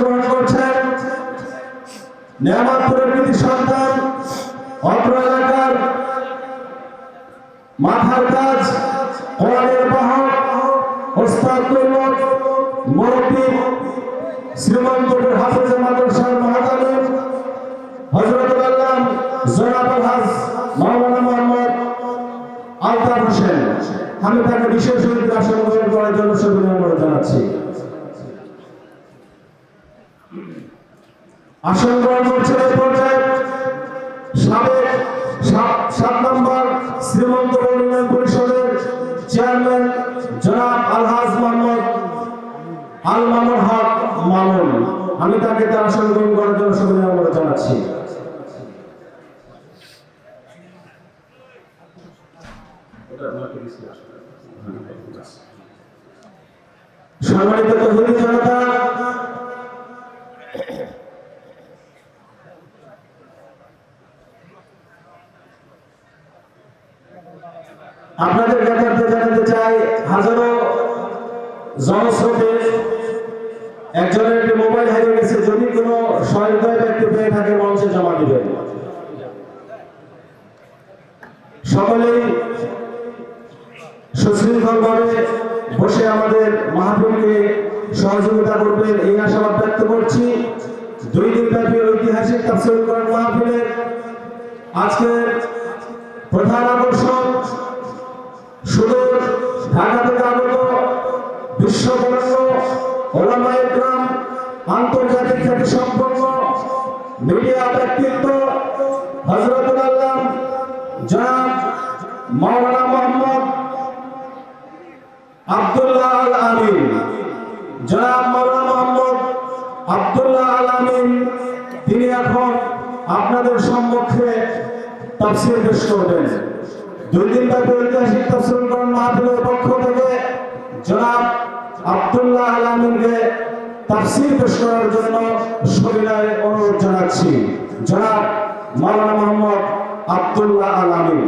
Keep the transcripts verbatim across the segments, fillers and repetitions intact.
নেয়ামতপুরের কৃতি সন্তান অত্র এলাকার মাথার কাজ কোরআনের বাহক ওস্তাদ মুরব্বী শ্রীমন্তপুর হাফেজে মাদ্রাসার মহাতালিম হযরতুল আল্লাহ জনাব আলহাজ মাওলানা মোহাম্মদ আলতাফ হোসেন, আমি তাকে বিশেষ অতিথি আসন গ্রহণ করার জন্য সবিনয় অনুরোধ জানাচ্ছি। আসন গ্রহণ করছেন এই পর্যায়ে সাবেক সাত নম্বর শ্রীমন্তপুর ইউনিয়ন পরিষদের চেয়ারম্যান জনাব আলহাজ মোহাম্মদ আল মামুন হক মামুন, আমি তাকে তার আসন গ্রহণ করার জন্য সবিনয় অনুরোধ জানাচ্ছি। সম্মানিত তৌহিদি জনতা, আপনাদের জ্ঞাতার্থে জানাতে চাই, হাজারো জনস্রোতে একজনের একটি মোবাইল হারিয়ে গেছে, যদি কোনো সহায়তায় ব্যক্তি পেয়ে থাকে মঞ্চে জমা দিবেন। সকলেই সুশৃঙ্খলভাবে বসে আমাদের মাহফিলকে সহযোগিতা করবেন এই আশাবাদ ব্যক্ত করছি। দুই দিন ব্যাপী ঐতিহাসিক তাফসীর কোরআন মাহফিলের আজকের প্রধান আকর্ষণ সুদূর ঢাকা থেকে আগত বিশ্ববরেণ্য ওলামায়ে কেরাম, আন্তর্জাতিক খ্যাতি সম্পন্ন মিডিয়া ব্যক্তিত্ব হযরতুল আল্লাহ জনাব মাওলানা মোহাম্মদ আব্দুল্লাহ আল আমিন, জনাব মাওলানা মোহাম্মদ আব্দুল্লাহ আল আমিন, তিনি এখন আপনাদের সম্মুখে তাফসীর পেশ করবেন। দুই দিন ব্যাপী ঐতিহাসিক তাফসীর কোরআন মাহফিলের পক্ষ থেকে জনাব আব্দুল্লাহ আল আমিনকে তাফসীর পেশ করার জন্য সবিনয় অনুরোধ জানাচ্ছি। জনাব মাওলানা মোহাম্মদ আব্দুল্লাহ আল আমিন।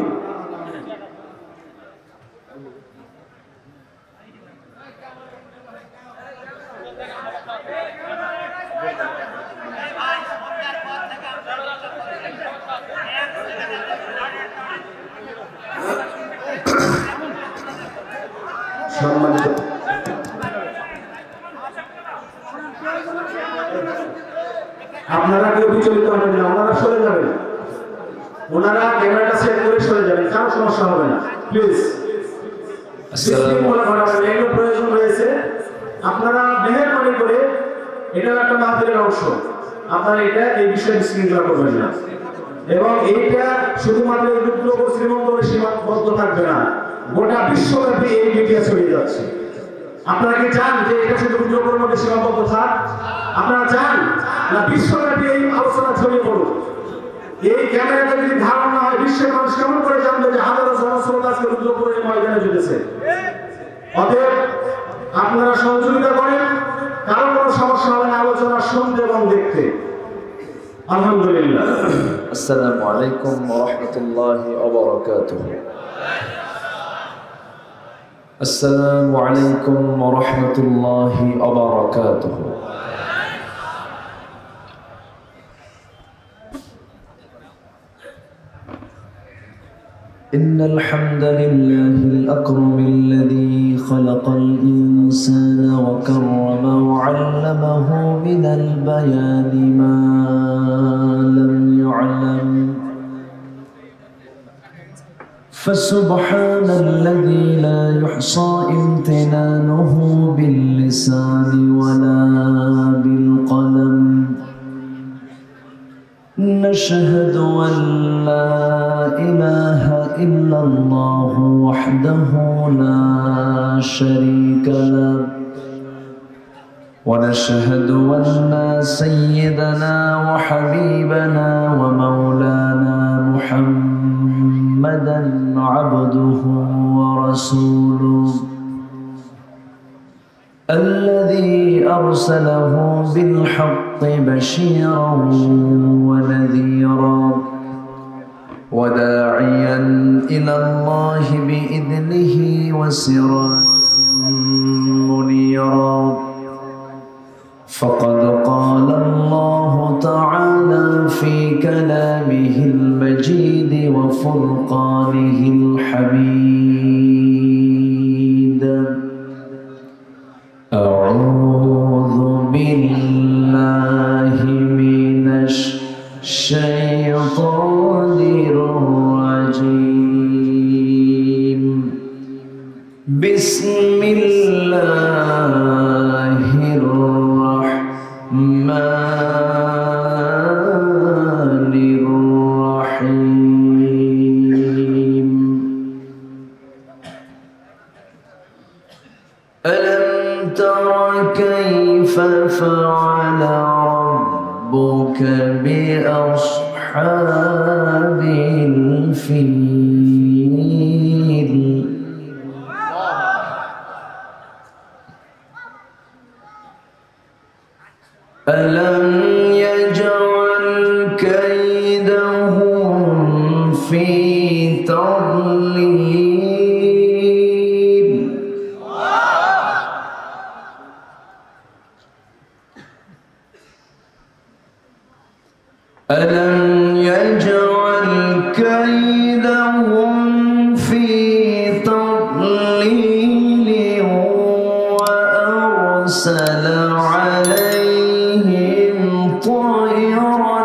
আপনারা কেউ বিচলিত হবেন না, ওনারা সরে যাবেন, ওনারা ক্যামেরাটা সেট করে সরে যাবেন, কারো সমস্যা হবে না, প্লিজ। এগুলো প্রয়োজন রয়েছে, আপনারা মেহেরবানি করে, এটা একটা মাহফিলের অংশ, আপনারা এটা এই বিষয়ে বিশৃঙ্খলা করবেন না। এবং এইটা শুধুমাত্র এই রুদ্রপুর শ্রীমন্তপুরে সীমাবদ্ধ থাকবে না, গোটা বিশ্বব্যাপী এই মিডিয়া ছড়িয়ে যাচ্ছে। আপনারা কি চান যে এটা শুধু রুদ্রপুরের মধ্যে সীমাবদ্ধ থাক? আপনারা চান না বিশ্বব্যাপী এই আলোচনা ছড়িয়ে পড়ুক? এই ক্যামেরাটা যদি ধারণ না হয়, বিশ্বের মানুষ কেমন করে জানবে যে হাজারো জনস্রোত আজকে রুদ্রপুরের ময়দানে জুটেছে? অতএব আপনারা সহযোগিতা করেন, কারো কোনো সমস্যা হবে না আলোচনা শুনতে এবং দেখতে। আলহামদুলিল্লাহ। আসসালামু আলাইকুম ওয়া রাহমাতুল্লাহি ওয়া বারাকাতুহু। আসসালামু আলাইকুম ওয়া রাহমাতুল্লাহি ওয়া বারাকাতুহু। إن الحمد لله الأكرم الذي خلق الإنسان وكرمه وعلمه من البيان ما لم يعلم فسبحان الذي لا يحصى امتنانه باللسان ولا بالقلم نشهد أن لا إله إلا الله وحده لا شريك له ونشهد أن سيدنا وحبيبنا ومولانا محمدا عبده ورسوله الذي أرسله بالحق بشيرا ونذيرا وداعيا إلى الله بإذنه وسراجا منيرا فقد قال وفرقانه الحميد. أعوذ بالله من الشيطان الرجيم. بسم الله الرحمن الرحيم. ألم تر كيف فعل ربك بأصحاب الفيل؟ ألم يجعل كيدهم في تضليل؟ ألم يجعل كيدهم في تضليل وأرسل عليهم طيرا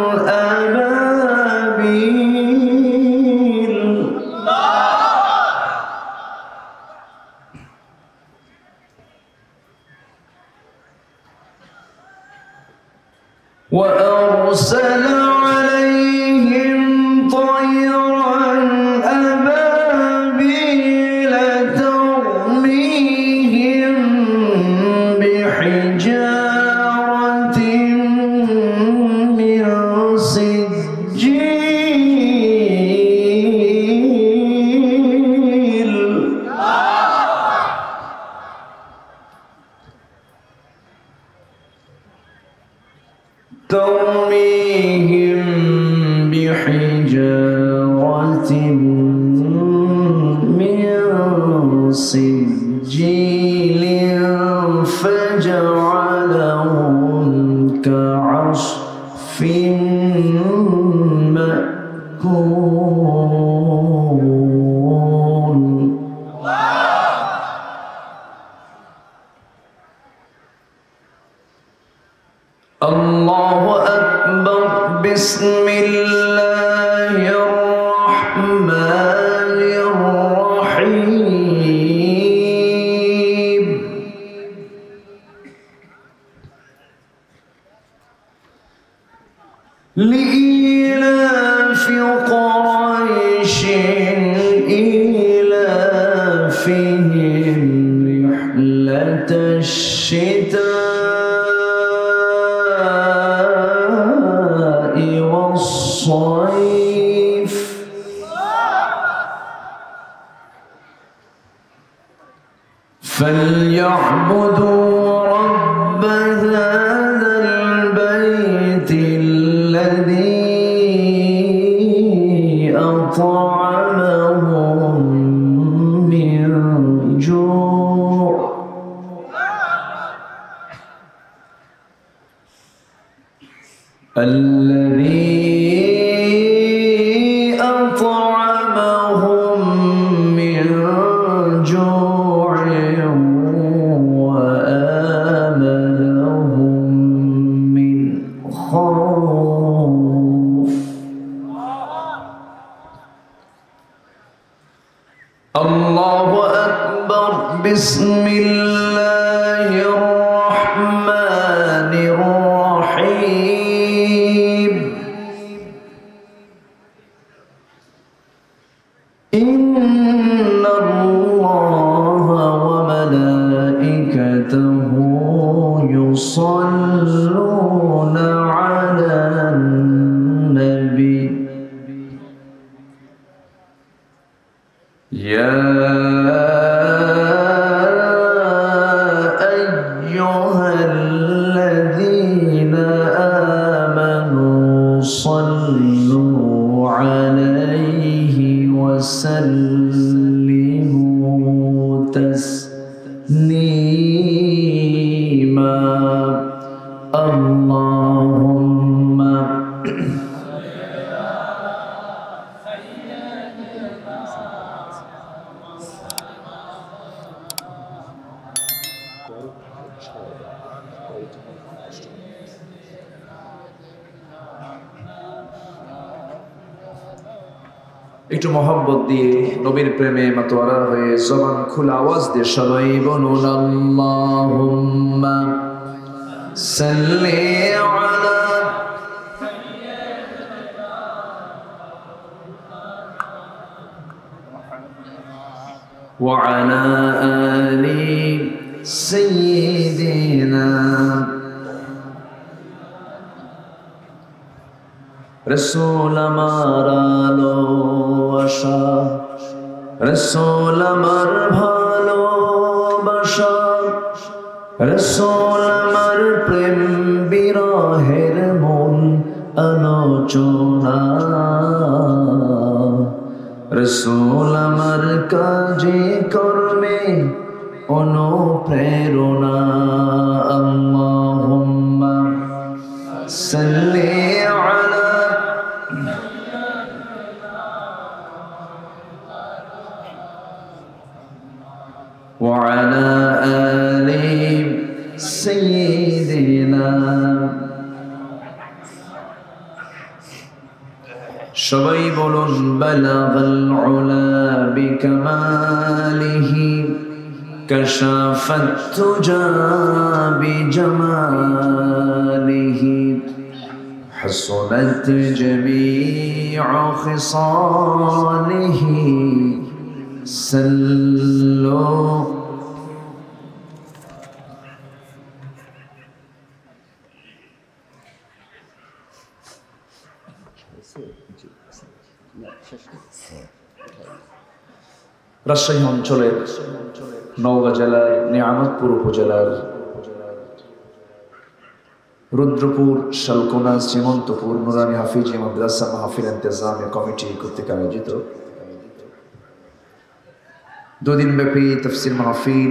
أبابيل؟ وأرسل عليهم طيرا أبابيل ترميهم بحجارة من سجيل. ترميهم بحجارة من سجيل فجعلهم كعصف مأكول. الله أكبر. بسم الله الرحمن الرحيم. لإيلاف قريش إيلافهم رحلة الشتاء والصيف. فليعبدوا رب هذا البيت الذي أطعمهم من جوع الذي أطعمهم من جوع وآمنهم من خوف. الله أكبر. بسم الله الرحمن الرحيم. إن الله وملائكته يصلون على النبي. يا أيها الذين آمنوا صلوا عليه وسلموا تسليما. اللهم একটু মহব্বত দিয়ে নবীর প্রেমে মাতোয়ারা হয়ে জবান খোলা আওয়াজ দিয়ে সবাই বলুন আল্লাহুম্মা সাল্লি আলা ওয়া আলা আলি সাইয়্যিদিনা রসূল আমার আলোবাসা, রসূল আমার ভালোবাসা, রসূল আমার প্রেম বিরহের মূল আলোচনা, রসূল আমার কাজে কর্মে অনুপ্রেরণা। আল্লাহুম্মা সাল্লি আলা وعلى آل سيدنا সবাই বলুন বালাগাল উলা বিকামালিহি কাশাফাত তুজা বিজামালিহি হাসনাত জামিউ খিসালিহি সাল্লু রাজশাহী অঞ্চলের নওগাঁ জেলার নিয়ামতপুর উপজেলার রুদ্রপুর শালকোনা শ্রীমন্তপুর নুরানি হাফিজি মাদ্রাসা মাহফিল ইন্তেজামে কমিটি কর্তৃক আয়োজিত দুদিন ব্যাপী তাফসীর মাহফিল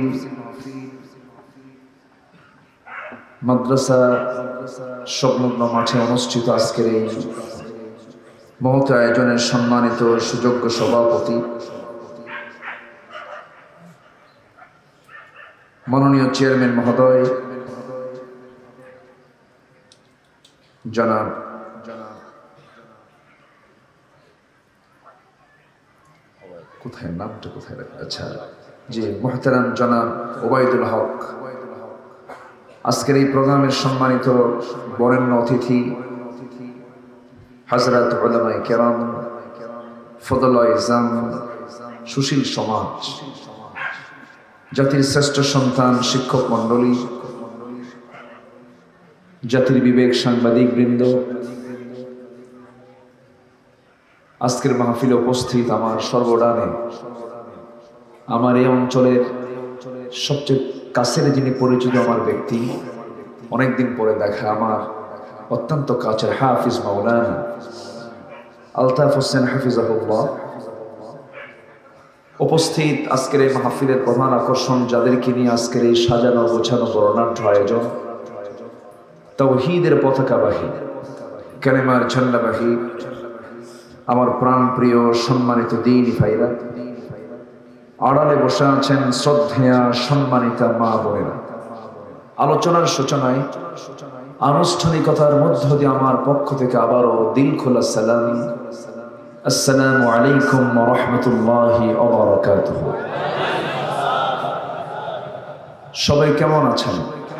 মাদ্রাসা সংলগ্ন মাঠে অনুষ্ঠিত আজকের এই মহৎ আয়োজনের সম্মানিত সুযোগ্য সভাপতি মাননীয় চেয়ারম্যান মহোদয় জনাব কোথায় নামটা কোথায় আচ্ছা জি মুহতারাম জনাব ওবায়দুল হক, আজকের এই প্রোগ্রামের সম্মানিত বরেণ্য অতিথি হযরত উলামায়ে কেরাম, ফদলায়ে ইজাম, সুশীল সমাজ, জাতির শ্রেষ্ঠ সন্তান শিক্ষক মণ্ডলী, জাতির বিবেক সাংবাদিক বৃন্দ, আজকের মাহফিলে উপস্থিত আমার সর্বডানে আমার এই অঞ্চলের সবচেয়ে কাছের যিনি পরিচিত আমার ব্যক্তি, অনেকদিন পরে দেখা আমার অত্যন্ত কাছের হাফিজ মাওলানা আলতাফ হোসেন হাফিজাহুল্লাহ, উপস্থিত আজকের এই মাহফিলের প্রধান আকর্ষণ যাদেরকে নিয়ে আজকের এই সাজানো গোছানো বর্ণাঢ্য আয়োজন, তাওহীদের পতাকাবাহী, কালেমার ঝান্ডাবাহী আমার প্রাণ প্রিয় সম্মানিত দ্বীনি ভাইরা, আড়ালে বসে আছেন শ্রদ্ধেয়া সম্মানিতা মা বোনেরা। আলোচনার সূচনায় আনুষ্ঠানিকতার মধ্য দিয়ে আমার পক্ষ থেকে আবারও দিল খোলা সালাম, আসসালামু আলাইকুম ওয়া রাহমাতুল্লাহি ওয়া বারাকাতুহু। সবাই কেমন আছেন?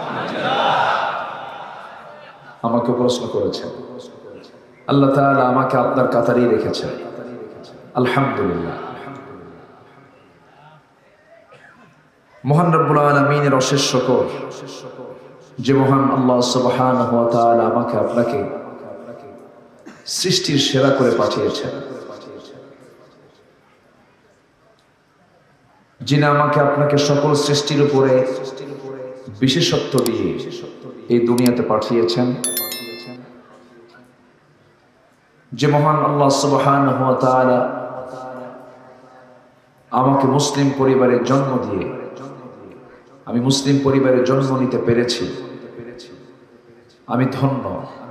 আমাকে প্রশ্ন করেছেন, আল্লাহ তাআলা আমাকে আপনার কাতারেই রেখেছেন, আলহামদুলিল্লাহ। মহান রব্বুল আলামিনের অশেষ শুকর যে মহান আল্লাহ সুবহানাহু ওয়া তাআলা আমাকে আপনাকে সৃষ্টির সেরা করে পাঠিয়েছেন, যিনি আমাকে আপনাকে সকল সৃষ্টির উপরে বিশেষত্ব দিয়ে এই দুনিয়াতে পাঠিয়েছেন, যে মহান আল্লাহ সুবহানাহু ওয়া তাআলা আমাকে মুসলিম পরিবারে জন্ম দিয়ে আমি মুসলিম পরিবারে জন্ম নিতে পেরেছি, আমি ধন্য।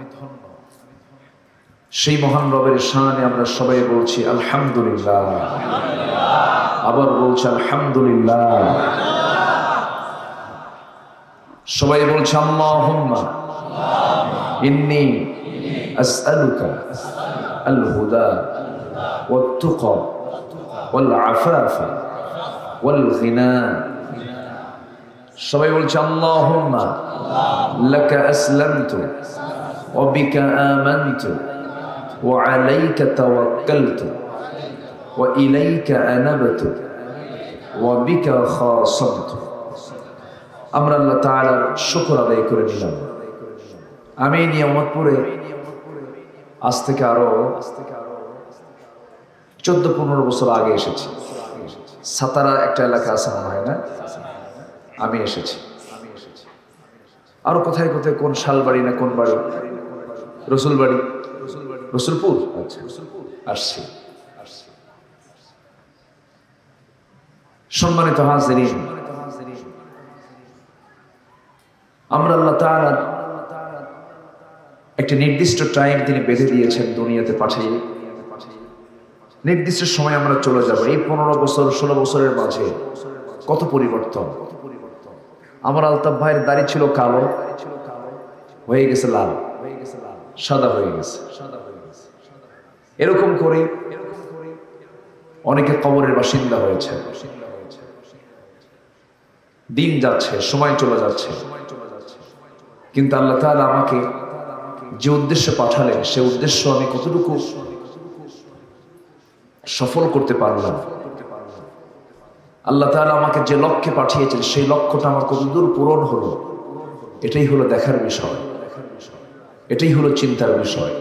সেই মহান রবের শানে আমরা সবাই বলছি আলহামদুলিল্লাহ, আবার বলছি আলহামদুলিল্লাহ, সবাই বলছে আল্লাহুম্মা ইন্নী আসআলুকা আল হুদা ওয়াত তুকা ওয়াল আফাফা ওয়াল গিনা। সবাই বলছে আল্লাহুম্মা লাকা আসলামতু ওয়া বিকা আমানতু ওয়া আলাইকা তাওয়াক্কালতু ওয়া ইলাইকা আনাবতু ওয়া বিকা খাসামতু। আমরা আল্লাহ তাআলার শুকর আদায় করে নিলাম। আমি নিয়ামত পড়ে আজ থেকে আরো চোদ্দ পনেরো বছর আগে এসেছি। সাতারা একটা এলাকা আছে মনে হয় না, আমি এসেছি। আরো কোথায় কোথায় কোন শালবাড়ি না কোন বাড়ি, রসুল বাড়ি, রসুলপুর, আচ্ছা আসছি। সম্মানিত হাজিরিন, আমরা আল্লাহ তাআলা একটা নির্দিষ্ট টাইম তিনি বেঁধে দিয়েছেন দুনিয়াতে পাঠিয়ে, নির্দিষ্ট সময় আমরা চলে যাব। এই পনেরো বছর ষোলো বছরের মাঝে কত পরিবর্তন। আমার আলতাফ ভাইয়ের দাড়ি ছিল কালো, হয়ে গেছে লাল, সাদা হয়ে গেছে। এরকম করে অনেকে কবরের বাসিন্দা হয়েছে। দিন যাচ্ছে, সময় চলে যাচ্ছে, কিন্তু আল্লাহ তাআলা আমাকে যে উদ্দেশ্যে পাঠালেন সে উদ্দেশ্য আমি কতটুকু সফল করতে পারলাম, আল্লাহ তাআলা আমাকে যে লক্ষ্যে পাঠিয়েছেন সেই লক্ষ্যটা আমার কতদূর পূরণ হলো, এটাই হলো দেখার বিষয়, এটাই হলো চিন্তার বিষয়।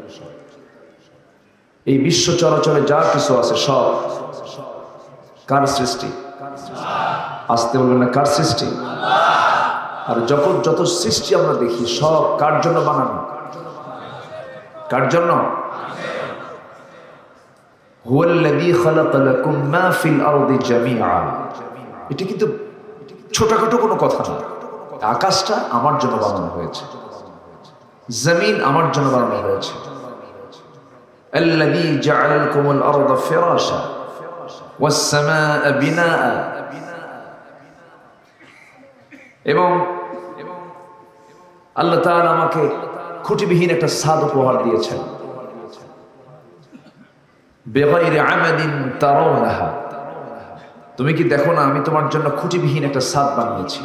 এই বিশ্ব চরাচরে যা কিছু আছে সব কার সৃষ্টি? আসতে বলবেন না, কার সৃষ্টি? আর যখন যত সৃষ্টি আমরা দেখি সব কার জন্য বানানো? কার জন্য? হুয়াল্লাযী খালাকা লাকুম মা ফিল আরদি জামিআ। এটা কিন্তু ছোটখাটো কোনো কথা না। আকাশটা আমার জন্য বানানো হয়েছে, জমিন আমার জন্য বানানো হয়েছে। আল্লাযী জাআলা লাকুমুল আরদা ফিরাশা ওয়াস সামাআ বিনাআ। এবং আল্লাহ তাআলা আমাকে খুঁটিবিহীন একটা ছাদ উপহার দিয়েছেন। বেগাইরি আমাদিন তারাউনাহা। তুমি কি দেখো না আমি তোমার জন্য খুঁটিবিহীন একটা ছাদ বানিয়েছি।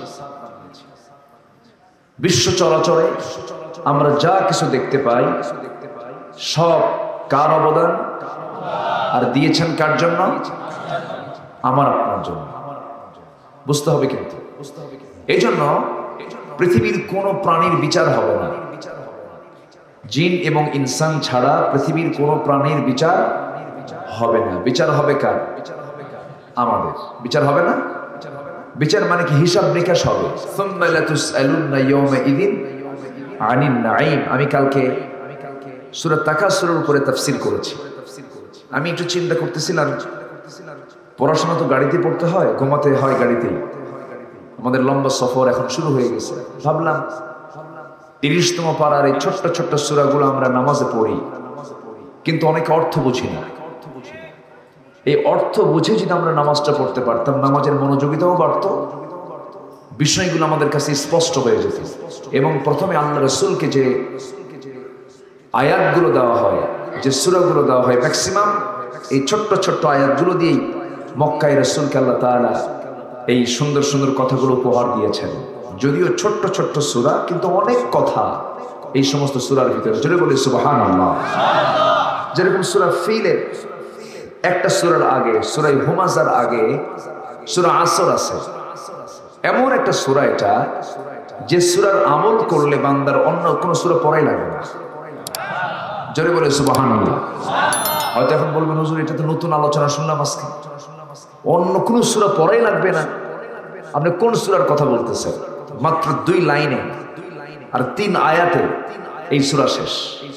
বিশ্ব চরাচরে আমরা যা কিছু দেখতে পাই সব কার অবদান? আর দিয়েছেন কার জন্য? আমার আপনার জন্য। বুঝতে হবে কিন্তু। এই জন্য পৃথিবীর কোন প্রাণীর বিচার হবে না। জিন এবং ইনসান ছাড়া পৃথিবীর কোন প্রাণীর বিচার হবে না। বিচার হবে কার? আমাদের। বিচার হবে না? বিচার মানে কি? হিসাব নিকাশ হবে। সুম্মা লাতুসআলুন্না ইয়াওমাইযিন আনিন নাঈম। আমি কালকে সূরা তাকাসুরের উপরে তাফসীর করেছি। আমি একটু চিন্তা করতেছিলাম, পড়াশোনা তো গাড়িতে পড়তে হয়, ঘুমাতে হয় গাড়িতেই। আমাদের লম্বা সফর এখন শুরু হয়ে গেছে। ভাবলাম তিরিশতম পারার এই ছোট্ট ছোট্ট সূরাগুলো আমরা নামাজে পড়ি, কিন্তু অনেকে অর্থ বুঝি না। এই অর্থ বুঝে যদি আমরা নামাজটা পড়তে পারতাম, নামাজের মনোযোগিতাও বাড়তো, বিষয়গুলো আমাদের কাছে স্পষ্ট হয়ে যেত। এবং প্রথমে আল্লাহ রাসূলকে যে আয়াতগুলো দেওয়া হয়, যে সূরাগুলো দেওয়া হয়, ম্যাক্সিমাম এই ছোট্ট ছোট্ট আয়াতগুলো দিয়েই মক্কায় রাসূলকে আল্লাহ তাআলা এই সুন্দর সুন্দর কথাগুলো উপহার দিয়েছেন। যদিও ছোট্ট ছোট্ট সূরা, কিন্তু অনেক কথা এই সমস্ত সূরার ভিতরে। জোরে বলি সুবহানাল্লাহ। যেরকম সূরা ফিলের একটা সূরার আগে, সূরা হুমাযার আগে সূরা আসর আছে। এমন একটা সূরা এটা যে সূরার আমল করলে বান্দার অন্য কোনো সূরা পড়াই লাগে না। জোরে বলে সুবহানাল্লাহ। হয়তো এখন বলবেন হুজুর এটা তো নতুন আলোচনা শুনলাম আজকে, অন্য কোন সূরা পড়াই লাগবে না। আপনি কোন সূরার কথা বলতেছেন? মাত্র দুই লাইনে আর তিন আয়াতে এই সূরা শেষ।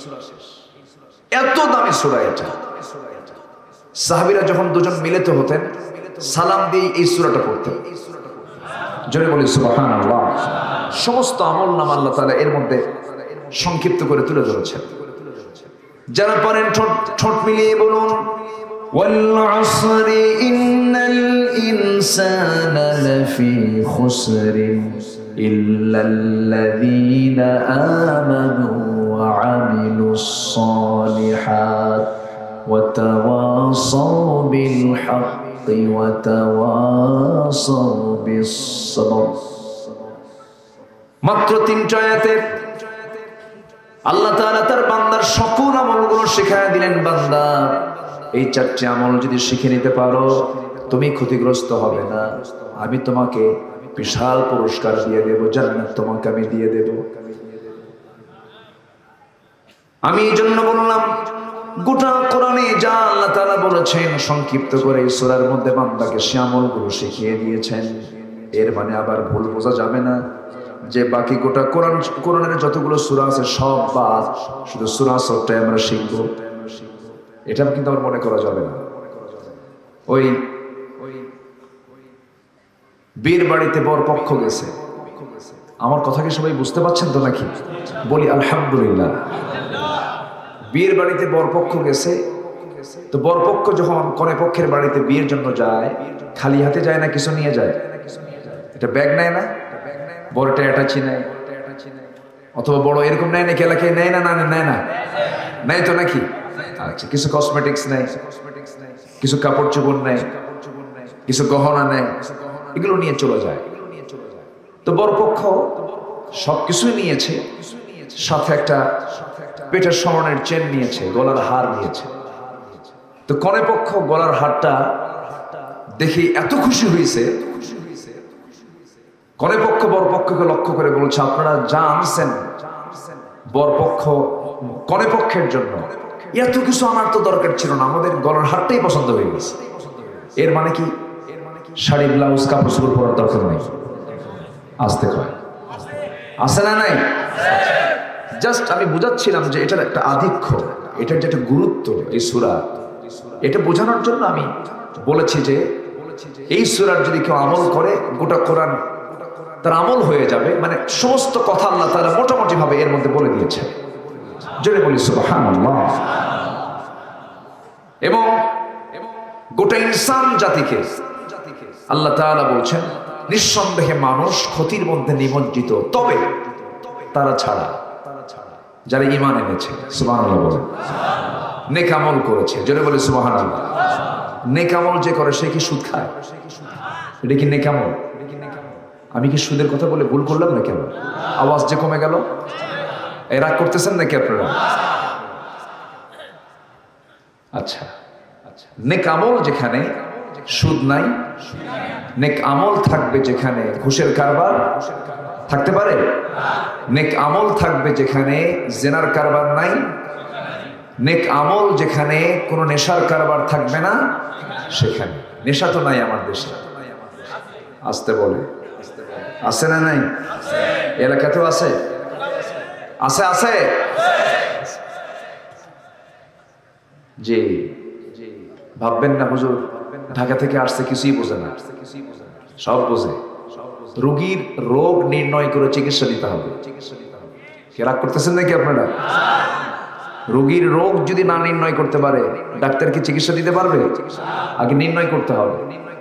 এত দামি সূরা এটা। সাহাবীরা যখন দুজন মিলিত হতেন সালাম দিয়ে এই সূরাটা পড়তেন। জোরে বলি সুবহানাল্লাহ। সমস্ত আমল নাম আল্লাহ তাআলা এর মধ্যে সংক্ষিপ্ত করে তুলে ধরেছেন। যারা পারেন ঠোঁট ঠোঁট মিলিয়ে বলুন ওয়াল আসরি ইন্নাল ইনসানা লাফি খুসরিন ইল্লাল্লাযীনা আমানু الصالحات وتواصوا بالحق وتواصوا بالصبر। মাত্র তিনটা আয়াতে আল্লাহ তাআলা তার বান্দার সকল আমলগুলো শিখায় দিলেন, বান্দা এই চারটি আমল যদি শিখে নিতে পারো তুমি ক্ষতিগ্রস্ত হবে না, আমি তোমাকে বিশাল পুরস্কার দিয়ে দেব, জান্নাত তোমাকে আমি দিয়ে দেব। আমি এই জন্য বললাম গোটা কোরআনে যা আল্লাহ তাআলা বলেছেন সংক্ষিপ্ত করে এই সূরার মধ্যে বান্দাকে সে আমলগুলো শিখিয়ে দিয়েছেন। এর মানে আবার ভুল বোঝা যাবে না যে বাকি গোটা কোরআন কোরআনের যতগুলো সূরা আছে সব বাদ, শুধু সূরা সবটাই আমরা শিখব, এটা কিন্তু আমার মনে করা যাবে না। ওই বীর বাড়িতে বর পক্ষ গেছে, আমার কথা কি সবাই বুঝতে পারছেন তো নাকি? বলি আলহামদুলিল্লাহ। বিয়ের বাড়িতে বরপক্ষ গেছে, তো বরপক্ষ যখন কনে পক্ষের বাড়িতে বিয়ের জন্য যায় খালি হাতে যায় না কিছু নিয়ে যায়? এটা ব্যাগ নেয় না, বড়টা অ্যাটাচি নেয়, অথবা বড় এরকম নেয় নাকি এলাকায় নেয় না? না নেয় না, নেয় তো নাকি? আচ্ছা, কিছু কসমেটিক্স নেয়, কিছু কাপড় চোপড় নেয়, কিছু গহনা নেয়, এগুলো নিয়ে চলে যায়। তো বরপক্ষ সবকিছুই নিয়েছে, সাথে একটা পেটের স্মরণের চেন নিয়েছে, গলার হার নিয়েছে। তো কনে পক্ষ গলার হারটা দেখে এত খুশি হয়েছে, কনে পক্ষ বরপক্ষকে লক্ষ্য করে বলছে, আপনারা যা আনছেন বরপক্ষ কনে পক্ষের জন্য, এত কিছু আমার তো দরকার ছিল না, আমাদের গলার হারটাই পছন্দ হয়ে গেছে। এর মানে কি শাড়ি ব্লাউজ কাপড় চোপড় পরার দরকার নেই? আসতে কয় আছে না নাই? জাস্ট আমি বুঝাচ্ছিলাম যে এটার একটা আধিক্য, এটার যে একটা গুরুত্ব এই সূরা, এটা বোঝানোর জন্য আমি বলেছি যে এই সূরার যদি কেউ আমল করে গোটা কোরআন তার আমল হয়ে যাবে। মানে সমস্ত কথা আল্লাহ তাআলা মোটামুটি ভাবে এর মধ্যে বলে দিয়েছে। জোরে বলি সুবহানাল্লাহ। এবং গোটা ইনসান জাতিকে আল্লাহ তাআলা বলছেন নিঃসন্দেহে মানুষ ক্ষতির মধ্যে নিমজ্জিত, তবে তারা ছাড়া যারা ঈমান এনেছে, সুবহানাল্লাহ বলেন, নেক আমল করেছে। জোরে বলি সুবহানাল্লাহ। নেক আমল যে করে সে কি সুদ খায়? এটা কি নেক আমল? আমি কি সুদের কথা বলে ভুল করলাম না? কেন আওয়াজ যে কমে গেল? এই রাগ করতেছেন নাকি আপনারা? আচ্ছা, নেক আমল যেখানে সুদ নাই, নেক আমল থাকবে যেখানে ঘুষের কারবার থাকতে পারে, নেক আমল থাকবে যেখানে জেনার কারবার নাই, নেক আমল যেখানে কোনো নেশার কারবার থাকবে না, সেখানে নেশা তো নাই আমার দেশে। আসতে বলে আছে না নাই? এলাকাতেও আছে, আছে আছে জি। ভাববেন না হুজুর ঢাকা থেকে আসছে কিছুই বোঝে না, সব বোঝে। রোগীর রোগ নির্ণয় করে চিকিৎসা দিতে হবে। কে রাগ করতেছেন নাকি আপনারা? রোগীর রোগ যদি না নির্ণয় করতে পারে ডাক্তার কি চিকিৎসা দিতে পারবে? আগে নির্ণয় করতে হবে।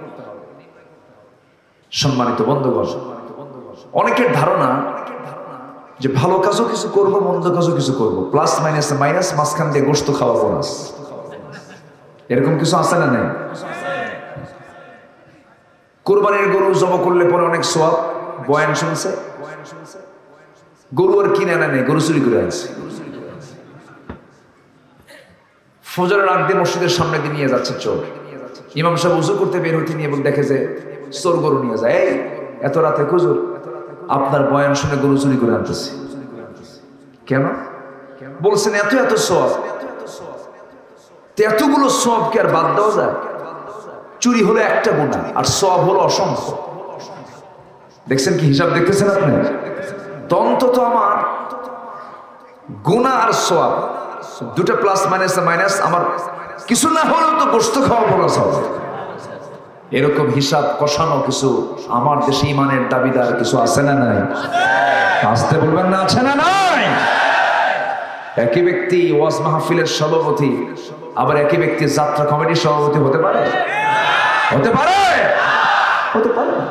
সম্মানিত বন্ধুগণ, অনেকের ধারণা যে ভালো কাজও কিছু করবো, মন্দ কাজও কিছু করবো, প্লাস মাইনাস মাইনাস, মাঝখান দিয়ে গোশত খাওয়া বোনাস, এরকম কিছু আছে না নাই? কুরবানির গরু জমা করলে পরে অনেক সওয়াব, বয়ান শুনছে, গরু আর কিনে আনা নেই, গরু চুরি করে আনছে। ফজরের আগ দিয়ে মসজিদের সামনে দিয়ে নিয়ে যাচ্ছে চোর, ইমাম সাহেব উজু করতে বের হতে নিয়ে দেখে যে চোর গরু নিয়ে যায়। এই এত রাতে হুজুর আপনার বয়ান শুনে গরু চুরি করে আনতেছে কেন? বলছেন এত এত সওয়াব। এতগুলো সওয়াব কি আর বাদ দেওয়া যায়? চুরি হলো একটা গুনাহ আর সওয়াব হলো অসংখ্য। দেখছেন কি হিসাব দেখতেছেন আপনি? অন্তত আমার গুনাহ আর সওয়াব দুটো প্লাস মাইনাস মাইনাস, আমার কিছু না হলেও তো গোশত খাওয়া বোনাস হবে। এরকম হিসাব কষানো কিছু আমার দেশে ইমানের দাবিদার কিছু আছে না নাই? আসতে বলবেন না, আছে না নাই? একই ব্যক্তি ওয়াজ মাহফিলের সভাপতি, আবার একই ব্যক্তি যাত্রা কমিটির সভাপতি হতে পারে? হতে পারে? হতে পারে না,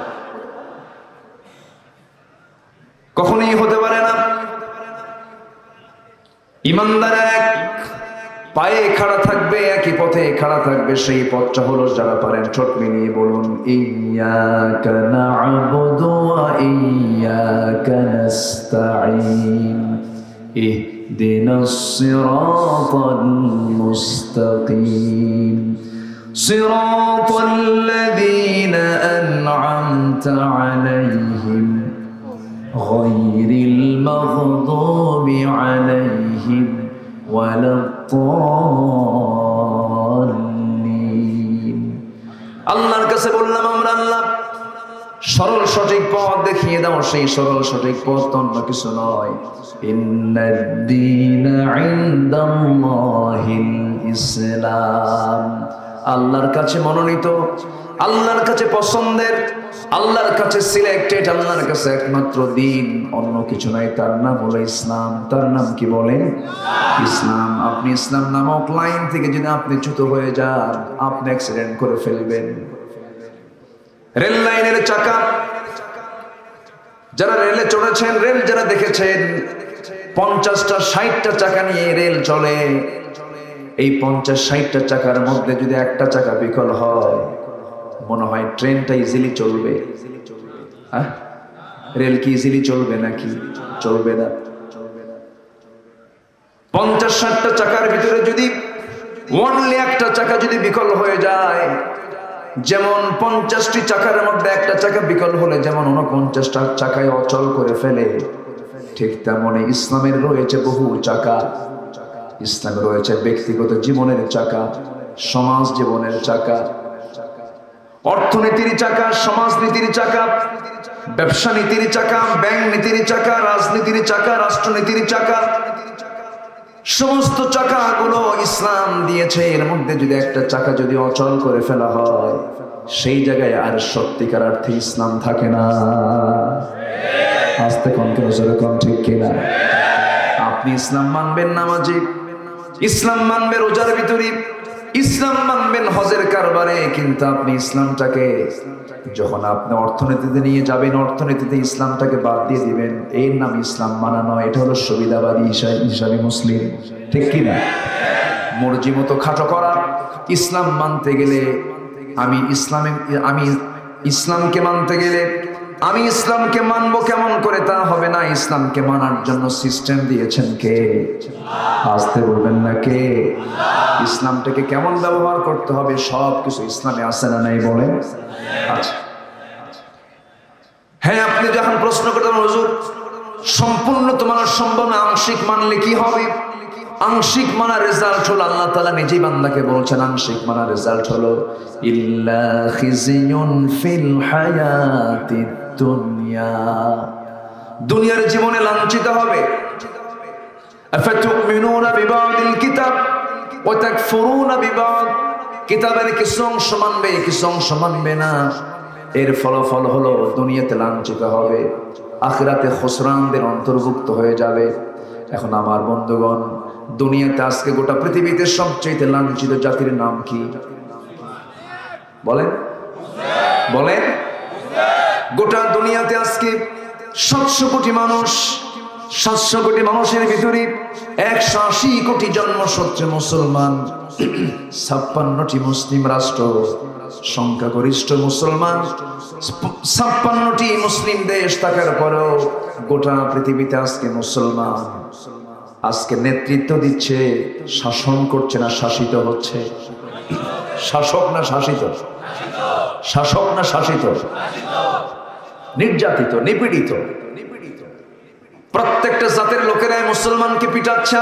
কখনোই হতে পারে না। ইমানদার এক পায়ে খাড়া থাকবে, একই পথে খাড়া থাকবে। সেই পথটা হলো, যারা পারেন ঠোঁট মিলিয়ে বলুন, ইয়্যাকা না'বুদু ওয়া ইয়্যাকা নাস্তাঈন ইহদিনাস সিরাতাল মুস্তাকিম সিরাতাল লাযীনা আন'আমতা আলাইহিম গায়রিল মাগদুবি আলাইহিম ওয়ালাদ-দাল্লিন। আল্লাহর কাছে বললাম, আমরা আল্লাহ সরল সঠিক পথ দেখিয়ে দাও। সেই সরল সঠিক পথ অন্য কিছু নয়। ইন্নাদ-দীনা ইনদাল্লাহিল ইসলাম। আল্লাহর কাছে মনোনীত, আল্লাহর কাছে পছন্দের, আল্লাহর কাছে সিলেক্টেড, আল্লাহর কাছে একমাত্র দিন অন্য কিছু নাই। তার নাম হলো ইসলাম। তার নাম কি বলেন? ইসলাম। আপনি ইসলাম নামক লাইন থেকে যদি আপনি চ্যুত হয়ে যান, আপনি অ্যাক্সিডেন্ট করে ফেলবেন। রেল লাইনের চাকা, যারা রেলে চড়েছেন, রেল যারা দেখেছেন, পঞ্চাশটা ষাটটা চাকা নিয়ে রেল চলে। এই পঞ্চাশ ষাটটা চাকার মধ্যে যদি একটা চাকা বিকল হয়, মনে হয় ট্রেনটা ইজিলি চলবে? হ্যাঁ, রেল কি ইজিলি চলবে নাকি? চলবে না। পঞ্চাশ ষাটটা চাকার ভিতরে যদি ওনলি একটা চাকা যদি বিকল হয়ে যায়, যেমন পঞ্চাশটি চাকার মধ্যে একটা চাকা বিকল হলে যেমন উনপঞ্চাশটা চাকায় অচল করে ফেলে, ঠিক তেমনি ইসলামের রয়েছে বহু চাকা। ইসলামে রয়েছে ব্যক্তিগত জীবনের চাকা, সমাজ জীবনের চাকা, অর্থনীতির চাকা, সমাজনীতির চাকা, ব্যবসা নীতির চাকা, ব্যাংক নীতির চাকা, রাজনীতির চাকা, রাষ্ট্রনীতির চাকা। সমস্ত চাকাগুলো ইসলাম দিয়েছে। এর মধ্যে যদি একটা চাকা যদি অচল করে ফেলা হয়, সেই জায়গায় আর সত্যিকার অর্থে ইসলাম থাকে না। আস্তে কন্ট্রোল জোরে কোন ঠিক কিনা? আপনি ইসলাম মানবেন নামাজে, ইসলাম মানবেন রোজার ভিতরে, ইসলাম মানবেন হজের কারবারে, কিন্তু আপনি ইসলামটাকে যখন আপনি অর্থনীতিতে নিয়ে যাবেন, অর্থনীতিতে ইসলামটাকে বাদ দিয়ে দিবেন, এর নাম ইসলাম মানা নয়। এটা হলো সুবিধাবাদী হিসাবে মুসলিম, ঠিক কিনা? মর্জি মতো খাটো করা। ইসলাম মানতে গেলে আমি ইসলামে আমি ইসলামকে মানতে গেলে আমি ইসলামকে মানবো কেমন করে, তা হবে না। ইসলামকে মানার জন্য সিস্টেম দিয়েছেন কে? আসতে বলবেন না কে? ইসলামটাকে কেমন ব্যবহার করতে হবে, সব কিছু ইসলামে আছে না নাই বলেন? আচ্ছা, হ্যাঁ, আপনি যখন প্রশ্ন করতেন, হুজুর সম্পূর্ণ তো মানা সম্ভব না, আংশিক মানলে কি হবে? আংশিক মানার রেজাল্ট হলো, আল্লাহ তাআলা নিজেই বান্দাকে বলছেন, আংশিক মানার রেজাল্ট হলো ইল্লা খিজিয়ুন ফিল হায়াতিদ দুনিয়া। দুনিয়ার জীবনে লাঞ্ছিত হবে। আফাতুমিনুনা বিবাদিল কিতাব ওয়া তাকফুরুনা বিবাদ। কিতাবের কিছু অংশ মানবে, কিছু অংশ মানবে না। এর ফলাফল হলো দুনিয়াতে লাঞ্ছিত হবে, আখিরাতে খুসরানদের অন্তর্ভুক্ত হয়ে যাবে। এখন আমার বন্ধুগণ, দুনিয়াতে আজকে গোটা পৃথিবীতে সবচেয়ে লাঞ্ছিত জাতির নাম কি বলেন? বলেন। গোটা দুনিয়াতে আজকে সাতশো কোটি মানুষ, সাতশো কোটি মানুষের ভিতরে একশো আশি কোটি জন্মসূত্রে মুসলমান, ছাপ্পান্নটি মুসলিম রাষ্ট্র, সংখ্যাগরিষ্ঠ মুসলমান, ছাপ্পান্নটি মুসলিম দেশ থাকার পরেও গোটা পৃথিবীতে আজকে মুসলমান। আজকে নেতৃত্ব দিচ্ছে, শাসন করছে না শাসিত হচ্ছে? শাসক না শাসিত? শাসক না শাসিত? নির্যাতিত, নিপীড়িত। প্রত্যেকটা জাতের লোকেরাই মুসলমানকে পিটাচ্ছে।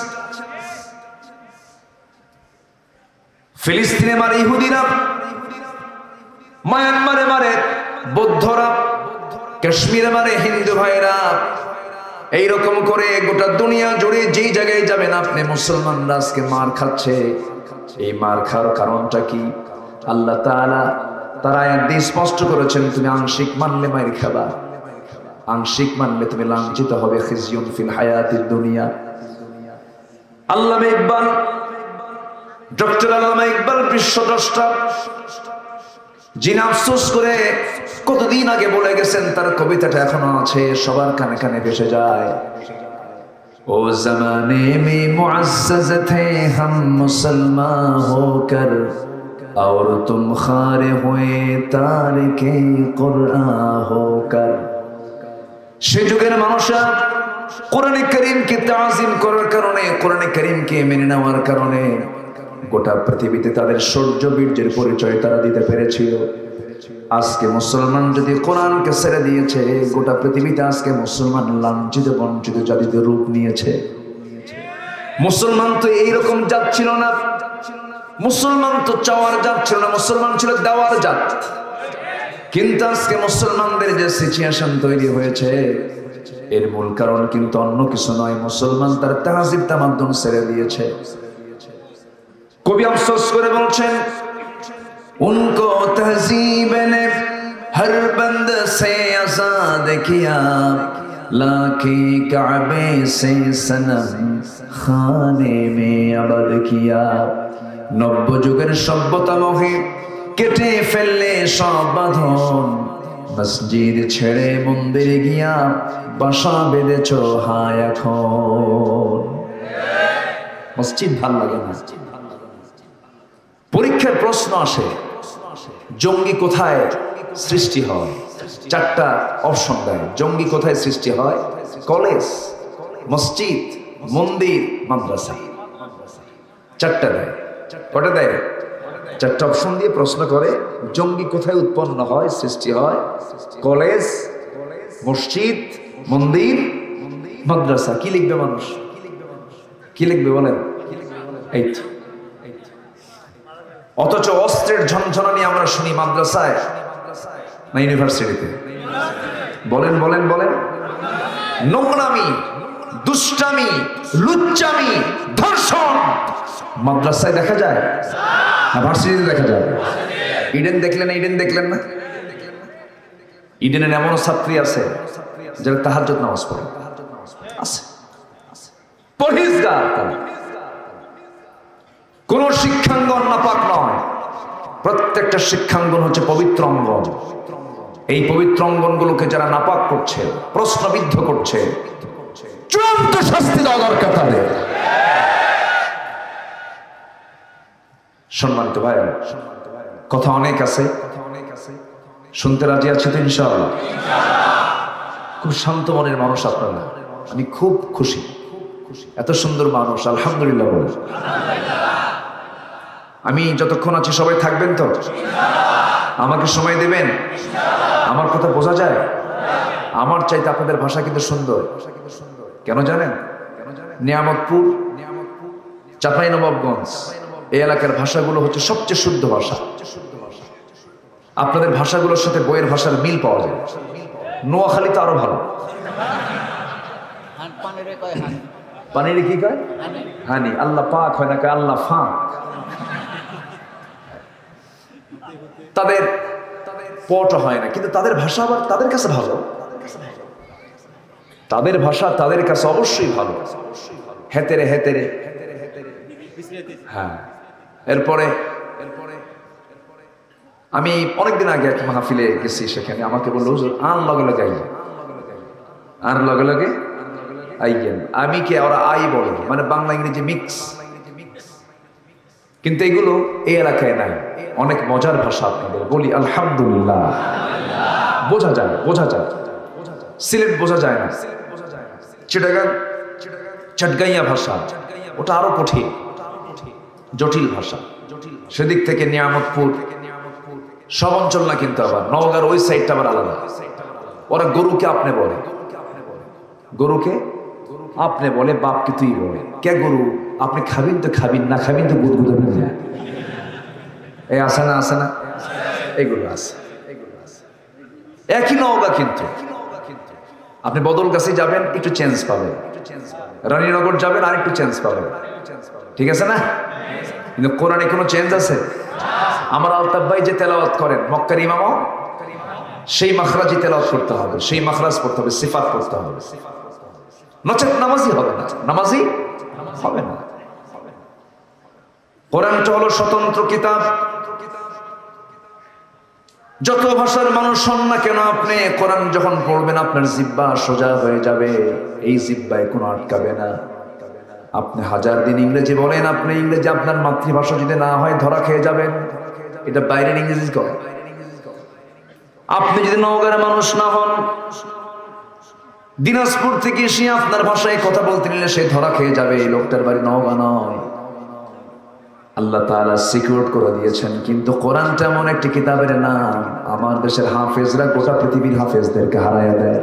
ফিলিস্তিনে মারে ইহুদিরা, মায়ানমারে মারে বৌদ্ধরা, কাশ্মীরে মারে হিন্দু ভাইরা। এইরকম করে গোটা দুনিয়া জুড়ে যেই জায়গায় যাবেন আপনি, মুসলমানরা আজকে মার খাচ্ছে। এই মার খাওয়ার কারণটা কি? আল্লাহ তাআলা তার আয়াত দিয়ে স্পষ্ট করেছেন, তুমি আংশিক মানলে মার খাবা, আংশিক মানলে তুমি লাঞ্ছিত হবে। খিজিয়ুন ফিল হায়াতিদ দুনিয়া। আল্লামা ইকবাল, ডক্টর আল্লামা ইকবাল বিশ্বদ্রষ্টা, যিনি আফসোস করে কতদিন আগে বলে গেছেন, তার কবিতাটা এখনো আছে, সবার কানে কানে ভেসে যায়। ओ ज़माने में मुअज़्ज़ज़ थे हम मुसलमान होकर और तुम खारे हुए तारिके कुरआन होकर। সে যুগের মানুষরা কোরআনে কারীমকে তাজিম করার কারণে, কোরআনে কারীমকে মেনে নেওয়ার কারণে গোটা পৃথিবীতে তাদের শৌর্য বীর্যের পরিচয় তারা দিতে পেরেছিল। আজকে মুসলমান যদি কোরআনকে ছেড়ে দিয়েছে, গোটা পৃথিবীতে আজকে মুসলমান লাঞ্ছিত বঞ্চিত জাতিতে রূপ নিয়েছে। মুসলমান তো এইরকম জাত ছিল না, মুসলমান তো চাওয়ার জাত ছিল না, মুসলমান ছিল দেওয়ার জাত। কিন্তু আজকে মুসলমানদের যে সিচুয়েশন তৈরি হয়েছে, এর মূল কারণ কিন্তু অন্য কিছু নয়, মুসলমান তার তাহজিব তামাদ্দুন ছেড়ে দিয়েছে। কবি আফসোস করে বলছেন, उनको तहजीब ने हर बंद से आजाद किया, लाके काबे से सनम खाने में अबद किया। नब्ब जुगेर सभ्यता मोहे केटे फेलले सब बांधन, मस्जिद छेड़े मंदिरे गिया बासा बेঁধেছো হায় এখন। মসজিদ ভাল লাগে না। পরীক্ষার প্রশ্ন আসে, জঙ্গি কোথায় সৃষ্টি হয়? চারটা অপশন দেয়। জঙ্গি কোথায় সৃষ্টি হয়? কলেজ, মসজিদ, মন্দির, মাদ্রাসা। চারটা দেয়। কটা দেয়? চারটা অপশন দিয়ে প্রশ্ন করে জঙ্গি কোথায় উৎপন্ন হয়, সৃষ্টি হয়? কলেজ, মসজিদ, মন্দির, মাদ্রাসা। কি লিখবে মানুষ? কি লিখবে বলেন? এই তো। অথচ অস্ত্রের ঝনঝনানি আমরা শুনি মাদ্রাসায় না ইউনিভার্সিটিতে? বলেন বলেন বলেন। নোংরামি, দুষ্টামি, লুচ্চামি, ধর্ষণ মাদ্রাসায় দেখা যায় না ভার্সিটিতে দেখা যায়? ইডেন দেখলেন না? ইডেন দেখলেন না? ইডেনের এমন ছাত্রী আছে যারা তাহাজ্জুদ নামাজ পড়ে, আছে পরহেজগার। কোন শিক্ষাঙ্গন নাপাক নয়, প্রত্যেকটা শিক্ষাঙ্গন হচ্ছে পবিত্র অঙ্গন। এই পবিত্র অঙ্গনগুলোকে যারা নাপাক করছে, প্রশ্নবিদ্ধ করছে, চূড়ান্ত শাস্তি দেওয়া দরকার তাদের। সম্মানিত ভাই, কথা অনেক আছে, শুনতে রাজি আছে তো ইনশাআল্লাহ? খুব শান্ত মনের মানুষ আপনারা, আমি খুব খুশি। এত সুন্দর মানুষ, আলহামদুলিল্লাহ বলে। আমি যতক্ষণ আছি সবাই থাকবেন তো? আমাকে সময় দেবেন? আমার কথা বোঝা যায়? আমার চাইতে আপনাদের ভাষা কিন্তু সুন্দর। কেন জানেন? নিয়ামতপুর, চাঁপাইনবাবগঞ্জ এই এলাকার ভাষাগুলো হচ্ছে সবচেয়ে শুদ্ধ ভাষা। আপনাদের ভাষাগুলোর সাথে বইয়ের ভাষার মিল পাওয়া যায়। নোয়াখালী তো আরো ভালো। পানিরে কি কয়? হানি। আল্লাহ পাক হয় না, কয় আল্লাহ ফাঁক। তাদের পট হয় না, কিন্তু তাদের ভাষা আবার তাদের কাছে ভালো। তাদের ভাষা তাদের কাছে অবশ্যই ভালো। হেতেরে হেতেরে। হ্যাঁ। এরপরে আমি অনেকদিন আগে এক মাহফিলে গেছি, সেখানে আমাকে বললো হুজুর আন লগে লগে আই, আর লগে লগে আইয়েন। আমি কে? ওরা আই বলে, মানে বাংলা ইংরেজি মিক্স। কিন্তু এগুলো এই এলাকায় নাই। অনেক মজার ভাষা আপনাদের বলি, আলহামদুলিল্লাহ। বোঝা যায়, বোঝা যায়। সিলেট বোঝা যায় না, চিটাগাং চটগাইয়া ভাষা, ওটা আরো কঠিন, জটিল ভাষা। সেদিক থেকে নিয়ামতপুর সব অঞ্চল না, কিন্তু আবার নওগাঁর ওই সাইডটা আবার আলাদা। ওরা গরুকে আপনি বলে, গরুকে আপনি বলে, বাপকে তুই বলে। কে গরু? আপনি খাবেন তো খাবেন, না খাবেন তো গুদগুদে বুঝে। এই আসে না? আসে না? এগুলো আছে। একই নওগাঁ, কিন্তু আপনি বদল গাছে যাবেন একটু চেঞ্জ পাবেন, রানীনগর যাবেন আর একটু চেঞ্জ পাবেন। ঠিক আছে না? কিন্তু কোরআনে কোনো চেঞ্জ আছে? আমার আলতাফ ভাই যে তেলাওয়াত করেন মক্কার ইমামও সেই মাখরাজি তেলাওয়াত করতে হবে, সেই মাখরাজ পড়তে হবে, সিফাত পড়তে হবে, নচেত নামাজি হবে না। নামাজি হবে না। কোরআনটা হলো স্বতন্ত্র কিতাব। যত ভাষার মানুষ হন না কেন, আপনি কোরআন যখন পড়বেন আপনার জিহ্বা সোজা হয়ে যাবে, এই জিহ্বায় কোনো আটকাবে না। আপনি হাজার দিন ইংরেজি বলেন, আপনি ইংরেজি আপনার মাতৃভাষা যদি না হয় ধরা খেয়ে যাবেন। এটা বাইরের ইংরেজি কয়। আপনি যদি নওগাঁর মানুষ না হন, দিনাজপুর থেকে এসে আপনার ভাষায় কথা বলতে নিলে সে ধরা খেয়ে যাবে, এই লোকটার বাড়ি নওগাঁ নয়। আল্লাহ তাআলা সিকিউর করে দিয়েছেন। কিন্তু কোরআনটা এমন একটি কিতাবের নাম, আমার দেশের হাফেজরা গোটা পৃথিবীর হাফেজদেরকে হারায় দেয়।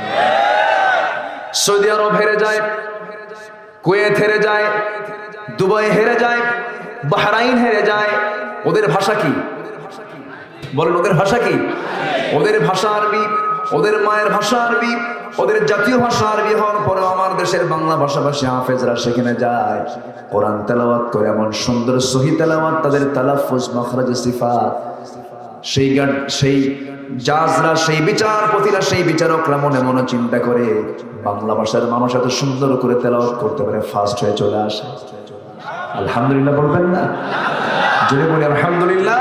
সৌদি আরব হেরে যায়, কুয়েত হেরে যায়, দুবাই হেরে যায়, বাহরাইন হেরে যায়। ওদের ভাষা কি বলেন? ওদের ভাষা কি? ওদের ভাষা আরবি, ওদের মায়ের ভাষা আরবি, ওদের জাতীয় ভাষা আরবি হওয়ার পরে আমার দেশের বাংলা ভাষাভাষী হাফেজরা সেখানে যায়, কোরআন তেলাওয়াত করে এমন সুন্দর সহি তেলাওয়াত, তাদের তালাফুজ, মাখরাজ, সিফাত, সেই গান, সেই জাজরা, সেই বিচারপতিরা, সেই বিচারকরা মনে মনে চিন্তা করে বাংলা ভাষার মানুষ এত সুন্দর করে তেলাওয়াত করতে পারে, ফার্স্ট হয়ে চলে আসে। আলহামদুলিল্লাহ বলবেন না? জোরে বলি আলহামদুলিল্লাহ।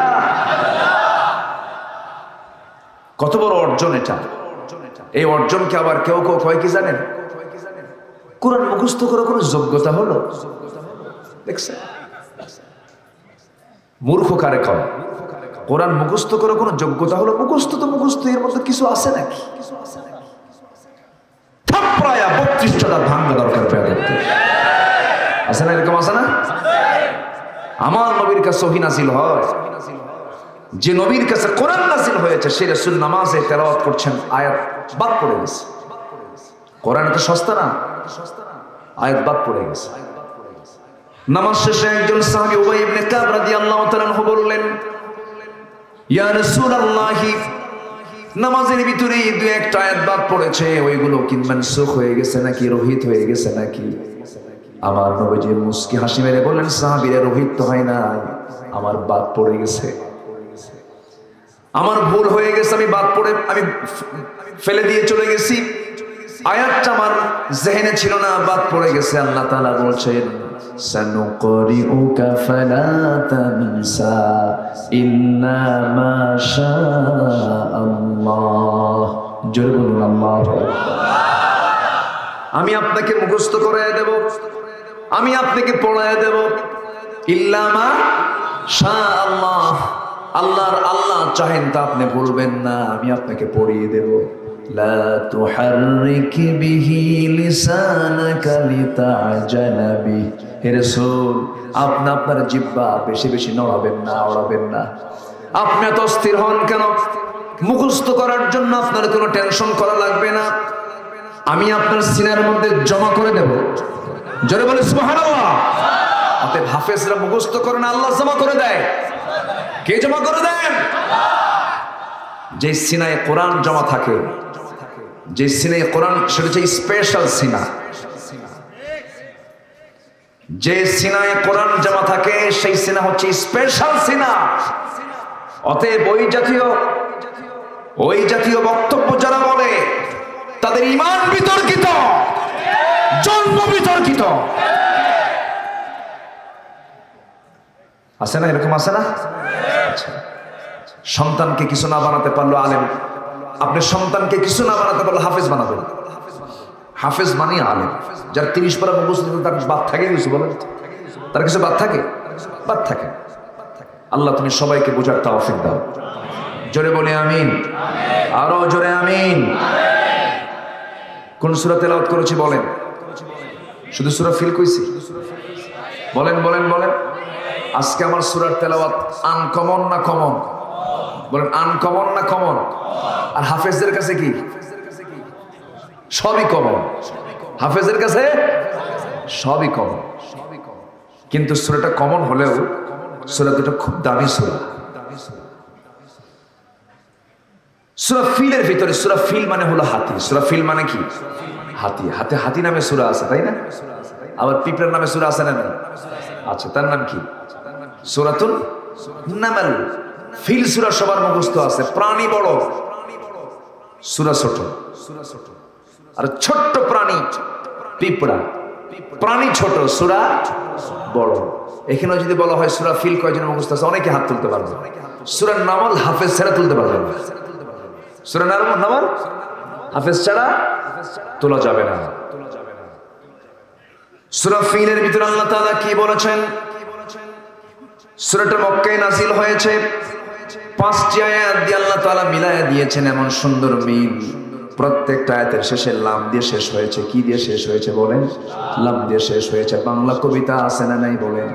কত বড় অর্জন এটা! এই অর্জনকে আবার কেউ কেউ কয় কি জানেন? কোরআন মুখস্থ করার কোনো যোগ্যতা হলো? দেখছেন? মূর্খ কারে কয় কোরআন মুখস্থ করার কোনো যোগ্যতা হলো? মুখস্থ তো মুখস্থ, এর মধ্যে কিছু আছে নাকি? থাপড়ায়া বত্রিশটা ভাঙা দরকার পেয়াদেরকে। আছে না? এরকম আছে না? আমার নবীর কাছে ওহী নাযিল হয়, যে নবীর কাছে কোরআন নাযিল হয়েছে সেই রাসূল নামাজে তেলাওয়াত করছেন, আয়াত বাদ পড়ে গেছে। কোরআন তো সস্তা না, আয়াত বাদ পড়ে গেছে। নামাজ শেষে একজন সাহাবী উবাই ইবনে কাব রাদিয়াল্লাহু তাআলা আনহু বললেন, ইয়া রাসূলুল্লাহ, নামাজের ভিতরে দুই একটা আয়াত বাদ পড়েছে, ওইগুলো কি মানসুখ হয়ে গেছে নাকি রহিত হয়ে গেছে নাকি? আমার নবীজি মুস্কি হাসি মেরে বললেন, সাহাবীরা, রহিত তো হয় না, আমার বাদ পড়ে গেছে, আমার ভুল হয়ে গেছে, আমি বাদ পড়ে আমি ফেলে দিয়ে চলে গেছি, আয়াতটা আমার জেহেনে ছিল না, বাদ পড়ে গেছে। আল্লাহ তাআলা বলছেন, সানুকরিউকা ফালা তানসা ইল্লা মা শাআল্লাহ। জোরে বলুন আল্লাহু আকবার। আমি আপনাকে মুখস্থ করায় দেব, আমি আপনাকে পড়ায় দেব, ইল্লা মা শাআল্লাহ, আল্লাহর আল্লাহ চাহেন তা আপনি বলবেন না, আমি আপনাকে পড়িয়ে দেব। লা তুহাররিক বিহি লিসানাকা লিতা'জালা বিহি। হে রাসূল, আপনি আপনার জিহ্বা বেশি বেশি নড়াবেন না, ওড়াবেন না। আপনি এত অস্থির হন কেন? মুখস্থ করার জন্য আপনার কোনো টেনশন করা লাগবে না, আমি আপনার সিনার মধ্যে জমা করে দেব। জোরে বলে সুবহানাল্লাহ। অতএব হাফেজরা মুখস্থ করেন, আল্লাহ জমা করে দেয়। কে জমা করে দেন? যে সিনায় কোরআন জমা থাকে, যে সিনায় কোরআন, সেটা হচ্ছে স্পেশাল সিনা। যে সিনায় কোরআন জমা থাকে সেই সিনা হচ্ছে স্পেশাল সিনা। অতএব ওই জাতীয় ওই জাতীয় বক্তব্য যারা বলে তাদের ঈমান বিতর্কিত, জন্ম বিতর্কিত। আছে না? এরকম আছে না? সন্তানকে কিছু না বানাতে পারলো আলেম, আপনি সন্তানকে কিছু না বানাতে পারলো হাফেজ বানাবেন। হাফেজ মানে আলেম, যার তিরিশ পারা মুখস্থ তার বাদ থাকে কিছু, বলেন তার কিছু বাদ থাকে? বাদ থাকে। আল্লাহ তুমি সবাইকে বোঝার তৌফিক দাও। জোরে বলে আমিন, আরো জোরে আমিন। কোন সূরা তেলাওয়াত করেছি বলেন? শুধু সূরা ফিল কইছি? বলেন বলেন বলেন। আজকে আমার সূরার তেলাওয়াত আনকমন না কমন? বলেন আনকমন না কমন? আর হাফেজদের কাছে কি? সবই কমন। হাফেজের কাছে সবই কমন। কিন্তু সূরাটা কমন হলেও সূরা দুটো খুব দামি সূরা। সূরা ফিলের ভিতরে, সূরা ফিল মানে হলো হাতি। সূরা ফিল মানে কি? হাতি। হাতে হাতি নামে সূরা আছে, তাই না? আবার পিঁপড়ার নামে সূরা আছে না? আচ্ছা, তার নাম কি? সূরাতুন নামল। ফিল সূরা সবার মুখস্থ আছে। প্রাণী বড়, সূরা ছোট। আর ছোট্ট প্রাণী পিঁপড়া, প্রাণী ছোট, সূরা বড়। এখানে যদি বলা হয় সূরা ফিল কয়জনের মুখস্থ আছে, অনেকে হাত তুলতে পারবে। সূরা নামল হাফেজ ছাড়া তুলতে পারবে না। সূরা নামল হাফেজ ছাড়া তোলা যাবে না। সূরা ফিলের ভিতরে আল্লাহ তাআলা কি বলেছেন? সূরাটা মক্কায় নাযিল হয়েছে, পাঁচটি আয়াত দিয়ে আল্লাহ তাআলা মিলায়া দিয়েছেন, এমন সুন্দর মিল। প্রত্যেকটা আয়াতের শেষে লাম দিয়ে শেষ হয়েছে। কি দিয়ে শেষ হয়েছে বলেন? লাম দিয়ে শেষ হয়েছে। বাংলা কবিতা আছে না নাই বলেন?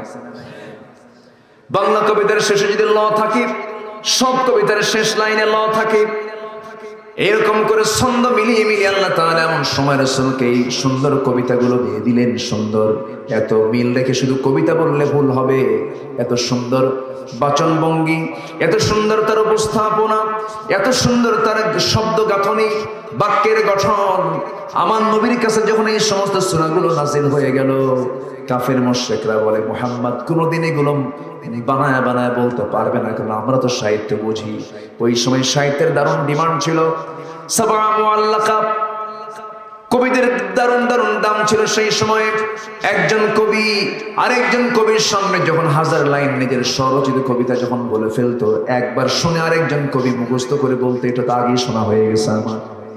বাংলা কবিতার শেষে যদি ল থাকে, সব কবিতার শেষ লাইনে ল থাকে। এরকম করে ছন্দ মিলিয়ে মিলিয়ে আল্লাহ তাআলা এমন সময় রাসূলকে এই সুন্দর কবিতাগুলো দিয়ে দিলেন। সুন্দর এত মিল রেখে শুধু কবিতা বললে ভুল হবে। এত সুন্দর বাচনভঙ্গি, এত সুন্দর তার উপস্থাপনা, এত সুন্দর তার শব্দ গাঁথনি, বাক্যের গঠন। আমার নবীর কাছে যখন এই সমস্ত সূরাগুলো নাযিল হয়ে গেল, কাফের মুশরিকরা বলে মুহাম্মদ কোনদিন এগুলো বানায় বানায় বলতে পারবে না, কারণ আমরা তো সাহিত্য বুঝি। ওই সময় সাহিত্যের দারুণ ডিমান্ড ছিল। সাবআ মুআল্লাকা, কবিদের দারুণ দারুণ দাম ছিল সেই সময়। একজন কবি আরেকজন কবির সামনে যখন হাজার লাইন নিজের স্বরচিত কবিতা যখন বলে ফেলতো, একবার শুনে আরেকজন কবি মুখস্থ করে বলতে এটা তো আগেই শোনা হয়ে গেছে আমার।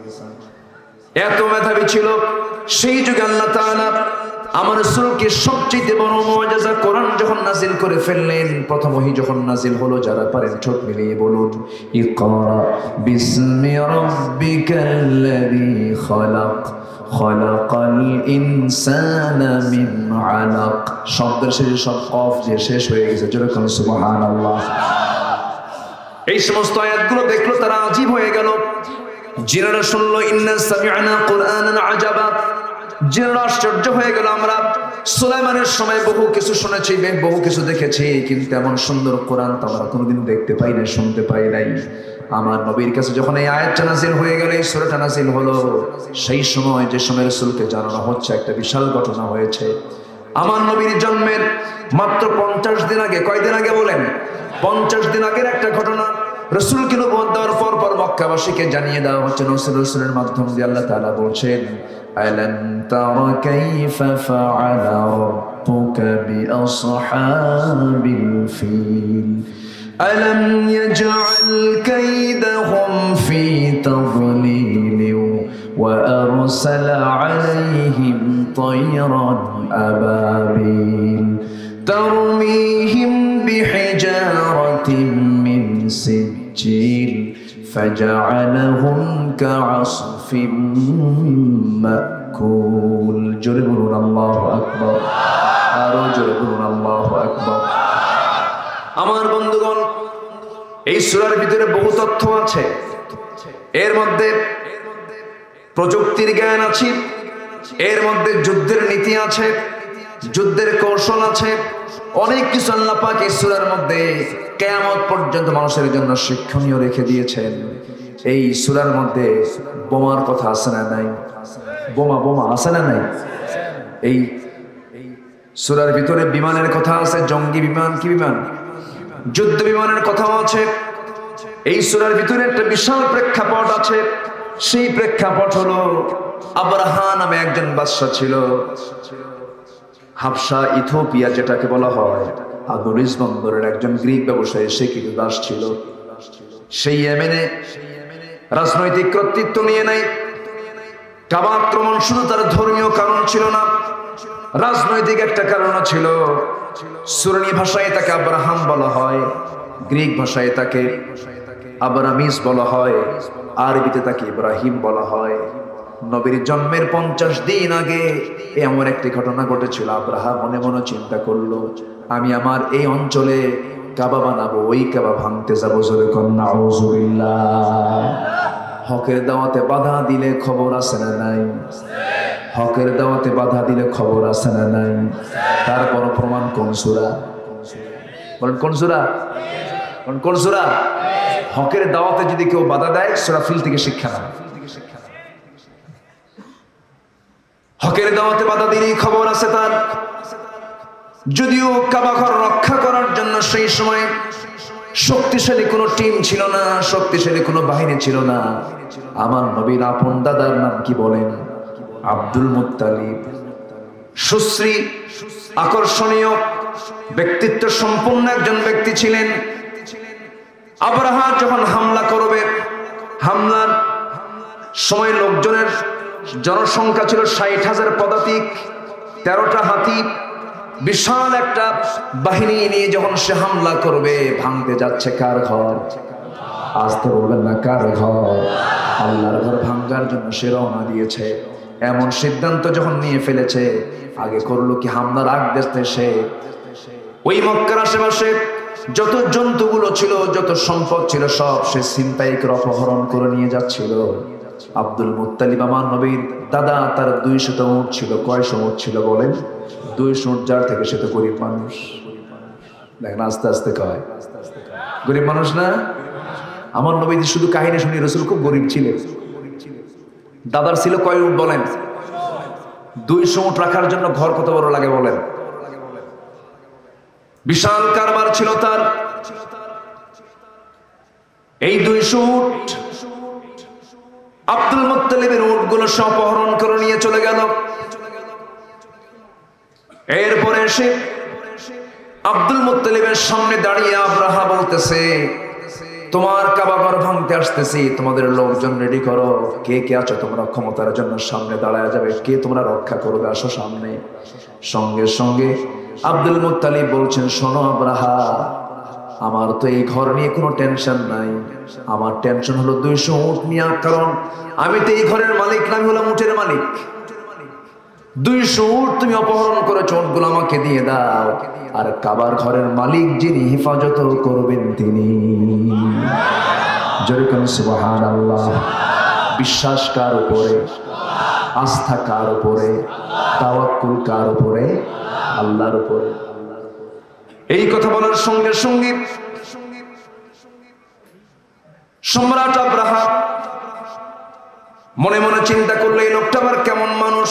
এত মেধাবী ছিল সেই যুগে। আল্লাহ তাআলা আমার রাসূলকে সবচেয়ে বড় মুআজিজা কোরআন যখন নাযিল করে ফেললেন, প্রথম ওহী যখন নাযিল হলো, যারা পারেন ঠোঁট মিলিয়ে বলুন ইকরা বিসমি রাব্বিকাল্লাযী খালাক খালাকাল ইনসানা মিন আলাক। শব্দের শেষে সব কফ যে শেষ হয়ে গেছে, যেরকম সুবহানাল্লাহ। এই সমস্ত আয়াতগুলো দেখলো তারা আজীব হয়ে গেল। জিনেরা শুনলো ইন্না সামি'না কুরআনান আজাবা, জিনেরা আশ্চর্য হয়ে গেল। আমরা সুলাইমানের সময় বহু কিছু শুনেছি, বহু কিছু দেখেছি, কিন্তু এমন সুন্দর কোরআন তো আমরা কোনোদিন দেখতে পাই নাই, শুনতে পাই নাই। আমার নবীর কাছে যখন এই আয়াতটা নাযিল হয়ে গেল, এই সূরাটা নাযিল হলো, সেই সময় যে সময় রাসূলকে জানানো হচ্ছে একটা বিশাল ঘটনা হয়েছে। আমার নবীর জন্মের মাত্র পঞ্চাশ দিন আগে, কয়দিন আগে বলেন? পঞ্চাশ দিন আগের একটা ঘটনা রাসূলকে নবুয়ত দেওয়ার পর পর মক্কাবাসীকে জানিয়ে দেওয়া হচ্ছে। রাসূলের মাধ্যম দিয়ে আল্লাহ তাআলা বলছেন আলাম তারা কাইফা ফাআলা রাব্বুকা বিআসহাবিল ফিল আলাম ইয়াজআল কাইদাহুম ফি তাদলিল ওয়া আরসালা আলাইহিম তায়রান আবাবিল তারমিহিম বিহিজারাতিন মিন সিজিল ফাজআলাহুম কাআসফিন মাকুল। জোরে বলুন আল্লাহু আকবার, আরো জোরে বলুন আল্লাহু আকবার। আমার বন্ধুগণ, এই সূরার ভিতরে বহু তথ্য আছে। এর মধ্যে প্রযুক্তির জ্ঞান আছে, এর মধ্যে যুদ্ধের নীতি আছে, যুদ্ধের কৌশল আছে, অনেক কিছু আল্লাহ পাক এই সূরার মধ্যে কিয়ামত পর্যন্ত মানুষের জন্য শিক্ষণীয় রেখে দিয়েছেন। এই সূরার মধ্যে বোমার কথা আছে না নাই? বোমা বোমা আছে না নাই? এই সূরার ভিতরে বিমানের কথা আছে, জঙ্গি বিমান, কি বিমান? যুদ্ধ বিমানের কথাও আছে। এই সূরার ভিতরে একটা বিশাল প্রেক্ষাপট আছে। সেই প্রেক্ষাপট হলো আবরাহা নামে একজন বাদশা ছিল। হাবশা, ইথিওপিয়া যেটাকে বলা হয়, আদরিস বন্দরের একজন গ্রিক ব্যবসায়ী, সে কিন্তু দাস ছিল। সেই ইয়েমেনে রাজনৈতিক কর্তৃত্ব নিয়ে নাই। কাবা আক্রমণ শুধু তার ধর্মীয় কারণ ছিল না, রাজনৈতিক একটা কারণ ছিল। সুরানি ভাষায় তাকে আব্রাহাম বলা হয়, গ্রিক ভাষায় তাকে আবরামিস বলা হয়, আরবিতে তাকে ইব্রাহিম বলা হয়। নবীর জন্মের পঞ্চাশ দিন আগে এমন একটি ঘটনা ঘটেছিল। আব্রাহা মনে মনে চিন্তা করলো, আমি আমার এই অঞ্চলে কাবা বানাবো, ওই কাবা ভাঙতে যাবো। জোরে কর নাউযুবিল্লাহ। হকের দাওয়াতে বাধা দিলে খবর আছে না নাই? হকের দাওয়াতে বাধা দিলে খবর আছে না নাই? তারপর প্রমাণ কোন সূরা? বলেন কোন সূরা? কোন সূরা? হকের দাওয়াতে যদি কেউ বাধা দেয়, সূরা ফিল থেকে শিক্ষা নেয়। হকের দাওয়াতে বাধা দিলেই খবর আছে তার। যদিও কাবা ঘর রক্ষা করার জন্য সেই সময় শক্তিশালী কোনো টিম ছিল না, শক্তিশালী কোনো বাহিনী ছিল না। আমার নবীর আপন দাদার নাম কি বলেন? Abdul Muttalib. সুশ্রী আকর্ষণীয় ব্যক্তিত্ব সম্পন্ন একজন ব্যক্তি ছিলেন। আব্রাহা যখন হামলা করবে, হামলার সময় লোকজনের জনসংখ্যা ছিল ষাট হাজার পদাতিক, তেরোটা হাতি, বিশাল একটা বাহিনী নিয়ে যখন সে হামলা করবে, ভাঙতে যাচ্ছে কার ঘর? আসতে বলবেন না, কার ঘর? আল্লাহর ঘর ভাঙ্গার জন্য সে রওনা দিয়েছে। এমন সিদ্ধান্ত যখন নিয়ে ফেলেছে, আগে করলো কি হামলার আগ দেখতে সে ওই মক্কার আশেপাশে যত জন্তুগুলো ছিল, যত সম্পদ ছিল, সব সে ছিনতাই করে অপহরণ করে নিয়ে যাচ্ছিল। আব্দুল মুত্তালিব আমার নবীর দাদা, তার দুইশত উট ছিল। কয়শো উট ছিল বলেন? দুইশো উট। যার থেকে সে তো গরিব মানুষ। দেখেন আস্তে আস্তে কয় গরিব মানুষ না। আমার নবী শুধু কাহিনী শুনি, রসুল খুব গরিব ছিলেন। দাদার ছিল কয় উট বলেন? দুইশো উট রাখার জন্য ঘর কত বড় লাগে বলেন? বিশাল কারবার ছিল তার। এই দুইশো উট আব্দুল মুত্তালিবের উটগুলো সব অপহরণ করে নিয়ে চলে গেল। এরপরে এসে আব্দুল মুত্তালিবের সামনে দাঁড়িয়ে আব্রাহা বলতেছে, তোমার কাবা ঘর ভাঙতে আসতেছি, তোমাদের লোকজন রেডি করো। কে কে আছো তোমরা ক্ষমতার জন্য সামনে দাঁড়ায় যাবে? কে তোমরা রক্ষা করবে? আসো সামনে। সঙ্গে সঙ্গে আব্দুল মুত্তালিব বলছেন, শোনো আব্রাহা, আমার তো এই ঘর নিয়ে কোনো টেনশন নাই। আমার টেনশন হলো দুইশো উট নিয়ে। কারণ আমি তো এই ঘরের মালিক না, আমি হলাম উটের মালিক। দুইশো উট তুমি অপহরণ করেছো, উটগুলো আমাকে দিয়ে দাও। আর কাবার ঘরের মালিক যিনি হেফাজত করবেন তিনি। জোরে কোন সুবহানাল্লাহ। বিশ্বাস কার উপরে? আস্থা কার উপরে? তাওয়াক্কুল কার উপরে? আল্লাহর উপরে। এই কথা বলার সঙ্গে সঙ্গে সম্রাট আব্রাহা মনে মনে চিন্তা করলে, এই লোকটা আবার কেমন মানুষ?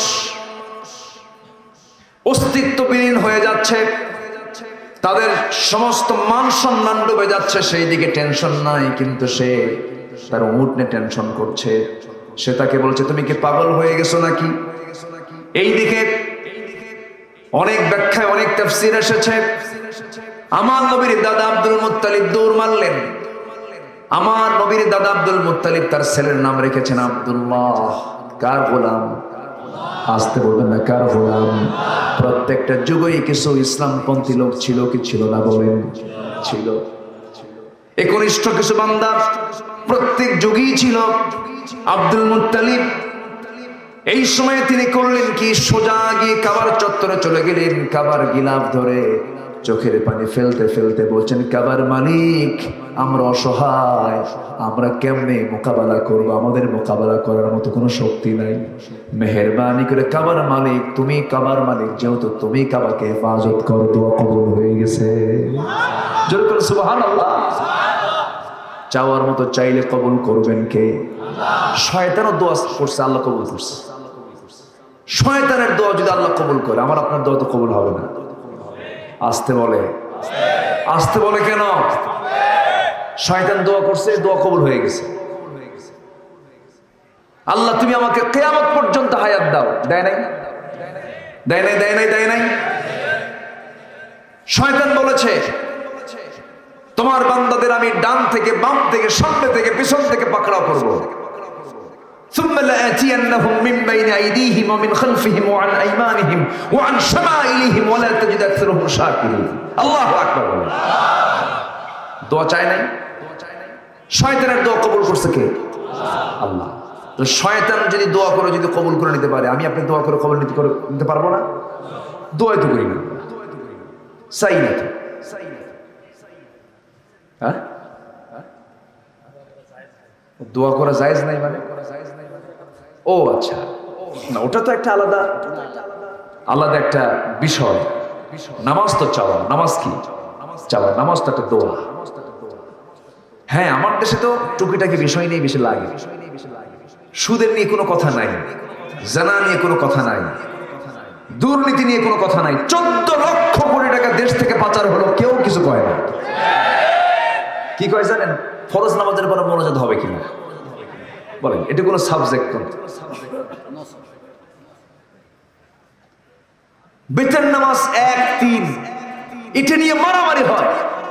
অস্তিত্ববিহীন হয়ে যাচ্ছে, তাদের সমস্ত মান সম্মান ডুবে যাচ্ছে, সেই দিকে টেনশন নাই, কিন্তু সে তার উট নিয়ে টেনশন করছে। সে তাকে বলছে, তুমি কি পাগল হয়ে গেছো নাকি? এই দিকে অনেক ব্যাখ্যায় অনেক তাফসীর এসেছে। আমার নবীর দাদা আব্দুল মুত্তালিব দৌড় মারলেন। আমার নবীর দাদা আব্দুল মুত্তালিব তার ছেলের নাম রেখেছেন আব্দুল্লাহ। কার গোলাম? আসতে বলবেন না, কার গোলাম? প্রত্যেকটা যুগেই কিছু ইসলামপন্থী লোক ছিল কি ছিল না বলেন? ছিল। একনিষ্ঠ কিছু বান্দা প্রত্যেক যুগেই ছিল। আব্দুল মুত্তালিব এই সময়ে তিনি করলেন কি, সোজা গিয়ে কাবার চত্বরে চলে গেলেন। কাবার গিলাফ ধরে চোখের পানি ফেলতে ফেলতে বলছেন, কাবার মালিক, আমরা অসহায়, আমরা কেমনে মোকাবেলা করবো? আমাদের মোকাবেলা করার মতো কোনো শক্তি নাই। মেহেরবানি করে কাবার মালিক, তুমি কাবার মালিক, যেহেতু তুমি কাবাকে হেফাজত করো, দোয়া কবুল হয়ে গেছে। জোরে করে সুবহানাল্লাহ। চাওয়ার মতো চাইলে কবুল করবেন কে? শয়তানও দোয়া করছে, আল্লাহ কবুল করছে। শয়তানের দোয়া যদি আল্লাহ কবুল করে, আমার আপনার দোয়া তো কবুল হবে না। আসতে বলে, আসতে বলে কেন? শয়তান দোয়া করছে, দোয়া কবুল হয়ে গেছে। আল্লাহ তুমি আমাকে কিয়ামত পর্যন্ত হায়াত দাও, দেয় নাই? দেয় নাই, দেয় নাই, দেয় নাই। শয়তান বলেছে, তোমার বান্দাদের আমি ডান থেকে, বাম থেকে, সামনে থেকে, পিছন থেকে পাকড়াও করব। ثم لآتينهم من بين أيديهم ومن خلفهم وعن أيمانهم وعن شمائلهم ولا تجد أكثرهم شاكرين। الله أكبر। দোয়া চায় নাই? শয়তানের দোয়া কবুল করছে কে? আল্লাহ। তো শয়তান যদি দোয়া করে যদি কবুল করে নিতে পারে, আমি আপনি দোয়া করে কবুল নিতে করে নিতে পারবো না? দোয়াই তো করি না, চাই না তো। হ্যাঁ, দোয়া করা জায়েজ নাই মানে? ও আচ্ছা, না ওটা তো একটা আলাদা আলাদা একটা বিষয়। নামাজ তো চাওয়া, নামাজ কি চাওয়া? নামাজ তো একটা দোয়া। হ্যাঁ, আমার দেশে তো টুকিটাকি বিষয় নিয়ে বেশি লাগে। সুদের নিয়ে কোনো কথা নাই, জানা নিয়ে কোনো কথা নাই, দুর্নীতি নিয়ে কোনো কথা নাই। চোদ্দ লক্ষ কোটি টাকা দেশ থেকে পাচার হলো, কেউ কিছু কয় না। কি কয় জানেন? ফরজ নামাজের পরে মোনাজাত হবে কিনা বলেন? এটা কোনো সাবজেক্ট কোন? বেতের নামাজ এক তিন, এটা নিয়ে মারামারি হয়।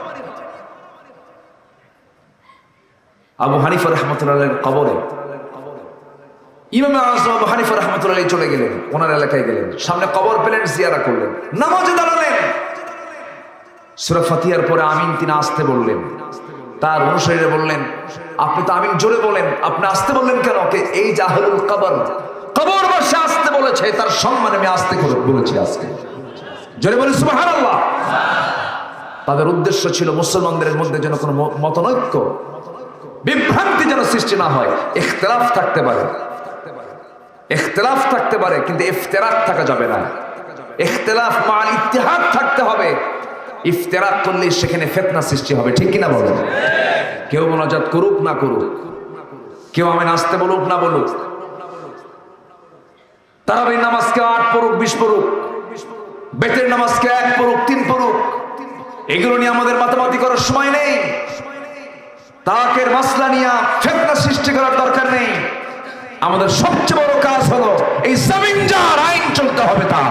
আবু হানিফা রাহমাতুল্লাহির কবরে ইমাম আযম আবু হানিফা রাহমাতুল্লাহি চলে গেলেন, ওনার এলাকায় গেলেন, সামনে কবর পেলেন, জিয়ারা করলেন, নামাজে দাঁড়ালেন। সূরা ফাতিহার পরে আমিন তিনি আসতে বললেন। তার অনুসারীরা বললেন, আপনি তো আমিন জোরে বলেন, আপনি আসতে বললেন কেন? এই জাহলুল কবর, কবরবাসী আসতে বলেছে, তার সম্মানে আমি আসতে করে বলেছি আজকে। জোরে বলি সুবহানাল্লাহ। তাদের উদ্দেশ্য ছিল মুসলমানদের মধ্যে যেন কোনো মতনৈক্য, বিভ্রান্তি যেন সৃষ্টি না হয়। ইখতিলাফ থাকতে পারে, ইখতিলাফ থাকতে পারে, কিন্তু ইফতিরাক থাকা যাবে না। ইখতিলাফ মাল ইত্তিহাদ থাকতে হবে। ইফতিরাক করলে সেখানে ফিতনা সৃষ্টি হবে, ঠিক কি না বলেন? কেউ মুনাজাত করুক না করুক, কেউ আমিন আসতে বলুক না বলুক, তারাবির নামাজকে আট পড়ুক বিশ পড়ুক, বেতের নামাজকে এক পড়ুক তিন পড়ুক, এগুলো নিয়ে আমাদের মাতামাতি করার সময় নেই। তাকের মাসলা নিয়ে ফিতনা সৃষ্টি করার দরকার নেই। আমাদের সবচেয়ে বড় কাজ হলো এই জমিন যার আইন চলতে হবে তা।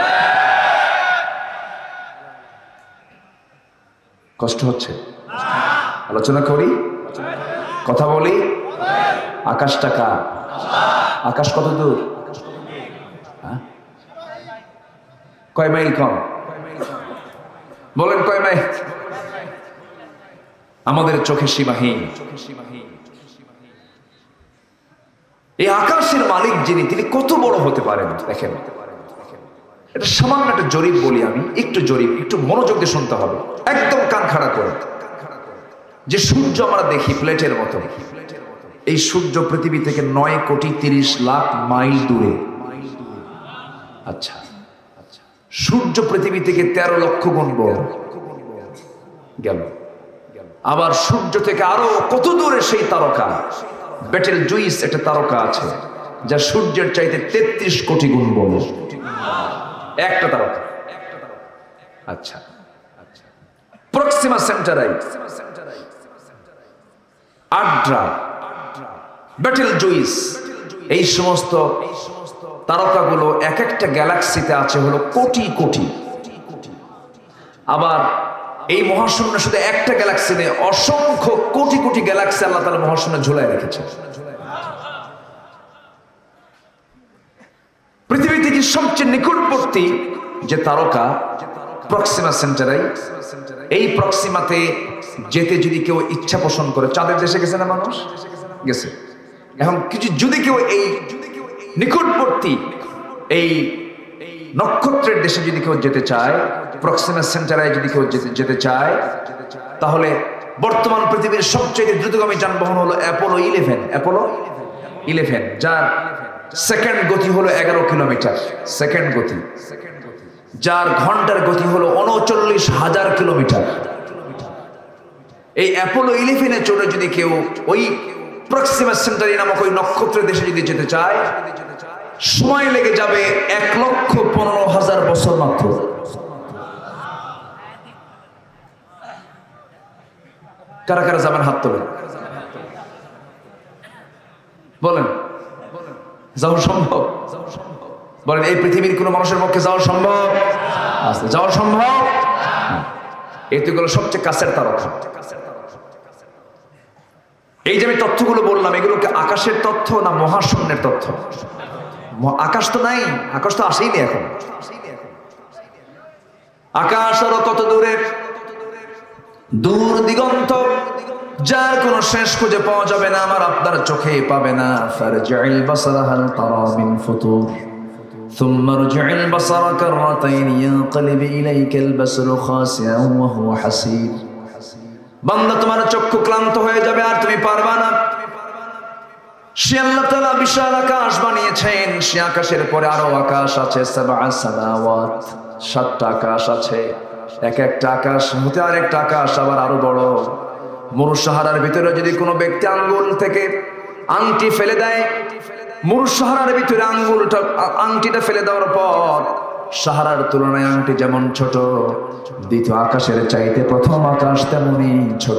কষ্ট হচ্ছে? আলোচনা করি, কথা বলি। আকাশটা কার? আকাশ কত দূর? কয় মাইল? কম বলেন, কয় মাইল? আমাদের চোখে সীমাহীন। এই আকাশের মালিক যিনি, তিনি কত বড় হতে পারেন দেখেন। এটা সামান্য একটা জরিপ বলি আমি, একটু জরিপ, একটু মনোযোগ দিয়ে শুনতে হবে, একদম কান খাড়া করে। যে সূর্য আমরা দেখি প্লেটের মতো, এই সূর্য পৃথিবী থেকে নয় কোটি তিরিশ লাখ মাইল দূরে। আচ্ছা, সূর্য পৃথিবী থেকে তেরো লক্ষ গুণ বড় গেল। আবার সূর্য থেকে আরো কত দূরে সেই তারকা বেটেল জুইস, একটা তারকা আছে যা সূর্যের চাইতে তেত্রিশ কোটি গুণ বড়, একটা তারকা। আচ্ছা, Proxima Centauri, Adhara, Betelgeuse, এই সমস্ত তারকাগুলো এক একটা গ্যালাক্সিতে আছে হলো কোটি কোটি। আবার এই মহাশূন্য শুধু একটা গ্যালাক্সি নেই, অসংখ্য কোটি কোটি গ্যালাক্সি আল্লাহ তাআলা মহাশূন্যে ঝুলায় রেখেছে। পৃথিবী থেকে সবচেয়ে নিকটবর্তী যে তারকা প্রক্সিমা সেন্টারাই, এই প্রক্সিমাতে যেতে যদি কেউ ইচ্ছা পোষণ করে, চাঁদের দেশে গেছে না মানুষ? গেছে। এখন কিছু যদি কেউ এই নিকটবর্তী এই নক্ষত্রের দেশে যদি কেউ যেতে চায়, প্রক্সিমা সেন্টারায় যদি কেউ যেতে যেতে চায়, তাহলে বর্তমান পৃথিবীর সবচেয়ে দ্রুতগামী যানবাহন হলো অ্যাপোলো ইলেভেন। অ্যাপোলো ইলেভেন, যার সেকেন্ড গতি হলো এগারো কিলোমিটার সেকেন্ড গতি, যার ঘন্টার গতি হলো উনচল্লিশ হাজার কিলোমিটার। এই অ্যাপোলো ইলেভেনে চড়ে যদি কেউ ওই প্রক্সিমা সেন্টারি নামক ওই নক্ষত্রের দেশে যদি যেতে চায়, সময় লেগে যাবে এক লক্ষ পনেরো হাজার বছর মাত্র। কারা কারা যাবেন হাত তোলেন, বলেন যাওয়া সম্ভব? বলেন এই পৃথিবীর কোন মানুষের পক্ষে যাওয়া সম্ভব? যাওয়া সম্ভব? এগুলো সবচেয়ে কাছের তারকা। এই যে আমি তথ্যগুলো বললাম, এগুলোকে আকাশের তথ্য না মহাশূন্যের তথ্য? আকাশ তো নাই, আকাশ তো আসেইনি এখন। আকাশ আরো কত দূরে, দূর দিগন্ত, যার কোনো শেষ খুঁজে পাওয়া যাবে না, আমার আপনার চোখে পাবে না। ফারজি'ল বাসারা হাল তারা মিন ফুতুর ثم ارجع البصر كرتين ينقلب إليك البصر خاسئا وهو حسير। বান্দা তোমার চক্ষু ক্লান্ত হয়ে যাবে আর তুমি পারবা না। সে আল্লাহ তাআলা বিশাল আকাশ বানিয়েছেন, সে আকাশের পরে আরো আকাশ আছে, সাবআ সামাওয়াত, সাতটা আকাশ আছে। এক একটা আকাশ হতে আরেকটা আকাশ আবার আরো বড়। মরু সাহারার ভিতরে যদি কোনো ব্যক্তি আঙ্গুল থেকে আংটি ফেলে দেয়, মরু সাহারার ভিতরে আঙ্গুলটা আংটিটা ফেলে দেওয়ার পর সাহারার তুলনায় আংটি যেমন ছোট, দ্বিতীয় আকাশের চাইতে প্রথম আকাশ তেমনই ছোট।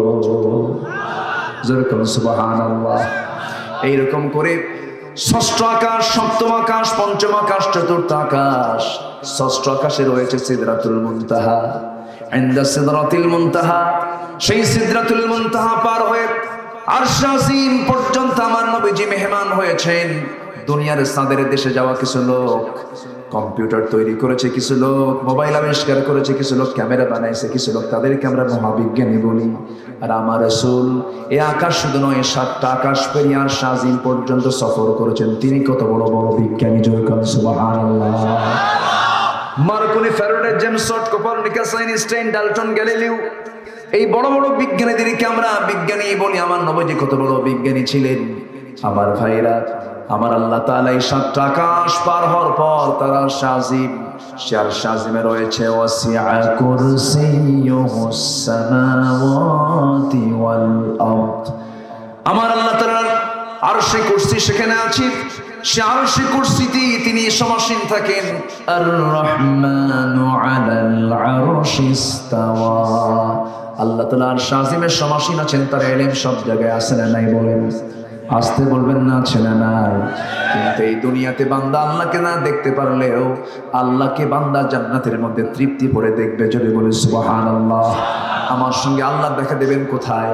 যেরকম সুবহানাল্লাহ। এইরকম করে ষষ্ঠ আকাশ, সপ্তম আকাশ, পঞ্চম আকাশ, চতুর্থ আকাশ, ষষ্ঠ আকাশে রয়েছে সিদরাতুল মুনতাহা। ইনদা সিদরাতিল মুনতাহা, সেই সিদরাতুল মুনতাহা পার হয়ে আরশ আজিম পর্যন্ত আমার নবীজি মেহমান হয়েছেন। দুনিয়ার চাঁদের দেশে যাওয়া কিছু লোক কম্পিউটার তৈরি করেছে, কিছু লোক মোবাইল আবিষ্কার করেছে, কিছু লোক ক্যামেরা বানাইছে, কিছু লোক তাদেরকে আমরা মহাবিজ্ঞানী বলি। আর আমার রাসূল এই আকাশ শুধু নয়, সাতটা আকাশ পেরিয়ে আরশ আজিম পর্যন্ত সফর করেছেন। তিনি কত বড় বড় বিজ্ঞানী, জোরে বলুন সুবহানাল্লাহ। Marconi, Faraday, James Watt, Copernicus, Einstein, Dalton, Galileo, এই বড় বড় বিজ্ঞানীদেরকে আমরা বিজ্ঞানী বলি। আমার নবীজি কত বড় বিজ্ঞানী ছিলেন। আমার ভাইরা, আমার আল্লাহ তাআলা এই সাতটা আকাশ পার হওয়ার পর তার আরশ আজিম, সে আরশ আজিমে রয়েছে ওয়াসিআ কুরসিয়ুহুস সামাওয়াতি ওয়াল আরদ। আমার আল্লাহ তাআলার আরশে কুরসি সেখানে আছে, সে আরশে কুরসিতে তিনি সমাসীন থাকেন। আর রহমানু আলাল আরশি ইস্তাওয়া, আল্লাহ তাআলা আরশ আজিমে সমাসীন আছেন। তার ইলম সব জায়গায় আছে না নাই? বলেন, আসতে বলবেন না, আছে না নাই? কিন্তু এই দুনিয়াতে বান্দা আল্লাহকে না দেখতে পারলেও আল্লাহকে বান্দা জান্নাতের মধ্যে তৃপ্তি ভরে দেখবে। যদি বলি সুবহানাল্লাহ। আমার সঙ্গে আল্লাহ দেখা দেবেন কোথায়?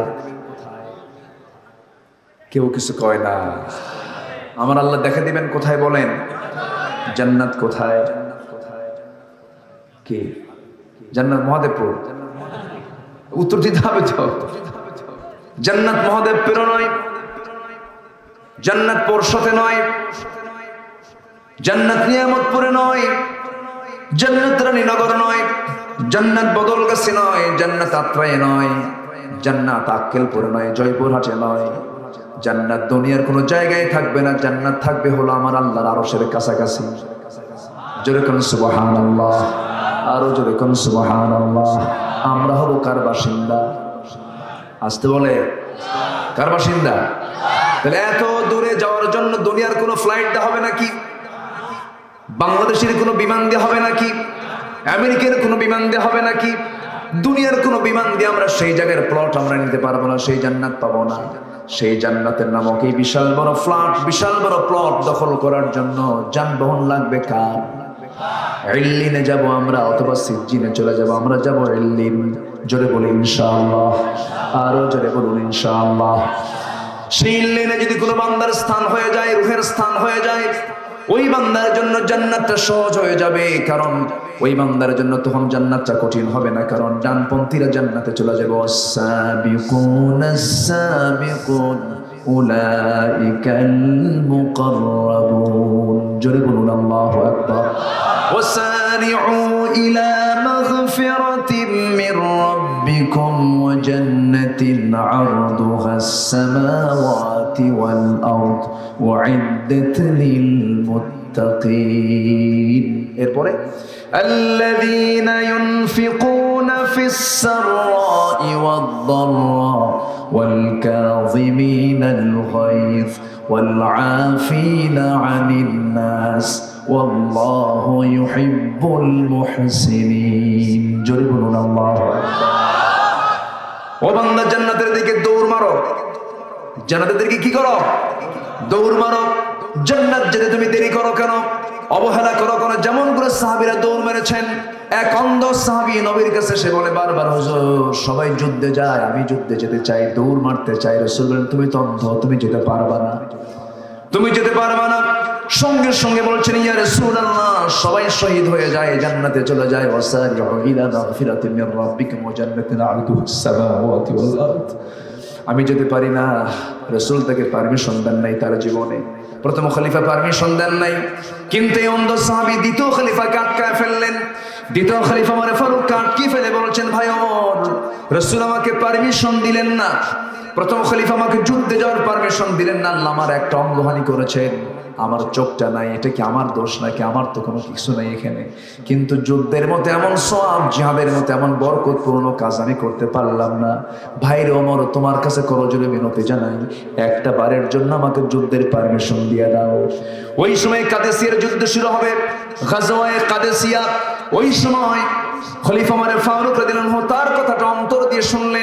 কেউ কিছু কয় না। আমার আল্লাহ দেখা দিবেন কোথায় বলেন? জান্নাত কোথায়? কি জান্নাত? মহাদেবপুর? উত্তর দিতে হবে তো। জান্নাত মহাদেবপুর নয়, জান্নাত পরশতে নয়, জান্নাত নিয়ামতপুরে নয়, জান্নাত রানীনগর নয়, জান্নাত বদলগাছি নয়, জান্নাত আত্রায়ে নয়, জান্নাত আক্কেলপুরে নয়, জয়পুরহাটে নয়। জান্নাত দুনিয়ার কোনো জায়গায় থাকবে না। জান্নাত থাকবে হলো আমার আল্লাহর আরশের কাছাকাছি। জোরে কোন সুবহানাল্লাহ, আরো জোরে কোন সুবহানাল্লাহ। আমরা হব কার বাসিন্দা? আসতে বলে, কার বাসিন্দা? তাহলে এত দূরে যাওয়ার জন্য দুনিয়ার কোনো ফ্লাইট দেওয়া হবে নাকি? বাংলাদেশের কোনো বিমান দেওয়া হবে নাকি? আমেরিকার কোনো বিমান দেওয়া হবে নাকি? দুনিয়ার কোনো বিমান দিয়ে আমরা সেই জায়গার প্লট আমরা নিতে পারবো না, সেই জান্নাত পাবো না। সেই জান্নাতের নামক এই বিশাল বড় ফ্ল্যাট, বিশাল বড় প্লট দখল করার জন্য যানবাহন লাগবে কার? ইল্লিনে যাব আমরা, অথবা সিজ্জিনে চলে যাব। আমরা যাব ইল্লিন। জোরে বলি ইনশাআল্লাহ, আরো জোরে বলুন ইনশাআল্লাহ। সেই ইল্লিনে যদি কোনো বান্দার স্থান হয়ে যায়, রূহের স্থান হয়ে যায়, ওই বান্দার জন্য জান্নাতটা সহজ হয়ে যাবে। কারণ ওই বান্দার জন্য তখন জান্নাতটা কঠিন হবে না, কারণ ডানপন্থীরা জান্নাতে চলে যাবে। ওয়াস-সাবিকুন আস-সাবিকুন উলাইকাল মুকাররাবুন। জোরে বলুন আল্লাহু আকবার। ওয়াসারিউ ইলা মাগফিরাতিন মির রাব্বিকুম ওয়া জান্নাতিন আরদুহাস সামাওয়াতি ওয়াল আরদ উইদ্দাত লিল মুত্তাকিন। এরপরে الذين ينفقون في السراء والضراء والكاظمين الغيظ والعافين عن الناس والله يحب المحسنين। জোরে বলুন আল্লাহু আকবার। ও বান্দা, জান্নাতের দিকে দৌড় মারো। জান্নাতের দিকে কি করো? দৌড় মারো। জান্নাত যেতে তুমি দেরি করো কেন? অবহেলা করো কেন? যেমন করে সাহাবীরা দৌড় মেরেছেন। এক অন্ধ সাহাবী নবীর কাছে সে বলে বারবার, হুজুর সবাই যুদ্ধে যায়, আমি যুদ্ধে যেতে চাই, দৌড় মারতে চাই। রাসূল বলেন, তুমি তো অন্ধ, তুমি যেতে পারবা না, তুমি যেতে পারবা না। সঙ্গে সঙ্গে বলছেন, ইয়া রাসূলুল্লাহ, সবাই শহীদ হয়ে যায়, জান্নাতে চলে যায়। ওয়াসারিউ ইলা মাগফিরাতিন মির রাব্বিকুম ওয়া জান্নাতিন আরদুহাস সামাওয়াতি ওয়াল আরদ। আমি যেতে পারি না। রাসূল তাকে পারমিশন দেন নাই তার জীবনে। প্রথম খলিফা পারমিশন দেন নাই, কিন্তু এই অন্ধ সাহাবী দ্বিতীয় খলিফাকে আটকায় ফেললেন। দ্বিতীয় খলিফা মানে ফারুক আটকে ফেলে বলছেন, ভাই ওমর, রাসূল আমাকে পারমিশন দিলেন না। প্রথম খলিফা আমাকে যুদ্ধে যাওয়ার পারমিশন দিলেন না। আল্লাহ আমার একটা অঙ্গহানি করেছেন, আমার চোখটা নাই, এটা কি আমার দোষ নাকি? আমার তো কোনো কিছু নাই এখানে। কিন্তু যুদ্ধের মতো এমন সওয়াব, জিহাদের মতো এমন বরকতপূর্ণ কাজ আমি করতে পারলাম না। ভাইরে ওমর, তোমার কাছে করজোড়ে মিনতি জানাই, একটা বারের জন্য আমাকে যুদ্ধের পারমিশন দিয়ে দাও। ওই সময় কাদেসিয়ার যুদ্ধ শুরু হবে, গাজওয়ায়ে কাদেসিয়া। ওই সময় খলিফা ওমর ফারুক রাদিয়াল্লাহু আনহু তার কথাটা অন্তর দিয়ে শুনলেন।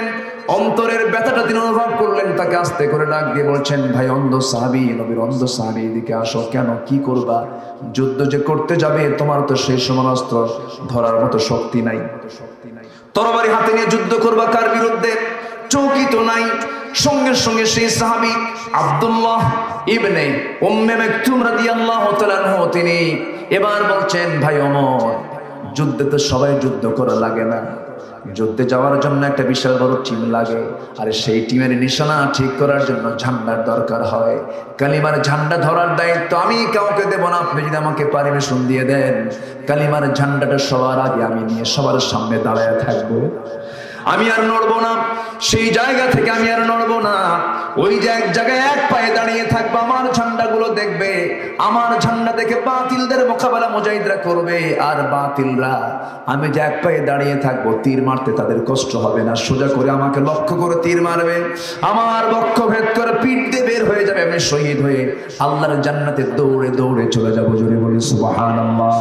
অন্তরের ব্যথাটা তিনি অনুভব করলেন। তাকে আস্তে করে ডাক দিয়ে বলছেন, ভাই অন্ধ সাহাবী, নবীর অন্ধ সাহাবী, এদিকে আসো। কেন, কি করবা? যুদ্ধ যে করতে যাবে, তোমার তো সেই সমরাস্ত্র ধরার মতো শক্তি নাই। তরবারি হাতে নিয়ে যুদ্ধ করবা কার বিরুদ্ধে? চৌকি তো নাই। সঙ্গে সঙ্গে সেই সাহাবী আব্দুল্লাহ ইবনে উম্মে মাকতুম রাদিয়াল্লাহু তাআলা আনহু তিনি এবার বলছেন, ভাই ওমর, যুদ্ধে তো সবাই যুদ্ধ করা লাগে না, যুদ্ধে যাওয়ার জন্য একটা বিশাল বড় টিম লাগে, আর সেই টিমের নিশানা ঠিক করার জন্য ঝান্ডার দরকার হয়। কালিমার ঝান্ডা ধরার দায়িত্ব আমি কাউকে দেব না, আপনি যদি আমাকে পারমিশন দিয়ে দেন, কালিমার ঝান্ডাটা সবার আগে আমি নিয়ে সবার সামনে দাঁড়ায় থাকবো। আমি আর নড়বো না, সেই জায়গা থেকে আমি আর নড়বো না। ওই যে এক জায়গায় এক পায়ে দাঁড়িয়ে থাকবো, আমার ঝান্ডাগুলো দেখবে, আমার ঝান্ডা দেখে বাতিলদের মোকাবেলা মুজাহিদরা করবে। আর বাতিলরা আমি যে এক পায়ে দাঁড়িয়ে থাকবো, তীর মারতে তাদের কষ্ট হবে না, সোজা করে আমাকে লক্ষ্য করে তীর মারবে, আমার বক্ষ ভেদ করে পিঠ দিয়ে বের হয়ে যাবে, আমি শহীদ হয়ে আল্লাহর জান্নাতে দৌড়ে দৌড়ে চলে যাবো। জোরে বলি সুবহানাল্লাহ।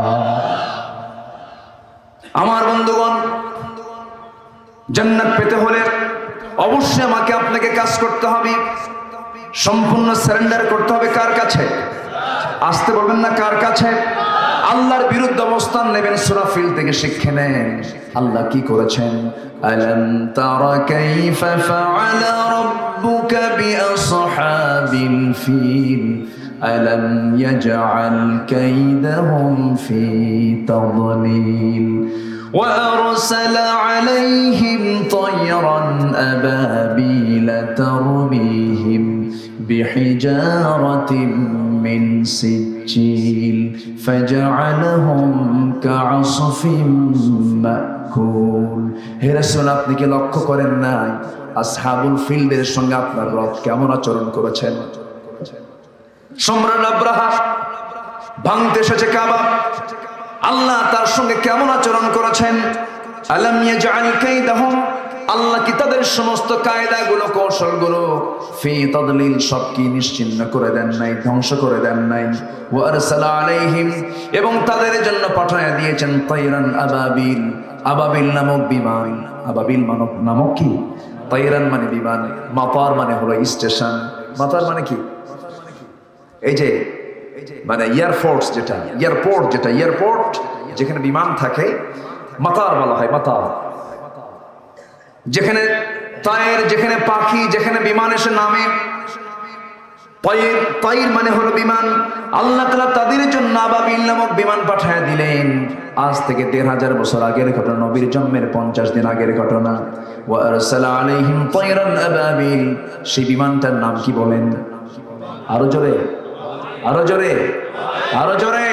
আমার বন্ধুগণ, জান্নাত পেতে হলে অবশ্যই আমাকে আপনাকে কাজ করতে হবে, সম্পূর্ণ সারেন্ডার করতে হবে। কার কাছে? আসতে বলবেন না, কার কাছে? আল্লাহর বিরুদ্ধে অবস্থান নেবেন। সূরা ফিল থেকে শিক্ষা নেন, আল্লাহ কি করেছেন? আলাম তারা কাইফা ফাআলা রাব্বুকা বিআসহাবিল ফিল আলাম ইয়াজআল কাইদাহুম ফি তাদলিল وأرسل عليهم طيرا أبابيل ترميهم بحجارة من سجيل فجعلهم كعصف مأكول। হে রাসূল, আপনি কি লক্ষ্য করেন নাই আসহাবুল ফিলদের সঙ্গে আপনার রব কেমন আচরণ করেছেন? সম্রাট আব্রাহা ভাঙতে এসেছে কাবা, আল্লাহ তার সঙ্গে কেমন আচরণ করেছেন? আলাম ইয়াজআল কাইদাহুম, আল্লাহ কি তাদের সমস্ত কায়দাগুলো কৌশলগুলো ফি তাদলিল সব কি নিশ্চিহ্ন করে দেন নাই, ধ্বংস করে দেন নাই? ওয়া আরসালা আলাইহিম, এবং তাদের জন্য পাঠিয়ে দিয়েছেন তাইরান আবাবিল, আবাবিল নামক বিমান। আবাবিল মানব নামক কি? তাইরান মানে বিমান, মাতার মানে হলো স্টেশন। মাতার মানে কি? এই যে মানে এয়ারফোর্স, যেটা এয়ারপোর্ট, যেটা এয়ারপোর্ট যেখানে বিমান থাকে, মাতার বলা হয়। মাতার যেখানে তায়ের, যেখানে পাখি, যেখানে বিমান এসে নামে। তায়ের, তায়ের মানে হলো বিমান। আল্লাহ তাআলা তাদের জন্য আবাবিল নামক বিমান পাঠিয়ে দিলেন। আজ থেকে দেড় হাজার বছর আগের ঘটনা, নবীর জন্মের পঞ্চাশ দিন আগের ঘটনা। ওয়া আরসালা আলাইহিম তায়রান আবাবিল, সেই বিমানটার নাম কি বলেন? আরো জোরে, আরো জোরে, আরো জোরে।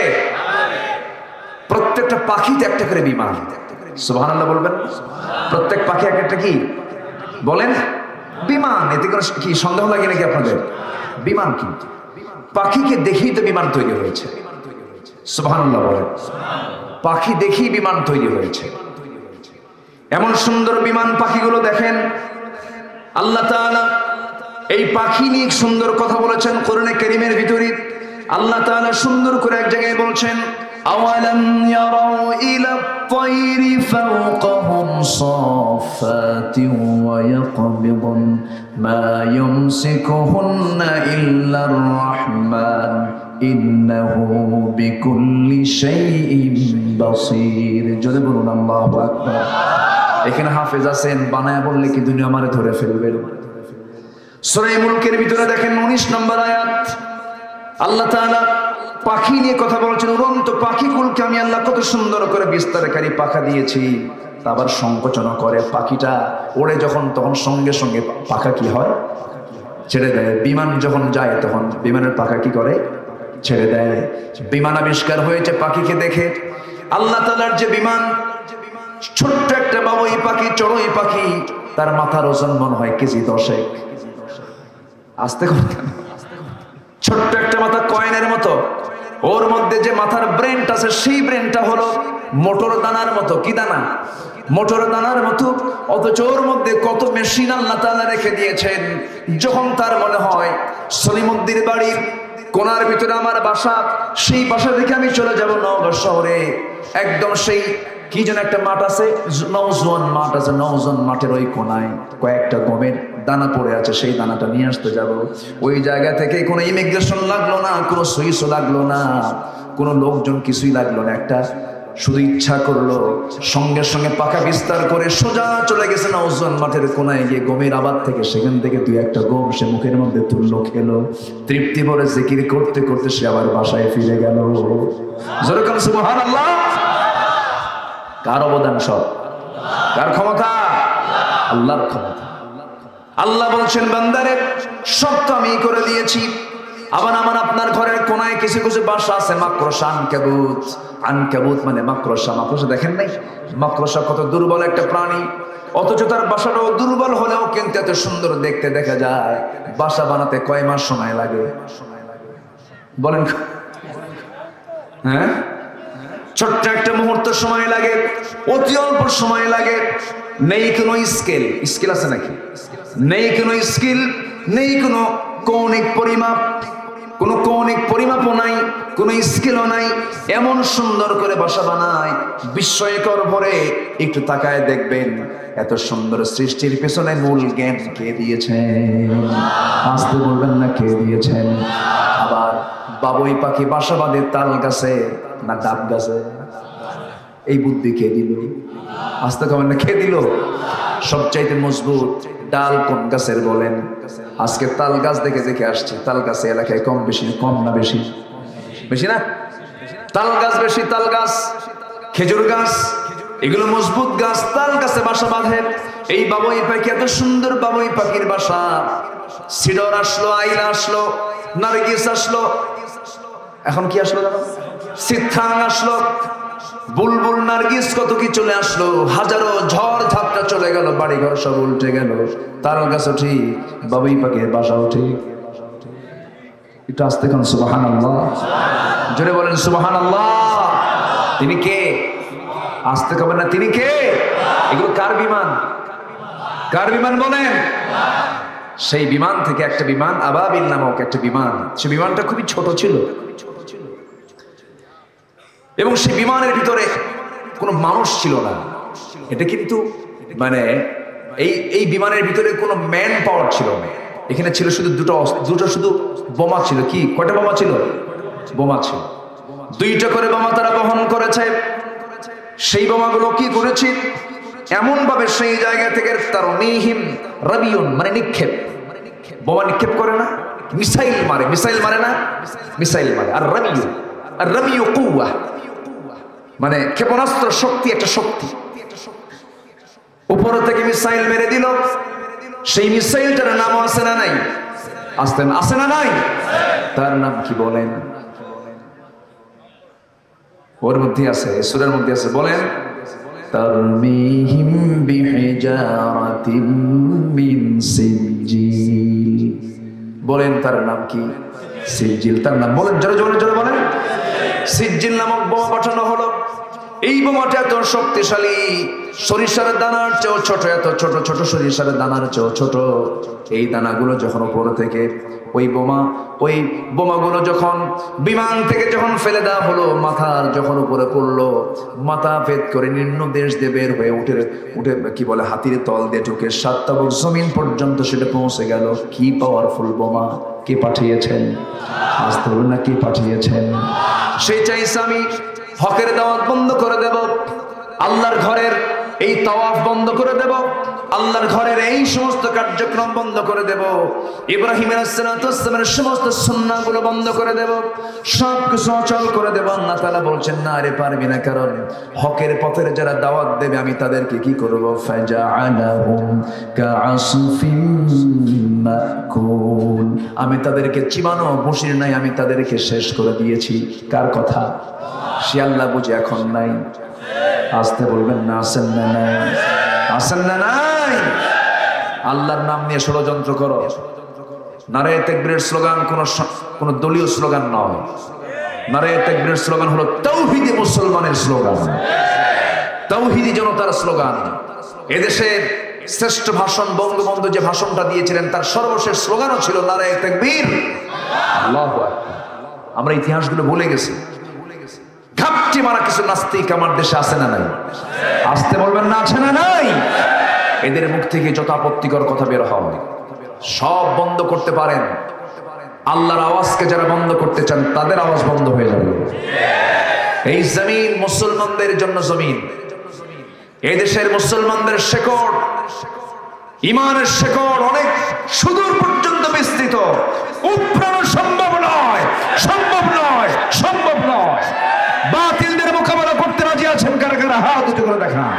প্রত্যেকটা পাখিতে একটা করে বিমান। সুবহানাল্লাহ বলবেন। প্রত্যেক পাখি এক একটা কি বলেন? বিমান। এতে করে কি সন্দেহ লাগে নাকি আপনাদের? বিমান কি? পাখিকে দেখেই তো বিমান তৈরি হয়েছে। সুবহানাল্লাহ বলেন। পাখি দেখেই বিমান তৈরি হয়েছে। এমন সুন্দর বিমান পাখিগুলো দেখেন। আল্লাহ তাআলা এই পাখি নিয়ে সুন্দর কথা বলেছেন কোরআনে কারীমের ভিতরে। আল্লাহ তাআলা সুন্দর করে এক জায়গায় বলছেন, আওয়ালাম ইয়ারাউ ইলা আত-তায়রি ফাওকাহুম সাফাতিন ওয়া ইয়াকবিদুন মা ইউমসিকুহুন্না ইল্লার রাহমান ইন্নাহু বিকুল্লি শাইইন বাসীর। যদি বলুন আল্লাহু আকবার। এখানে হাফেজ আছেন, বানায়া বললে কি দুনিয়া আমারে ধরে ফেলবে? সূরা মুলকের ভিতরে দেখেন উনিশ নম্বর আয়াত, আল্লাহ তাআলা পাখি নিয়ে কথা বলেছেন। উড়ন্ত পাখিকুলকে আমি আল্লাহ কত সুন্দর করে বিস্তারকারী পাখা দিয়েছি। আবার সংকোচন করে পাখিটা ওড়ে যখন, তখন সঙ্গে সঙ্গে পাখা কি হয়? ছেড়ে দেয়। বিমান যখন যায় তখন বিমানের পাখা কি করে? ছেড়ে দেয়। বিমান আবিষ্কার হয়েছে পাখিকে দেখে। আল্লাহ তাআলার যে বিমান, ছোট্ট একটা বাবুই পাখি, চড়ুই পাখি, তার মাথার ওজন মনে হয় কেজি দশেক। আস্তে কথা, ছোট্ট একটা মাথা কয়েনের মতো। ওর মধ্যে যে মাথার ব্রেনটা আছে, সেই ব্রেনটা হলো মোটর দানার মতো। কি দানা? মোটর দানার মতো। অথচ ওর মধ্যে কত মেশিন আল্লাহ তাআলা রেখে দিয়েছেন। যখন তার মনে হয় সলিমুদ্দিন বাড়ির কোনার ভিতরে আমার বাসা, সেই বাসা থেকে আমি চলে যাব নওগাঁ শহরে, একদম সেই কি যেন একটা মাঠ আছে, নওজোয়ান মাঠ আছে, নওজোয়ান মাঠের ওই কোনায় কয়েকটা গমের দানা পড়ে আছে, সেই দানাটা নিয়ে আসতে যাব। ওই জায়গা থেকে কোনো ইমিগ্রেশন লাগলো না, কোনো সুইসও লাগলো না, কোনো লোকজন কিছুই লাগলো না। একটা শুধু ইচ্ছা করলো, সঙ্গে সঙ্গে পাখা বিস্তার করে সোজা চলে গেছে নওজোয়ান মাঠের কোনায় গিয়ে গমের আবাদ থেকে সেখান থেকে দুই একটা গম সে মুখের মধ্যে তুললো, খেলো, তৃপ্তি ভরে জিকির করতে করতে সে আবার বাসায় ফিরে গেল। যেরকম সুবহানাল্লাহ। কার অবদান? সব কার ক্ষমতা? আল্লাহর ক্ষমতা। আল্লাহ বলছেন বান্দারে সব তো আমি করে দিয়েছি, আবার আমার আপনার ঘরের কোনায় কিছু কিছু বাসা আছে মাকড়সা, আনকাবুত। আনকাবুত মানে মাকড়সা। মাকড়সা দেখেন নাই? মাকড়সা কত দুর্বল একটা প্রাণী, অথচ তার বাসাটাও দুর্বল হলেও কিন্তু এত সুন্দর দেখতে দেখা যায়। বাসা বানাতে কয় মাস সময় লাগে বলেন? হ্যাঁ, ছোট্ট একটা মুহূর্ত সময় লাগে, অতি অল্প সময় লাগে। নেই কোনো স্কেল, স্কেল আছে নাকি? নেই কোনো স্কিল, নেই কোনো কৌণিক পরিমাপ, কোনো কৌণিক পরিমাপও নাই, কোনো স্কেলও নাই, এমন সুন্দর করে বাসা বানায় বিস্ময়কর ভরে। একটু তাকায় দেখবেন এত সুন্দর সৃষ্টির পেছনে মূল জ্ঞান কে দিয়েছেন? আসতে বলবেন না কে দিয়েছেন? আবার বাবুই পাখি বাসা বাঁধে তাল গাছে না ডাব গাছে? এই বুদ্ধি কে দিল? আসতে কবেন না কে দিল? সবচাইতে মজবুত ডাল কোন গাছের বলেন? আজকে তাল গাছ দেখে দেখে আসছি, তাল গাছে এলাকায় কম বেশি, কম না বেশি? বেশি না? তাল গাছ বেশি। তাল গাছ, খেজুর গাছ, এগুলো মজবুত গাছ, তাল গাছে বাসা বাঁধে। এই বাবুই পাখি, এত সুন্দর বাবুই পাখির বাসা। সিডর আসলো, আইলা আসলো, নার্গিস আসলো, এখন কি আসলো জানো? সিদ্ধাং আসলো, বুলবুল, নার্গিস, কত কি চলে আসলো। হাজারো ঝড় ঝাপটা চলে গেল, বাড়ি ঘর সব উল্টে গেল। তাল গাছও ঠিক, বাবুই পাখির বাসাও ঠিক। একটু আসতে কোন সুবহানাল্লাহ, জোরে বলেন সুবহানাল্লাহ। তিনি কে? আসতে কবেন না তিনি কে? এগুলো কার বিমান? কার বিমান বলেন? সেই বিমান থেকে একটা বিমান, আবাবিল নামক একটা বিমান, সে বিমানটা খুবই ছোট ছিল এবং সেই বিমানের ভিতরে কোনো মানুষ ছিল না। এটা কিন্তু মানে এই এই বিমানের ভিতরে কোনো ম্যান পাওয়ার ছিল না। এখানে ছিল শুধু দুটো দুটো শুধু বোমা ছিল। কি কয়টা বোমা ছিল? বোমা ছিল দুইটা করে বোমা তারা বহন করেছে। সেই বোমাগুলো কি করেছে? এমন ভাবে সেই জায়গা থেকে তারমিহিম রাবিউন মানে নিক্ষেপ, বোমা নিক্ষেপ করে না, মিসাইল মারে। মিসাইল মারে না, মিসাইল মারে। আর রাবিউ, আর রাবিউ কুওয়া মানে ক্ষেপণাস্ত্র, শক্তি, একটা শক্তি। উপর থেকে মিসাইল মেরে দিল। সেই মিসাইলটার নাম আছে না নাই? আসতেন আছে না নাই? তার নাম কি বলেন? ওর মধ্যে আছে, সূরার মধ্যে আছে, বলেন তারমিহিম বিহিজারাতিম মিন সিজিল। বলেন তার নাম কি? সিজিল। তার নাম বলেন, জোরে জোরে জোরে বলেন। সিজিল নামক বোমা পাঠানো হলো। এই বোমাটা এত শক্তিশালী, সরিষার দানার চেয়েও ছোট, এত ছোট ছোট সরিষার দানার চেয়েও ছোট। এই দানাগুলো যখন উপর থেকে ওই বোমা ওই বোমাগুলো যখন বিমান থেকে যখন ফেলে দেওয়া হলো, মাথার যখন উপরে পড়লো, মাথা ভেদ করে নিম্ন দেশ দিয়ে বের হয়ে উঠে উঠে কি বলে হাতির তল দিয়ে ঢুকে সাত তাবক জমিন পর্যন্ত সেটা পৌঁছে গেল। কি পাওয়ারফুল বোমা! কে পাঠিয়েছেন? আসতে বলুন না কে পাঠিয়েছেন? সে চাইছে আমি হকের দাওয়াত বন্ধ করে দেব, আল্লাহর ঘরের এই তাওয়াফ বন্ধ করে দেব, আল্লাহর ঘরের এই সমস্ত কার্যক্রম বন্ধ করে দেব, ইব্রাহিম আলাইহিস সালামের সমস্ত সুন্নাহগুলো বন্ধ করে দেব, সব কিছু অচল করে দেব। আল্লাহ তাআলা বলছেন না রে, পারবি না, কারণ হকের পথের যারা দাওয়াত দেবে আমি তাদেরকে কি করব? ফাজাআলাহুম কাআসফিন মাকুল, আমি তাদেরকে চিবানো বসির নাই, আমি তাদেরকে শেষ করে দিয়েছি। কার কথা? সে আল্লাহ বুঝে এখন নাই। আসতে বলবেন না আসেন না নাই? আসেন না নাই? আল্লাহর নাম নিয়ে ষড়যন্ত্র করো। নারে তাকবীরের স্লোগান কোন কোন দলীয় স্লোগান নয়। নারে তাকবীরের স্লোগান হলো তাওহীদি মুসলমানের স্লোগান, তাওহীদি জনতার স্লোগান। এদেশের শ্রেষ্ঠ ভাষণ বঙ্গবন্ধু যে ভাষণটা দিয়েছিলেন তার সর্বশেষ স্লোগানও ছিল নারে তাকবীর। আল্লাহু আকবার। আমরা ইতিহাসগুলো ভুলে গেছি। ঘাপটি মারা কিছু নাস্তিক আমার দেশে আছে না নাই? আসতে বলবেন না, আছে না নাই? এদের মুখ থেকে যত আপত্তিকর কথা বের হয় সব বন্ধ করতে পারেন। আল্লাহর আওয়াজকে যারা বন্ধ করতে চান তাদের আওয়াজ বন্ধ হয়ে যাবে। এই জমিন মুসলমানদের জন্য জমিন। এই দেশের মুসলমানদের শেকড়, ইমানের শেকড় অনেক সুদূর পর্যন্ত বিস্তৃত। উপড়ানো সম্ভব নয়, সম্ভব নয়, সম্ভব নয়। বাতিলদের মোকাবেলা করতে রাজি আছেন কারা কারা? হাত উঁচু করে দেখান।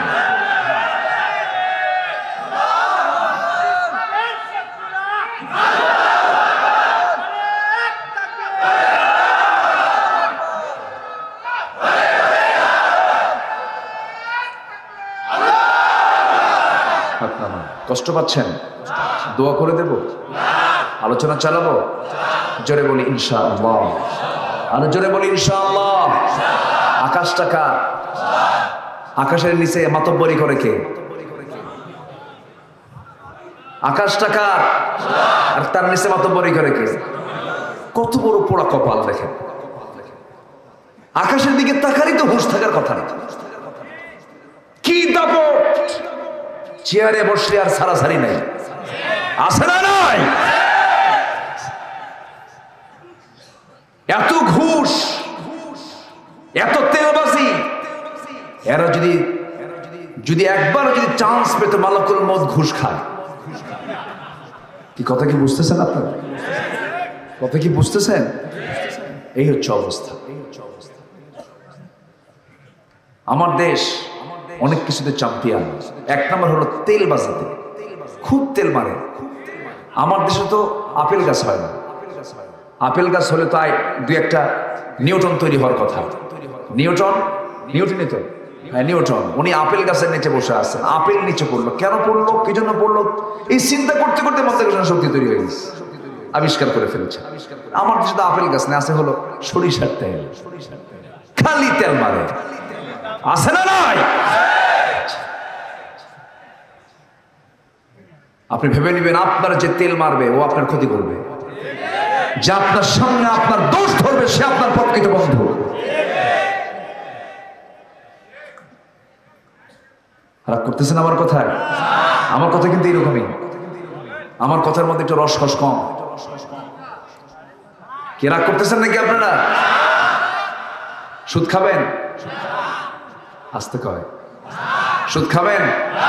কষ্ট পাচ্ছেন? দোয়া করে দেব, আলোচনা চালাবো। জোরে বলি ইনশাআল্লাহ। আরো জোরে বলি ইনশাআল্লাহ। আকাশটা কার? আকাশের নিচে মাতব্বরি করে কে? আকাশটা কার? আর তার নিচে মাতব্বরি করে কে? কত বড় পোড়া কপাল দেখেন। আকাশের দিকে তাকারই তো হুঁশ থাকার কথা না। কি দাপট! চেয়ারে বসলে আর সারাসারি নাই, আছে না নাই? এত ঘুষ, এত তেলবাজি। এরা যদি যদি একবার যদি চান্স পেত মালাকুল মউত ঘুষ খায়। কি কথা কি বুঝতেছেন আপনারা? কথা কি বুঝতেছেন? এই হচ্ছে অবস্থা। আমার দেশ অনেক কিছুতে চ্যাম্পিয়ন। এক নম্বর হলো তেল বাজাতে, খুব তেল মারে। আমার দেশে তো আপেল গাছ হয় না। আপেল গাছ হলে তাই দুই একটা নিউটন তৈরি হওয়ার কথা। নিউটন নিউটনই তো, হ্যাঁ নিউটন। উনি আপেল গাছের নিচে বসে আছেন, আপেল নিচে পড়লো। কেন পড়লো, কি জন্য পড়লো, এই চিন্তা করতে করতে মাধ্যাকর্ষণ শক্তি তৈরি হয়ে গেছে, আবিষ্কার করে ফেলেছে। আমার দেশে তো আপেল গাছ না, আছে হলো সরিষার তেল। খালি তেল মারে, আছে না নাই? আপনি ভেবে নিবেন আপনার যে তেল মারবে ও আপনার ক্ষতি করবে, যে আপনার সামনে আপনার দোষ ধরবে সে আপনার প্রকৃত বন্ধু। রাগ করতেছেন আমার কথায়? আমার কথা কিন্তু এরকমই। আমার কথার মধ্যে একটু রসকস কম। কে রাগ করতেছেন নাকি আপনারা? সুদ খাবেন? আসতে কয় সুদ খাবেন?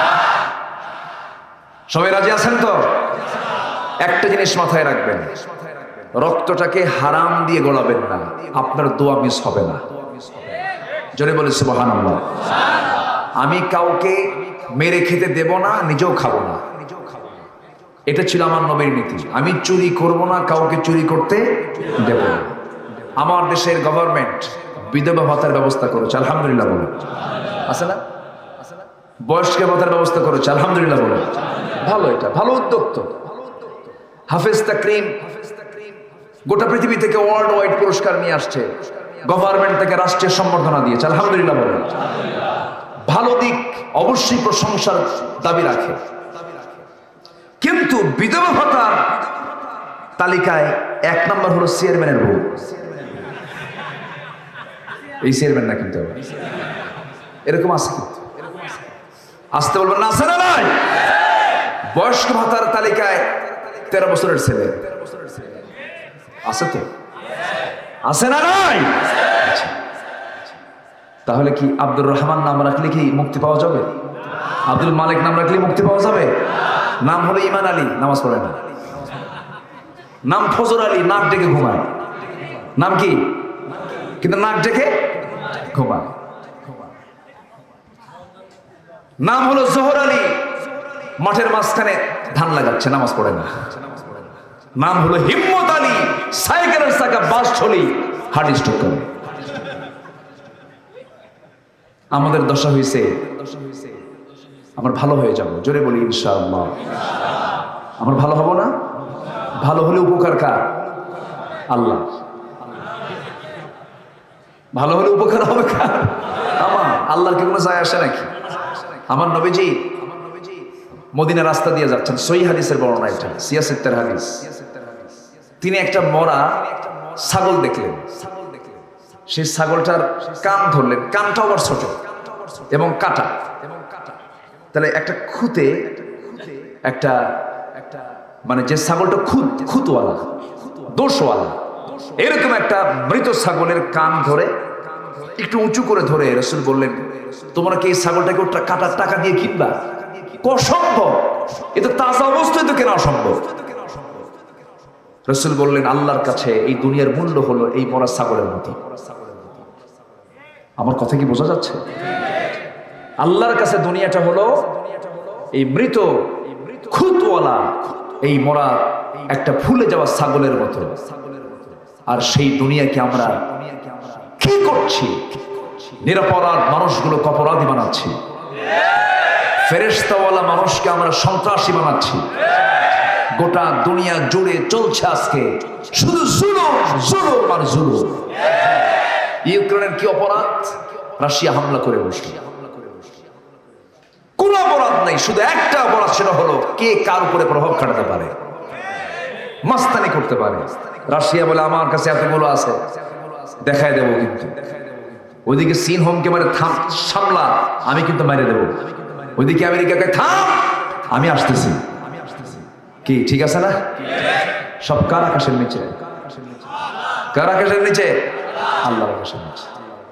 সবাই রাজি আছেন তো? একটা জিনিস মাথায় রাখবেন, রক্তটাকে হারাম দিয়ে গলাবেন না, আপনার দোয়া মিস হবে না। জোরে বলে সুবহানাল্লাহ। আমি কাউকে মেরে খেতে দেব না, নিজেও খাবো না। এটা ছিল আমার নবীর নীতি। আমি চুরি করব না, কাউকে চুরি করতে দেব না। আমার দেশের গভর্নমেন্ট বিধবা ভাতার ব্যবস্থা করেছে, আলহামদুলিল্লাহ বলে। আছে না? বয়স্ক ভাতার ব্যবস্থা করেছে, আলহামদুলিল্লাহ বলে। ভালো, এটা ভালো উদ্যোগ তো। হাফেজ তাকরিম গোটা পৃথিবী থেকে ওয়ার্ল্ড ওয়াইড পুরস্কার নিয়ে আসছে, গভর্নমেন্ট থেকে রাষ্ট্রীয় সম্বর্ধনা দিয়েছে, আলহামদুলিল্লাহ বলে। ভালো দিক, অবশ্যই প্রশংসার দাবি রাখে। কিন্তু বিধবা ভাতার তালিকায় এক নম্বর হলো চেয়ারম্যানের বউ। এই চেয়ারম্যান না কিন্তু এরকম আছে, কিন্তু আসতে বলবেন না, আছে না নাই? বয়স্ক ভাতার তালিকায় তেরো বছরের ছেলে আছে তো, আছে না নাই? তাহলে কি আব্দুর রহমান নাম রাখলে কি মুক্তি পাওয়া যাবে? আব্দুল মালিক নাম রাখলে মুক্তি পাওয়া যাবে? নাম হলো ইমান আলী, নামাজ পড়ে না। নাম ফজর আলী, নাক ডেকে ঘুমায়। নাম কি? কিন্তু নাক ডেকে ঘুমায়। নাম হলো জোহর আলী, মাঠের মাঝখানে ধান লাগাচ্ছে, নামাজ পড়ে না। নাম হলো হিম্মত আলী, সাইকেলের চাকা বাস ছলি, হার্ট স্ট্রোক করে। আমাদের দশা হয়েছে, আমার ভালো হয়ে যাব। জোরে বলি ইনশাআল্লাহ। আমার ভালো হব না? ভালো হলে উপকার কার? আল্লাহ। ভালো হলে উপকার হবে কার? আমার। আল্লাহর কি কোনো যায় আসে নাকি? আমার নবীজি মদিনা রাস্তা দিয়ে যাচ্ছেন, সহিহ হাদিসের বর্ণনা এটা, সিয়াসেত্তের হাদিস। তিনি একটা মরা ছাগল দেখলেন, সেই ছাগলটার কান ধরলেন, কানটা আবার ছোট এবং কাটা। তাহলে একটা খুঁতে একটা মানে যে ছাগলটা খুদ খুঁতওয়ালা দোষওয়ালা এরকম একটা মৃত ছাগলের কান ধরে একটু উঁচু করে ধরে রাসূল বললেন, তোমরা কি এই ছাগলটাকে ওটা কাটার টাকা দিয়ে কিনবা? অসম্ভব, এ তো তাজা অবস্থায় তো কেনা অসম্ভব। রাসূল বললেন, আল্লাহর কাছে এই দুনিয়ার মূল্য হলো এই মরা ছাগলের মতো। আমার কথা কি বোঝা যাচ্ছে? আল্লাহর কাছে দুনিয়াটা হলো এই মৃত খুঁতওয়ালা এই মরা একটা ফুলে যাওয়া ছাগলের মতো। আর সেই দুনিয়াকে আমরা কি করছি? নিরপরাধ মানুষগুলোকে অপরাধী বানাচ্ছি, ফেরেশতাওয়ালা মানুষকে আমরা সন্ত্রাসী বানাচ্ছি। গোটা দুনিয়া জুড়ে চলছে আজকে শুধু জুলুম জুলুম আর জুলুম। ইউক্রেনের কি অপরাধ? রাশিয়া হামলা করে বসল, কোন অপরাধ নাই, শুধু একটা অপরাধ, সেটা হলো কে কার উপরে প্রভাব খাটাতে পারে, মাস্তানি করতে পারে। রাশিয়া বলে আমার কাছে এতগুলো আছে, দেখায় দেবো, কিন্তু ওইদিকে চীন হোমকে মানে থাম সামলা, আমি কিন্তু মেরে দেবো। ওইদিকে আমেরিকাকে থাম, আমি আসতেছি। কি ঠিক আছে না? সব কার আকাশের নিচে? কার আকাশের নিচে? আল্লাহর আকাশের নিচে।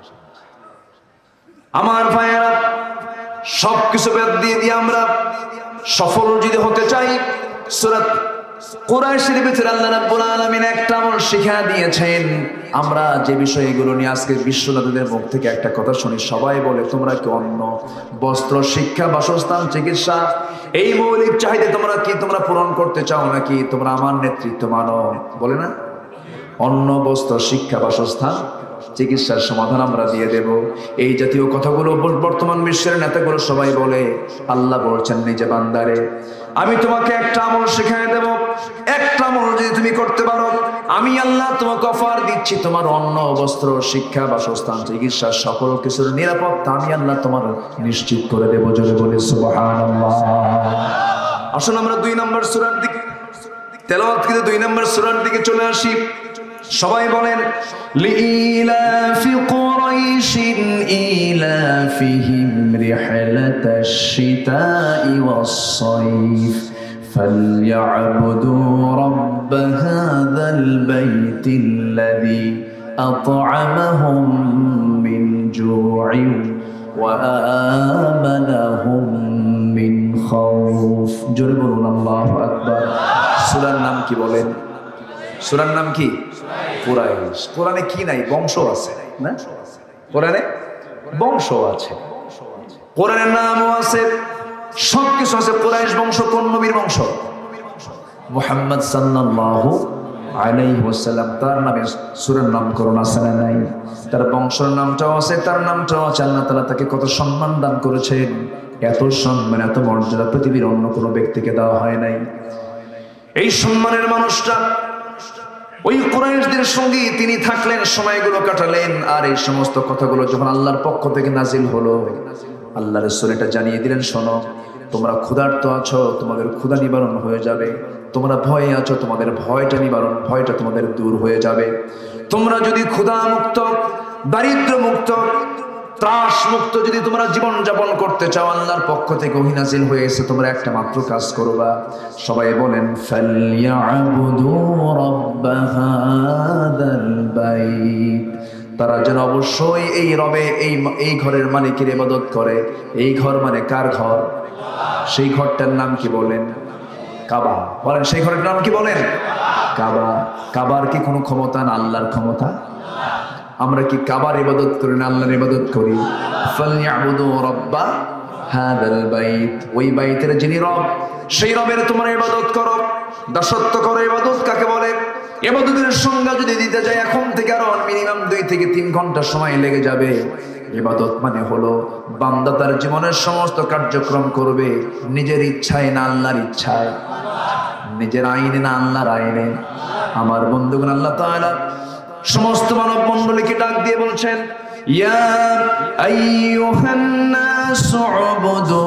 আমার ভাইয়েরা, সবকিছু বাদ দিয়ে দিয়ে আমরা সফল যদি হতে চাই, সূরা কুরাইশের ভিতরে আল্লাহ রাব্বুল আলামিন একটা আমল শিক্ষা দিয়েছেন। আমরা যে বিষয়গুলো নিয়ে আজকে বিশ্বনাথদের মুখ থেকে একটা কথা শুনি, সবাই বলে তোমরা কি অন্ন, বস্ত্র, শিক্ষা, বাসস্থান, চিকিৎসা, এই মৌলিক চাহিদা তোমরা কি তোমরা পূরণ করতে চাও নাকি তোমরা আমার নেতৃত্ব মানো? বলে না, অন্ন, বস্ত্র, শিক্ষা, বাসস্থান, চিকিৎসার সমাধান আমরা দিয়ে দেব। এই জাতীয় কথাগুলো বর্তমান বিশ্বের নেতাগুলো সবাই বলে। আল্লাহ বলছেন নিজে বান্দারে, আমি তোমাকে একটা আমল শিখিয়ে দেব, একটা আমল যদি তুমি করতে পারো, আমি আল্লাহ তোমাকে অফার দিচ্ছি, তোমার অন্ন, বস্ত্র, শিক্ষা, বাসস্থান, চিকিৎসা, সকল কিছুর নিরাপত্তা আমি আল্লাহ তোমার নিশ্চিত করে দেব। জোরে বলে সুবহানাল্লাহ। আসুন আমরা দুই নম্বর সূরার দিকে তেলাওয়াত করে দুই নম্বর সূরার দিকে চলে আসি। সবাই বলেন, লিইলাফি কুরাইশিন ইলাফিহিম রিহলাতাশ শিতাই ওয়াস সাইফ ফালইয়াবুদু রাব্ব হাযাল বাইতিল্লাযী আত'আমাহুম মিন জু'ইন ওয়া আমানাহুম মিন খাউফ। জোরে বলুন আল্লাহু আকবার। সূরার নাম কি বলেন? সূরার নাম কি? কুরাইশ। কোরআনে কি নাই? বংশ আছে না? কোরআনে বংশ আছে, কোরআনের নামও আছে, সবকিছু আছে। কুরাইশ বংশ কোন নবীর বংশ? মুহাম্মদ সাল্লাল্লাহু আলাইহি ওয়াসাল্লাম, তার নামে সূরার নামকরণ আছে না নাই? তার বংশের নামটাও আছে, তার নামটাও আছে। আল্লাহ তাআলা তাকে কত সম্মান দান করেছেন, এত সম্মান, এত মর্যাদা পৃথিবীর অন্য কোনো ব্যক্তিকে দেওয়া হয় নাই। এই সম্মানের মানুষটা ওই কুরাইশদের সঙ্গে তিনি থাকলেন, সময়গুলো কাটালেন। আর এই সমস্ত কথাগুলো যখন আল্লাহর পক্ষ থেকে নাজিল হলো, আল্লাহ রাসূল এটা জানিয়ে দিলেন, শোনো, তোমরা ক্ষুধার্ত আছো, তোমাদের ক্ষুধা নিবারণ হয়ে যাবে। তোমরা ভয়ে আছো, তোমাদের ভয়টা নিবারণ, ভয়টা তোমাদের দূর হয়ে যাবে। তোমরা যদি ক্ষুধা মুক্ত, দারিদ্র মুক্ত, ত্রাস মুক্ত যদি তোমরা জীবন যাপন করতে চাও, আল্লাহর পক্ষ থেকে ওহী নাযিল হয়েছে, তোমরা একটা মাত্র কাজ করবা। সবাই বলেন, ফালইয়াবুদু রাব্ব হাযাল বাইত। তারা যেন অবশ্যই এই রবে, এই এই ঘরের মালিকের ইবাদত করে। এই ঘর মানে কার ঘর? সেই ঘরটার নাম কি বলেন? কাবা। বলেন, সেই ঘরের নাম কি বলেন? কাবা। কাবার কি কোনো ক্ষমতা না আল্লাহর ক্ষমতা? আমরা কি কাবার ইবাদত করি না আল্লাহর ইবাদত করি? ফালইয়াবুদু রাব্ব হাযাল বাইত। ওই বাইতের যিনি রব, সেই রবের তোমরা ইবাদত করো, দাসত্ব করো। ইবাদত কাকে বলে? ইবাদতের সংজ্ঞা যদি দিতে যাই, এখন থেকে আরো মিনিমাম দুই থেকে তিন ঘন্টা সময় লেগে যাবে। ইবাদত মানে হলো বান্দা তার জীবনের সমস্ত কার্যক্রম করবে নিজের ইচ্ছায় না আল্লাহর ইচ্ছায়, নিজের আইনে না আল্লাহর আইনে। আমার বন্ধুগণ, আল্লাহ তাআলা সমস্ত মানব মণ্ডলীকে ডাক দিয়ে বলছেন, ইয়া আইয়ুহান নাসু উবুদু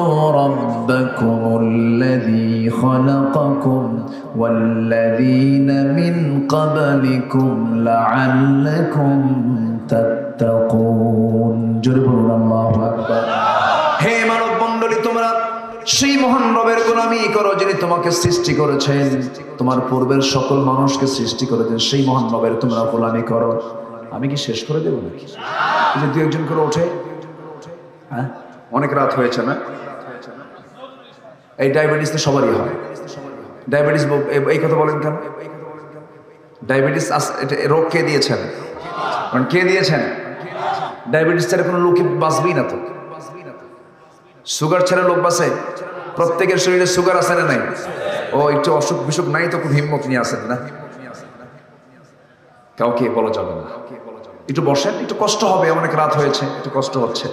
রাব্বাকুমুল্লাযী খালাকাকুম ওয়াল্লাযীনা মিন ক্বাবলিকুম লাআল্লাকুম তাত্তাকুন। জোরে বলুন আল্লাহু আকবার। হে মানব মণ্ডলী, তোমরা সেই মহান রবের গোলামি করো যিনি তোমাকে সৃষ্টি করেছেন, তোমার পূর্বের সকল মানুষকে সৃষ্টি করেছেন, সেই মহান রবের তোমরা গোলামি করো। আমি কি শেষ করে দেবো নাকি? যে দু একজন করে ওঠে, হ্যাঁ অনেক রাত হয়েছে না? এই ডায়াবেটিস তো সবারই হয়। ডায়াবেটিস এই কথা বলেন কেন? ডায়াবেটিস রোগ কে দিয়েছেন? কে দিয়েছেন? ডায়াবেটিস ছাড়া কোনো লোক বাঁচবেই না তো। সুগার ছাড়া লোক বাঁচে? প্রত্যেকের শরীরে সুগার আছে না নাই? ও একটু অসুখ বিসুখ নাই তো খুব হিম্মত নিয়ে আসেন না, কাউকে বলা যাবে না। একটু বসেন, একটু কষ্ট হবে, অনেক রাত হয়েছে, একটু কষ্ট হচ্ছে।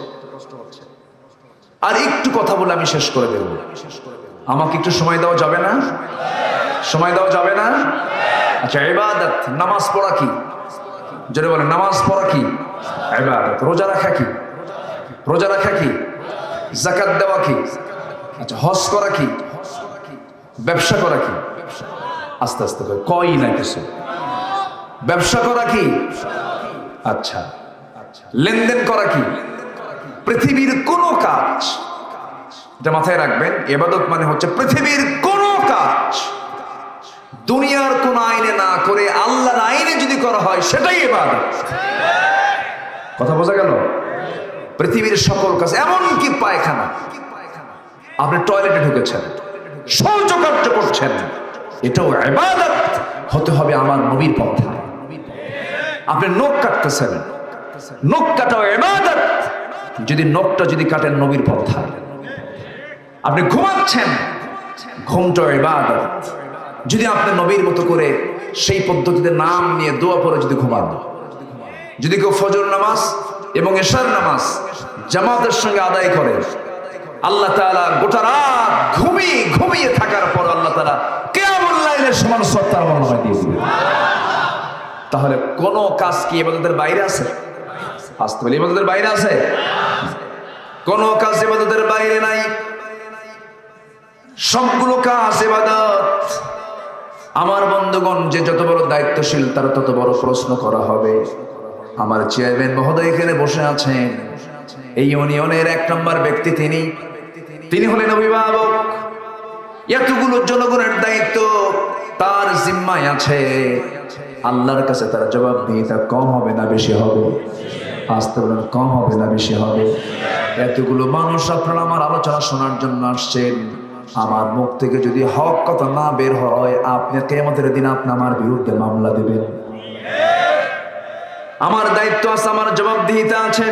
আর একটু কথা বলে আমি শেষ করে দেব। আমাকে একটু সময় দেওয়া যাবে না? সময় দেওয়া যাবে না? আচ্ছা, ইবাদত, নামাজ পড়া কি? জোরে বলেন, নামাজ পড়া কি? ইবাদত। রোজা রাখা কি? রোজা রাখা কি? যাকাত দেওয়া কি? আচ্ছা, হজ করা কি? ব্যবসা করা কি? আস্তে আস্তে করে কই না কিছু। ব্যবসা করা কি? আচ্ছা, লেনদেন করা কি? পৃথিবীর কোন কাজ, এটা মাথায় রাখবেন, ইবাদত মানে হচ্ছে পৃথিবীর কোন কাজ দুনিয়ার কোন আইনে না করে আল্লাহর আইনে যদি করা হয় সেটাই ইবাদত। কথা বোঝা গেল? পৃথিবীর সকল কাজ, এমনকি পায়খানা, আপনি টয়লেটে ঢুকেছেন, শৌচকার্য করছেন, এটাও ইবাদত হতে হবে আমার নবীর পন্থায়। আপনি নখ কাটতেছেন, নখ কাটাও ইবাদত যদি নখটা যদি কাটেন নবীর পন্থায়। আপনি ঘুমাচ্ছেন, ঘুমটাও ইবাদত যদি আপনি নবীর মতো করে সেই পদ্ধতিতে নাম নিয়ে দোয়া পড়ে যদি ঘুমান। যদি কেউ ফজর নামাজ এবং এশার নামাজ জামাতের সঙ্গে আদায় করে, আল্লাহ তাআলা গোটা রাত ঘুমিয়ে ঘুমিয়ে থাকার পর আল্লাহ তাআলা কিয়ামুল লাইলের সমান সওয়াব তার আমলনামায় দিয়ে দিবেন। তাহলে কোন কাজ কি ইবাদতের বাইরে আছে? আসতে বলি ইবাদতের বাইরে আছে? কোন কাজ ইবাদতের বাইরে নাই। সবগুলো কাজ ইবাদত। আমার বন্ধুগণ, যে যত বড় দায়িত্বশীল তার তত বড় প্রশ্ন করা হবে। আমার চেয়ারম্যান মহোদয় এখানে বসে আছেন, এই ইউনিয়নের এক নম্বর ব্যক্তি তিনি তিনি হলেন অভিভাবক। এতগুলো জনগণের দায়িত্ব তার জিম্মায় আছে। আল্লাহর কাছে তার জবাবদিহিতা কম হবে না বেশি হবে? আসতে বলেন, কম হবে না বেশি হবে? এতগুলো মানুষ আপনারা আমার আলোচনা শোনার জন্য আসছেন। আমার মুখ থেকে যদি হক কথা না বের হয়, আপনি কিয়ামতের দিন আপনি আমার বিরুদ্ধে মামলা দিবেন। আমার দায়িত্ব আছে, আমার জবাবদিহিতা আছে।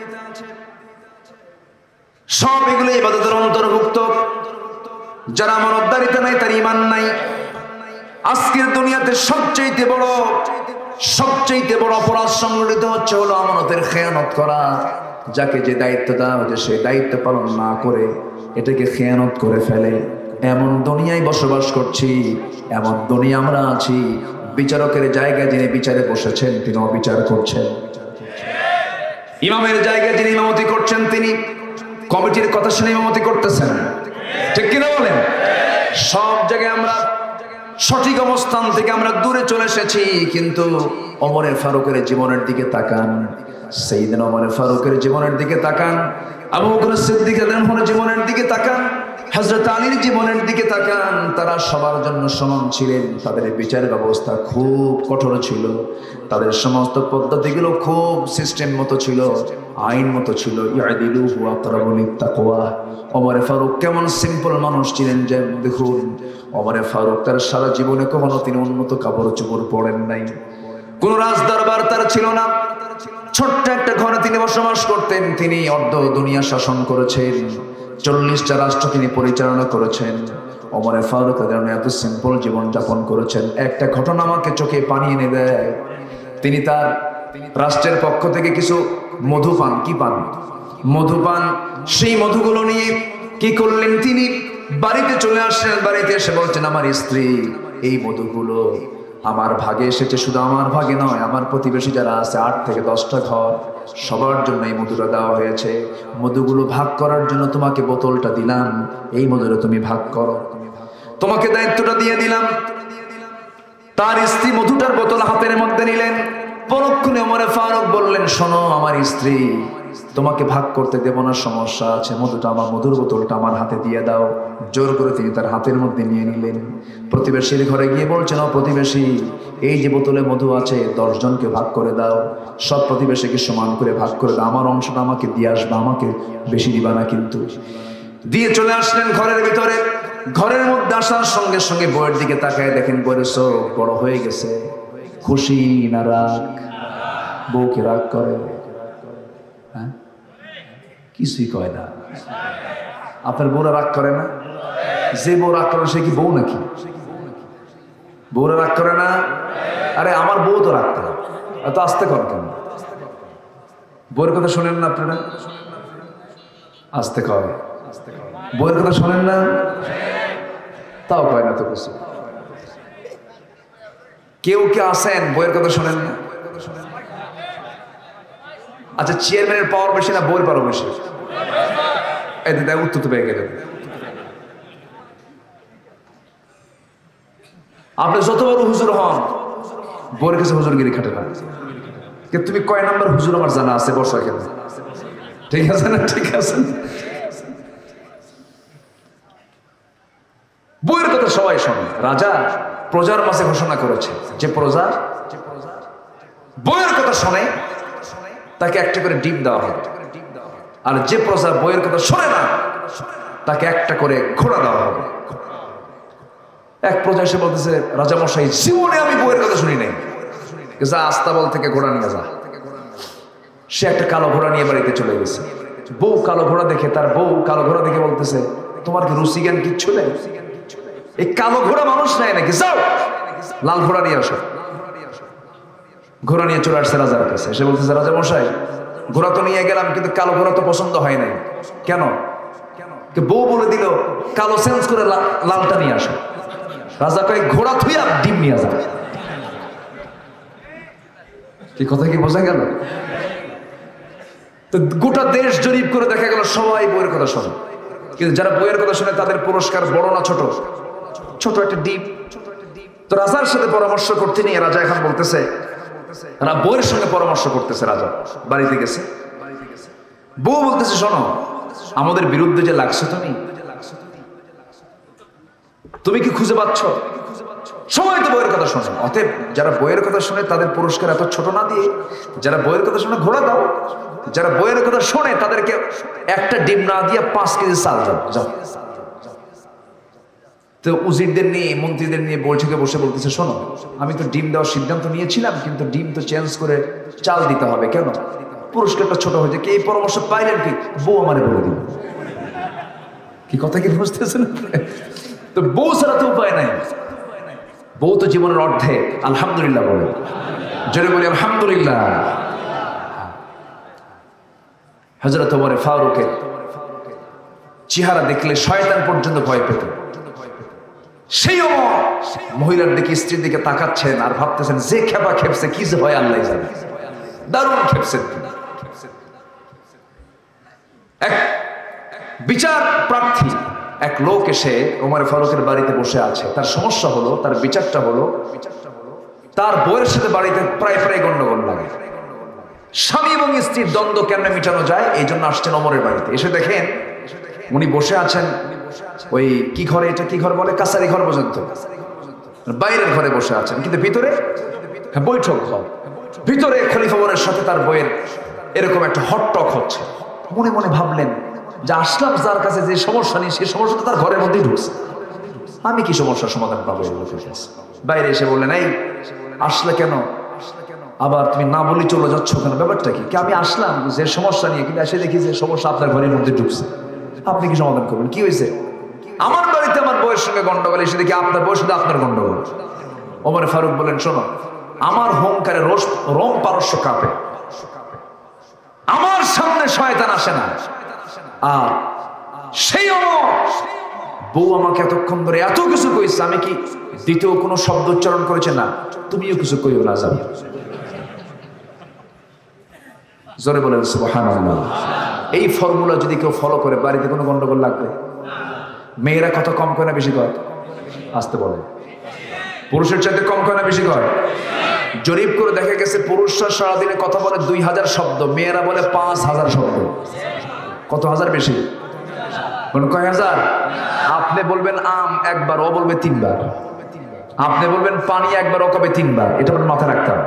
সব এগুলো ইবাদতের অন্তর্ভুক্ত। যারা আমার উদ্ধারিত নাই, তার ঈমান নাই। আজকের দুনিয়াতে সবচেয়ে বড় সবচেয়ে বড় অপরাধ সংগঠিত হচ্ছে হলো আমানতের খেয়ানত করা। যাকে যে দায়িত্ব দেওয়া হচ্ছে সেই দায়িত্ব পালন না করে এটাকে খেয়ানত করে ফেলে। এমন দুনিয়ায় বসবাস করছি, এমন দুনিয়া আমরা আছি। বিচারকের জায়গায় যিনি বিচারে বসেছেন তিনি অবিচার করছেন। ইমামের জায়গায় যিনি ইমামতি করছেন তিনি কমিটির কথা শুনে ইমামতি করতেছেন। ঠিক কিনা বলেন? সব জায়গায় আমরা সঠিক অবস্থান থেকে আমরা দূরে চলে এসেছি। কিন্তু ওমর ফারুকের জীবনের দিকে তাকান, সাইয়েদনা ওমর ফারুকের জীবনের দিকে তাকান, আবু বকর সিদ্দিক রাদিয়াল্লাহু জীবনের দিকে তাকান, হযরত আলীর জীবনের দিকে তাকান। তারা সবার জন্য সমান ছিলেন। তাদের বিচার ব্যবস্থা খুব কঠোর ছিল। তাদের সমস্ত পদ্ধতিগুলো খুব সিস্টেম মতো ছিল, আইন মতো ছিল। ইয়াদিলু ওয়া আকরাবু লিত্তাকওয়া। ওমর ফারুক কেমন সিম্পল মানুষ ছিলেন যে দেখুন, ওমর ফারুক তার সারা জীবনে কখনো তিনি উন্নত কাপড় চোপড় পরেন নাই। কোন রাজ দরবার তার ছিল না। ছোট্ট একটা ঘরে তিনি বসবাস করতেন। তিনি অর্ধ দুনিয়া শাসন করেছেন, চল্লিশটা রাষ্ট্র তিনি পরিচালনা করেছেন। ওমর ফারুক এত সিম্পল জীবন যাপন করেছেন। একটা ঘটনা আমাকে চোখে পানি এনে দেয়। তিনি তার রাষ্ট্রের পক্ষ থেকে কিছু মধু পান, কি পান? মধু পান। সেই মধুগুলো নিয়ে কি করলেন? তিনি বাড়িতে চলে আসলেন। বাড়িতে এসে বলছেন, আমার স্ত্রী, এই মধুগুলো আমার ভাগে এসেছে। শুধু আমার ভাগে নয়, আমার প্রতিবেশী যারা আছে আট থেকে দশটা ঘর, সবার জন্য এই মধুটা দেওয়া হয়েছে। মধুগুলো ভাগ করার জন্য তোমাকে বোতলটা দিলাম, এই মধুটা তুমি ভাগ করো, তোমাকে দায়িত্বটা দিয়ে দিলাম। তার স্ত্রী মধুটার বোতল হাতের মধ্যে নিলেন, পরক্ষণে ওমরে ফারুক বললেন, শোনো আমার স্ত্রী, তোমাকে ভাগ করতে দেব না, সমস্যা আছে, মধুটা আমার, মধুর বোতলটা আমার হাতে দিয়ে দাও। জোর করে তিনি তার হাতের মধ্যে নিয়ে নিলেন। প্রতিবেশীর ঘরে গিয়ে বলছেন, ও প্রতিবেশী, এই যে বোতলে মধু আছে দশ জনকে ভাগ করে দাও, সব প্রতিবেশীকে সমান করে ভাগ করে দাও, আমার অংশটা আমাকে দিয়ে আসবা, আমাকে বেশি দিবা না কিন্তু। দিয়ে চলে আসলেন ঘরের ভিতরে। ঘরের মধ্যে আসার সঙ্গে সঙ্গে বইয়ের দিকে তাকায় দেখেন বইয়ের চোখ বড় হয়ে গেছে। খুশি না রাগ? বউকে রাগ করে? হ্যাঁ, কিছুই কয় না। আপনার বউরা রাগ করে না? যে বউ রাগ করে সে কি বউ নাকি? বউরা রাগ করে না? আরে আমার বউ তো রাগ করে, এত আস্তে কর কেন? বউয়ের কথা শোনেন না আপনারা? আস্তে কয়। বউয়ের কথা শোনেন না? তাও কয় না তো কিছু। কেউ কে আসেন বইয়ের কথা শোনেন না? আচ্ছা, চেয়ারম্যানের পাওয়ার বেশি না বইয়ের পাওয়ার বেশি? এই দেখ উত্তর তো পেয়ে গেলেন। আপনি যত বড় হুজুর হন, বইয়ের কাছে হুজুরগিরি খাটে না। কিন্তু তুমি কয় নাম্বার হুজুর আমার জানা আছে, বর্ষা কেন? ঠিক আছে না? ঠিক আছে। বইয়ের কথা সবাই শোনে। রাজা প্রজার মাঝে ঘোষণা করেছে যে প্রজা বইয়ের কথা শোনে তাকে একটা করে ডিম দেওয়া হবে, আর যে প্রজা বইয়ের কথা শোনে না তাকে একটা করে ঘোড়া দেওয়া হবে। এক প্রজা এসে বলতেছে, রাজা মশাই, জীবনে আমি বইয়ের কথা শুনি নাই, যা আস্তাবল থেকে ঘোড়া নিয়ে যা। সে একটা কালো ঘোড়া নিয়ে বাড়িতে চলে গেছে। বউ কালো ঘোড়া দেখে, তার বউ কালো ঘোড়া দেখে বলতেছে, তোমার কি রুচি জ্ঞান কিচ্ছু নেই? এই কালো ঘোড়া মানুষ নেয় নাকি? যাও লাল ঘোড়া নিয়ে আসো। ঘোড়া নিয়ে চলে আসছে রাজার কাছে। এসে বলতেছে, রাজা মশাই, ঘোড়া তো নিয়ে গেলাম কিন্তু কালো ঘোড়া তো পছন্দ হয় নাই। কেন? বউ বলে দিল কালো চেঞ্জ করে লালটা নিয়ে আসো। রাজা কয়, ঘোড়া থুইয়া ডিম নিয়ে যাবে। কি কথা কি বোঝা গেল? তো গোটা দেশ জরিপ করে দেখা গেল সবাই বইয়ের কথা শোনে, কিন্তু যারা বইয়ের কথা শুনে তাদের পুরস্কার বড় না ছোট? ছোট একটা ডিম। তো রাজার সাথে পরামর্শ করতে নিয়ে রাজা এখন বলতেছে, বউয়ের সঙ্গে পরামর্শ করতেছে। রাজা বাড়িতে গেছে, বউ বলতেছে, শোনো, আমাদের বিরুদ্ধে যে লাগছো তুমি, তুমি কি খুঁজে পাচ্ছ? সবাই তো বইয়ের কথা শোনে। অতএব যারা বইয়ের কথা শুনে তাদের পুরস্কার এত ছোট না দিয়ে যারা বইয়ের কথা শুনে ঘোড়া দাও, যারা বইয়ের কথা শোনে তাদেরকে একটা ডিম না দিয়ে পাঁচ কেজি চাল দাও, যাও। তো উজিরদের নিয়ে, মন্ত্রীদের নিয়ে বৈঠকে বসে বলতেছে, শোনো, আমি তো ডিম দেওয়ার সিদ্ধান্ত নিয়েছিলাম, কিন্তু ডিম তো চেঞ্জ করে চাল দিতে হবে। কেন? পুরস্কারটা ছোট হয়েছে। কে এই পরামর্শ পাইলেন? কি বউ আমারে বলে দিল। কি কথা কি বুঝতেছেন? তো বউ ছাড়া তো উপায় নাই। বউ তো জীবনের অর্ধেক। আলহামদুলিল্লাহ বলে, জোরে বলি আলহামদুলিল্লাহ। হযরত ওমর ফারুকের চেহারা দেখলে শয়তান পর্যন্ত ভয় পেত। সেই ওমর মহিলার দিকে, স্ত্রীর দিকে তাকাচ্ছেন আর ভাবতেছেন, যে খেপা খেপছে কি যে হয় আল্লাহ জানে। দারুণ খেপছেন। এক বিচার প্রার্থী এক লোক এসে ওমর ফারুকের বাড়িতে বসে আছে। তার সমস্যা হলো, তার বিচারটা হলো, তার বউয়ের সাথে বাড়িতে প্রায় প্রায় গন্ডগোল লাগে। স্বামী এবং স্ত্রীর দ্বন্দ্ব কেমনে মিটানো যায়, এই জন্য আসছেন ওমরের বাড়িতে। এসে দেখেন উনি বসে আছেন ওই কি ঘরে, এটা কি ঘর বলে, কাছারি ঘর পর্যন্ত, বাইরের ঘরে বসে আছেন, কিন্তু ভিতরে বৈঠক ঘর। ভিতরে খলিফা ওমরের সাথে তার বউয়ের এরকম একটা হটটক হচ্ছে। মনে মনে ভাবলেন যে আসলাম যার কাছে, যে সমস্যা নেই সেই সমস্যা তো তার ঘরের মধ্যেই ঢুকছে, আমি কি সমস্যার সমাধান পাবো? বাইরে এসে বললেন, এই আসলে কেন? আবার তুমি না বলি চলে যাচ্ছ কেন? ব্যাপারটা কি? আমি আসলাম যে সমস্যা নিয়ে, কিন্তু এসে দেখি যে সমস্যা আপনার ঘরের মধ্যে ঢুকছে, আপনি কি সমাধান করবেন? কি হয়েছে? আমার বাড়িতে আমার বউয়ের সঙ্গে গন্ডগোল, এসে দেখি আপনার বউয়ের সাথে আপনার গন্ডগোল। ওমর ফারুক বলেন, শোনো, আমার হোমকারে রোজ রোম পারস্য কাঁপে, আমার সামনে শয়তান আসে না। আর সেই ওমর বউ আমাকে এতক্ষণ ধরে এত কিছু কইছে, আমি কি দ্বিতীয় কোনো শব্দ উচ্চারণ করেছে? না, তুমিও কিছু কইও না, যাও। জোরে বলেন সুবহানাল্লাহ। এই ফর্মুলা যদি কেউ ফলো করে, বাড়িতে কোনো গন্ডগোল লাগবে? মেয়েরা কত কম কয় না বেশি কয়? আসতে বলে। পুরুষের চাইতে কম কয় না বেশি কয়? জরিপ করে দেখা গেছে পুরুষরা সারাদিনে কথা বলে দুই হাজার শব্দ, মেয়েরা বলে পাঁচ হাজার শব্দ। কত হাজার বেশি? কয় হাজার? আপনি বলবেন আম একবার, ও বলবে তিনবার। আপনি বলবেন পানি একবার, ও কবে তিনবার। এটা মাথায় রাখতে হবে।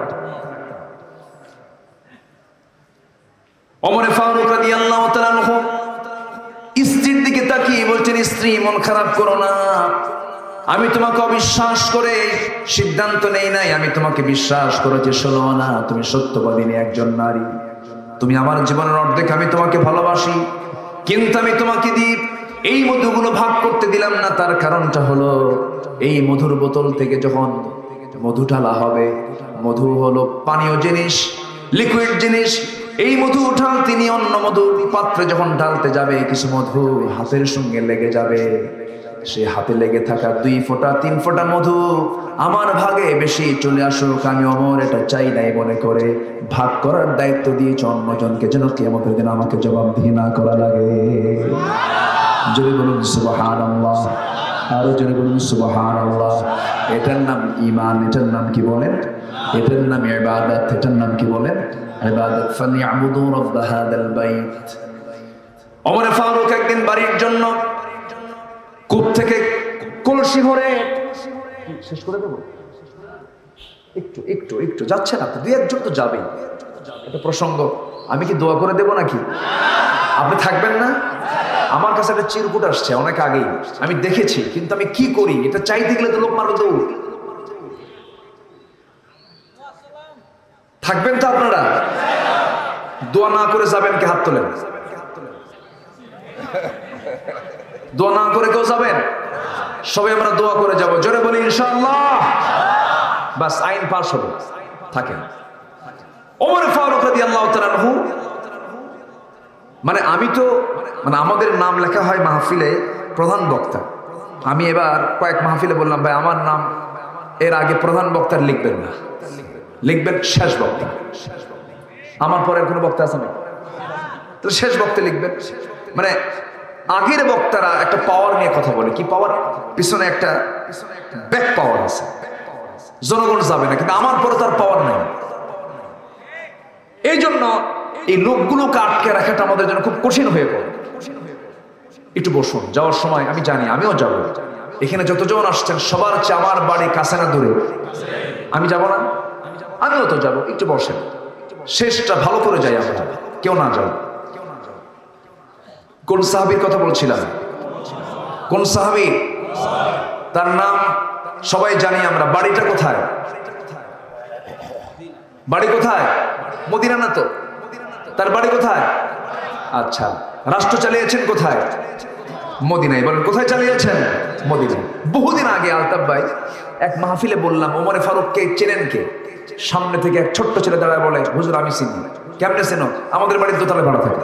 ওমর ফারুক রাদিয়াল্লাহু তাআলা আনহু স্ত্রীর দিকে তাকিয়ে বলছেন, স্ত্রী মন খারাপ করো না, আমি তোমাকে অবিশ্বাস করে সিদ্ধান্ত নেই নাই, আমি তোমাকে বিশ্বাস করেছি। শোনো না, তুমি সত্যবাদিনী একজন নারী, তুমি আমার জীবনের অর্ধেক, আমি তোমাকে ভালোবাসি, কিন্তু আমি তোমাকে দিই এই মধুগুলো ভাগ করতে দিলাম না। তার কারণটা হলো এই মধুর বোতল থেকে যখন মধু ঢালা হবে, মধু হলো পানীয় জিনিস, লিকুইড জিনিস, এই মধু ঢালতে নিয়ে অন্য মধু পাত্রে যখন ঢালতে যাবে, কিছু মধু হাতের সঙ্গে লেগে যাবে। সে হাতে লেগে থাকা দুই ফোঁটা তিন ফোঁটা মধু আমার ভাগে বেশি চলে আসুক, আমি ওমর এটা চাই নাই মনে করে ভাগ করার দায়িত্ব দিয়েছে অন্যজনকে, যেন কিয়ামতের দিন আমাকে জবাবদিহি না করা লাগে। জোরে বলুন সুবহানাল্লাহ, আরো জোরে বলুন সুবহানাল্লাহ। এটার নাম ঈমান, এটার নাম কি বলেন? এটার নাম ইবাদত, এটার নাম কি বলেন? ইবাদত। ফালিয়াবুদু রাব্ব হাযাল বাইত। ওমর ফারুক একদিন বাড়ির জন্য কূপ থেকে কলসি ভরে, শেষ করে দেব একটু একটু একটু যাচ্ছে না, দুই একজন তো যাবেই, এটা প্রসঙ্গ। আমি কি দোয়া করে দেব নাকি? আপনি থাকবেন না? আমার কাছে একটা চিরকুট আসছে অনেক আগেই, আমি দেখেছি, কিন্তু আমি কি করি, এটা চাইতে গেলে তো লোক মারবে দৌড়। থাকবেন তো আপনারা? দোয়া না করে যাবেন কে? হাত তোলেন। দোয়া না করে কেউ যাবেন? সবাই আমরা দোয়া করে যাব, জোরে বলি ইনশাআল্লাহ। বাস আইন পাস হবে, থাকেন। ওমর ফারুক রাদিয়াল্লাহু তাআলা আনহু, মানে আমি তো মানে আমাদের নাম লেখা হয় মাহফিলে প্রধান বক্তা। আমি এবার কয়েক মাহফিলে বললাম, ভাই আমার নাম এর আগে প্রধান বক্তার লিখবেন না, লিখবেন শেষ বক্তা। আমার পরের কোনো বক্তা আছে না, তো শেষ বক্তা লিখবেন। মানে আগের বক্তারা একটা পাওয়ার নিয়ে কথা বলে, কি পাওয়ার? পিছনে একটা ব্যাক পাওয়ার আছে, জনগণ যাবে না, কিন্তু আমার পরে তার পাওয়ার নেই। এই জন্য এই লোকগুলোকে আটকে রাখাটা আমাদের জন্য খুব কঠিন হয়ে পড়ে। একটু বসুন, যাওয়ার সময় আমি জানি আমিও যাব, এখানে যতজন আসছেন সবার চেয়ে আমার বাড়ি কাছে না দূরে? আমি যাব না? আমিও তো যাব, একটু বসেন, শেষটা ভালো করে যাই আমরা, কেউ না যাও। কোন সাহাবীর কথা বলছিলাম? কোন সাহাবী? তার নাম সবাই জানি আমরা। বাড়িটা কোথায়? বাড়ি কোথায়? মদিনা না তো? তার বাড়ি কোথায়? আচ্ছা, রাষ্ট্র চালিয়েছেন কোথায়? মদিনায়। বলেন কোথায় চালিয়েছেন? মদিনায়। বহুদিন আগে আলতাফ ভাই এক মাহফিলে বললাম, ওমরে ফারুককে চেনেন কে? সামনে থেকে এক ছোট্ট ছেলে দাঁড়ায় বলে, হুজুর আমি চিনি। কেমনে চেনো? আমাদের বাড়ির দোতলায় ভাড়া থাকে।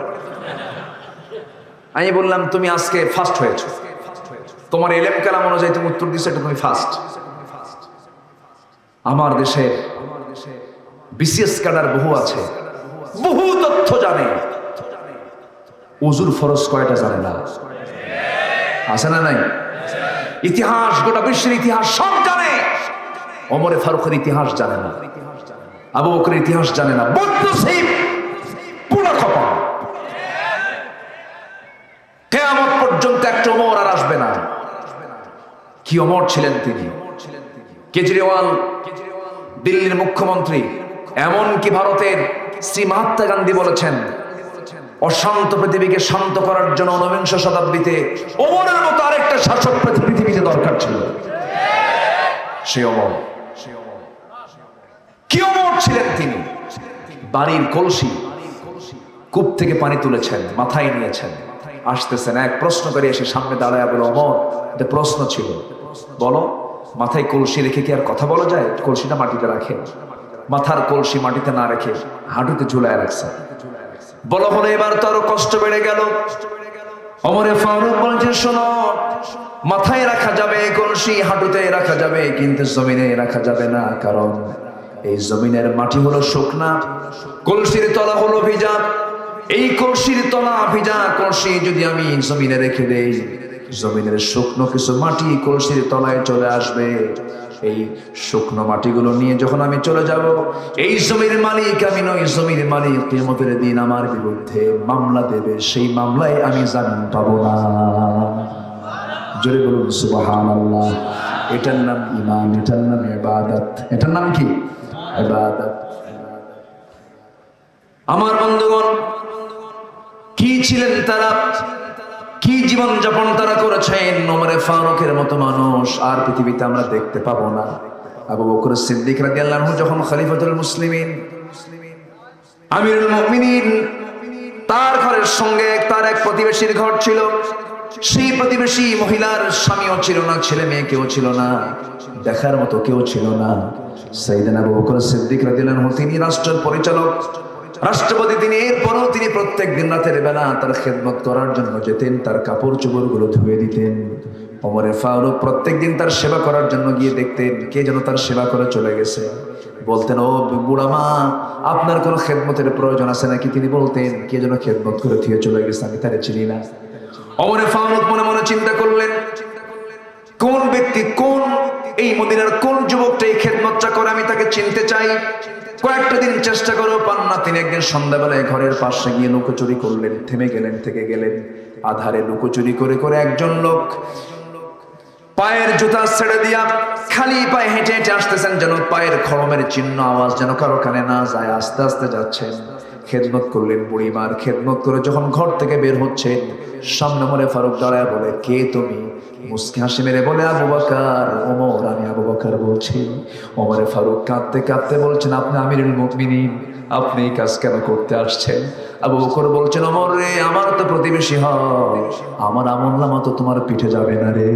আমি বললাম, তুমি আজকে ফার্স্ট হয়েছো, তোমার এলেম কালাম অনুযায়ী তুমি উত্তর দিচ্ছ, এটা তুমি ফার্স্ট। আমার দেশে বিসিএস ক্যাডার বহু আছে, বহু তথ্য জানে, উজুর ফরজ কয়টা জানে না? আছে না নাই? ইতিহাস, গোটা বিশ্বের ইতিহাস সব জানে, ওমরে ফারুকের ইতিহাস জানে না, আবু বকরের ইতিহাস জানে না। বদনসিব, পুরা খপা। কিয়ামত পর্যন্ত একটা ওমর আর আসবে না। কি ওমর ছিলেন তিনি! কেজরিওয়াল দিল্লির মুখ্যমন্ত্রী, এমনকি ভারতের শ্রী মহাত্মা গান্ধী বলেছেন, অশান্ত পৃথিবীকে শান্ত করার জন্য ঊনবিংশ শতাব্দীতে ওমরের মতো আরেকটা শাসক পৃথিবীতে দরকার ছিল। সে ওমর। কি ওমর ছিলেন তিনি! বাড়ির কলসি, কূপ থেকে পানি তুলেছেন, মাথায় নিয়েছেন, আসতেছেন, এক প্রশ্নকারী এসে সামনে দাঁড়ায় বলে, ওমর এটা প্রশ্ন ছিল, বলো। মাথায় কলসি রেখে কি আর কথা বলা যায়? কলসিটা মাটিতে রাখে, মাথার কলসি মাটিতে না রেখে হাঁটুতে ঝুলায় রাখছে। বলো হলো, এবার তো আরো কষ্ট বেড়ে গেল। ওমরে ফারুক বলছে, শোনো, মাথায় রাখা যাবে কলসি, হাঁটুতে রাখা যাবে, কিন্তু জমিনে রাখা যাবে না, কারণ এই জমিনের মাটি হলো শুকনা, কলসির তলা হলো ভিজা। এই কলসির তলা ভিজা কলসি যদি আমি জমিনে রেখে দেই, জমিনের শুকনো কিছু মাটি কলসির তলায় চলে আসবে, এই শুকনো মাটিগুলো নিয়ে যখন আমি চলে যাব, এই জমির মালিক আমি নই, জমির মালিক কিয়ামতের দিন আমার বিরুদ্ধে মামলা দেবে, সেই মামলায় আমি জামিন পাবো না। জোরে বলুন সুবহানাল্লাহ। এটার নাম ঈমান, এটার নাম ইবাদত। এটার নাম কি? ইবাদত। আমার বন্ধুগণ, কি ছিলেন তারা, কি জীবন যাপন তারা করেছেন, ওমরে ফারুকের মতো মানুষ আর পৃথিবীতে আমরা দেখতে পাবো না। আবু বকর সিদ্দিক রাদিয়াল্লাহু আনহু যখন খলিফাতুল মুসলিমিন, আমিরুল মুমিনিন, তার ঘরের সঙ্গে তার এক প্রতিবেশীর ঘর ছিল। সেই প্রতিবেশী মহিলার স্বামীও ছিল না, ছেলে মেয়ে কেউ ছিল না, দেখার মতো কেউ ছিল না। সাইয়েদনা আবু বকর সিদ্দিক রাদিয়াল্লাহু আনহু তিনি রাষ্ট্রের পরিচালক, রাষ্ট্রপতি তিনি। এরপরও তিনি প্রত্যেক দিন রাতের বেলা তার খেদমত করার জন্য যেতেন, তার কাপড় চোপড় গুলো ধুয়ে দিতেন। ওমরে ফারুক প্রত্যেক দিন তার সেবা করার জন্য গিয়ে দেখতেন কে যেন তার সেবা করে চলে গেছে। বলতেন, ও বুড়া মা, আপনার কোনো খেদমতের প্রয়োজন আছে নাকি? তিনি বলতেন, কে যেন খেদমত করে ধুয়ে চলে গেছে, আমি তারে চিনি না। ওমরে ফারুক মনে মনে চিন্তা করলেন, কোন ব্যক্তি, কোন এই মদিনার কোন যুবকটা এই খেদমতটা করে, আমি তাকে চিনতে চাই। কয়েকটা দিন চেষ্টা করেও পান না। তিনি একদিন সন্ধ্যাবেলায় ঘরের পাশে গিয়ে লুকোচুরি করলেন, থেমে গেলেন, থেকে গেলেন। আধারে লুকোচুরি করে করে একজন লোক পায়ের জুতা ছেড়ে দিয়া খালি পায়ে হেঁটে হেঁটে আসতেছেন, যেন পায়ের খড়মের চিহ্ন আওয়াজ যেন কারো কানে না যায়, আস্তে আস্তে যাচ্ছেন। খেদমত করলেন বুড়িমার। খেদমত করে যখন ঘর থেকে বের হচ্ছেন, সামনে ওমরে ফারুক দাঁড়ায় বলে, কে তুমি? মুস্কি হাসি মেরে বলে, আবু বকর। ওমর, আমি আবু বকর বলছি। ওমরে ফারুক কাঁদতে কাঁদতে বলছেন, আপনি আমিরুল মুমিনিন, আপনি এই কাজ কেন করতে আসছেন? আবু বকর বলছেন, ওমর রে, আমার তো প্রতিবেশী হয়, আমার আমল নামা তো তোমার পিঠে যাবে না রে,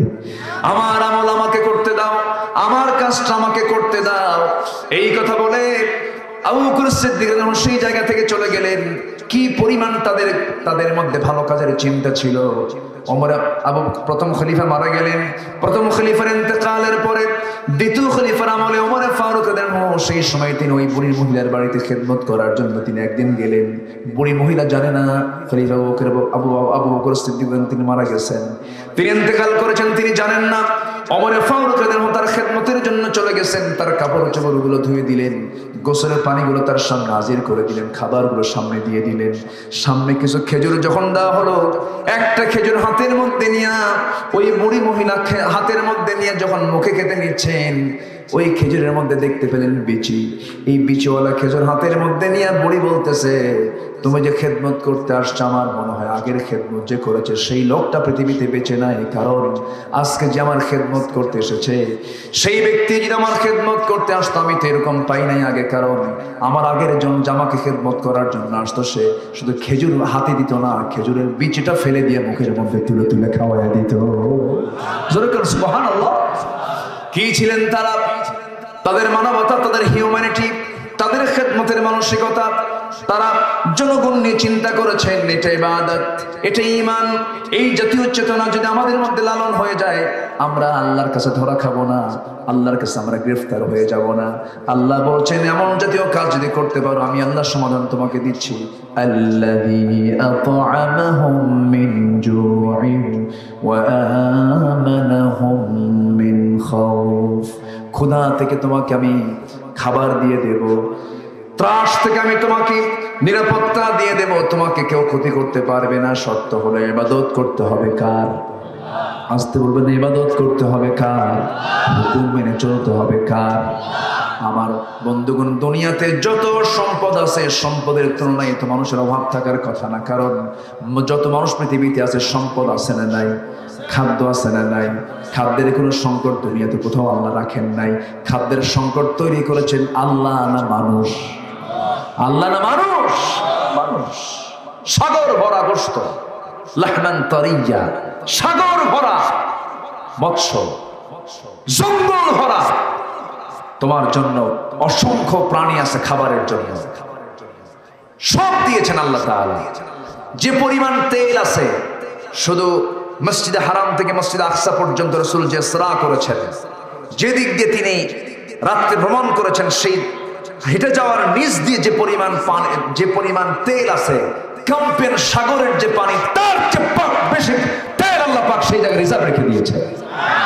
আমার আমল আমাকে করতে দাও, আমার কাজটা আমাকে করতে দাও। এই কথা বলে আবু বকর সিদ্দিক যখন সেই জায়গা থেকে চলে গেলেন, কি পরিমাণ তাদের তাদের মধ্যে ভালো কাজের চিন্তা ছিল। ওমর আবু প্রথম খলিফা মারা গেলেন, প্রথম খলিফার ইন্তেকালের পরে দ্বিতীয় খলিফার আমলে ওমর ফারুক রাদিয়াল্লাহু আনহু সেই সময় তিনি ওই বুড়ি মহিলার বাড়িতে খেদমত করার জন্য তিনি একদিন গেলেন। বুড়ি মহিলা জানে না খলিফা আবু বকর আবু আবু বকর সিদ্দিক তিনি মারা গেছেন, তিনি ইন্তেকাল করেছেন, তিনি জানেন না। ওমর ফারুক রাদিয়াল্লাহু আনহু তার খেদমতের জন্য চলে গেছেন, তার কাপড় চোপড়গুলো ধুয়ে দিলেন, গোসলের পানিগুলো তার সামনে হাজির করে দিলেন, খাবারগুলো সামনে দিয়ে দিলেন। সামনে কিছু খেজুর যখন দেওয়া হলো, একটা খেজুর হাতের মধ্যে নিয়ে ওই বুড়ি মহিলা হাতের মধ্যে নিয়ে যখন মুখে খেতে নিচ্ছেন, ওই খেজুরের মধ্যে দেখতে পেলেন বিচি। এই বিচিওয়ালা খেজুর হাতের মধ্যে নিয়ে বুড়ি বলতেছে, তুমি যে খেদমত করতে আসছো, আমার মনে হয় আগের খেদমত যে করেছে সেই লোকটা পৃথিবীতে বেঁচে নাই, কারণ আজকে যে আমার খেদমত করতে এসেছে সেই ব্যক্তি যদি আমার খেদমত করতে আসতো, আমি তো এরকম পাই নাই আগে, কারণ আমার আগের জন জামাকে খেদমত করার জন্য আসতো, সে শুধু খেজুর হাতে দিত না, খেজুরের বিচিটা ফেলে দিয়ে মুখের মধ্যে তুলে তুলে খাওয়াই দিত। সুবহানাল্লাহ। কি ছিলেন তারা? তাদের মানবতা, তাদের হিউম্যানিটি, তাদের খেদমতের মানসিকতা, তারা জনগণ নিয়ে চিন্তা করেছেন। এটা ইবাদত, এটা ঈমান। এই জাতীয় চেতনা যদি আমাদের মধ্যে লালন হয়ে যায়, আমরা আল্লাহর কাছে ধরা খাবো না, আল্লাহর কাছে আমরা গ্রেফতার হয়ে যাব না। আল্লাহ বলছেন, এমন জাতীয় কাজ যদি করতে পারো, আমি আল্লাহ সমাধান তোমাকে দিচ্ছি। আল্লাযী আত'আমাহুম মিন জু'ইন ওয়া আমানাহুম মিন খাউফ। ক্ষুধা থেকে তোমাকে আমি খাবার দিয়ে দেব, ত্রাস থেকে আমি তোমাকে নিরাপত্তা দিয়ে দেব, তোমাকে কেউ ক্ষতি করতে পারবে না। শর্ত হলো ইবাদত করতে হবে কার? আসতে বলবেন, ইবাদত করতে হবে কার? হুকুম মেনে চলতে হবে কার? আমার বন্ধুগণ, দুনিয়াতে যত সম্পদ আছে, সম্পদের তুলনায় তো মানুষের অভাব থাকার কথা না, কারণ যত মানুষ পৃথিবীতে আছে সম্পদ আছে না নাই, খাদ্য আছে না নাই। খাদ্যের কোনো সংকট দুনিয়াতে কোথাও আল্লাহ রাখেন নাই। খাদ্যের সংকট তৈরি করেছেন আল্লাহ না মানুষ? আল্লাহ না মানুষ? মানুষ। সাগর ভরা গোশত, লাহমান তারিয়া, সাগর ভরা মৎস্য, জঙ্গল ভরা, তোমার জন্য অসংখ্য প্রাণী আছে খাবারের জন্য, সব দিয়েছেন আল্লাহ তাআলা। যে পরিমাণ তেল আছে, শুধু মসজিদে হারাম থেকে মসজিদে আকসা পর্যন্ত রাসূল যে ইসরা করেছেন, যে দিক দিয়ে তিনি রাত্রে ভ্রমণ করেছেন, সেই হেঁটে যাওয়ার নিচ দিয়ে যে পরিমাণ পানি, যে পরিমাণ তেল আছে, ক্যাম্পের সাগরের যে পানি, তার চেয়ে বেশি তেল আল্লাহ পাক সেই জায়গায় রিজার্ভ রেখে দিয়েছে।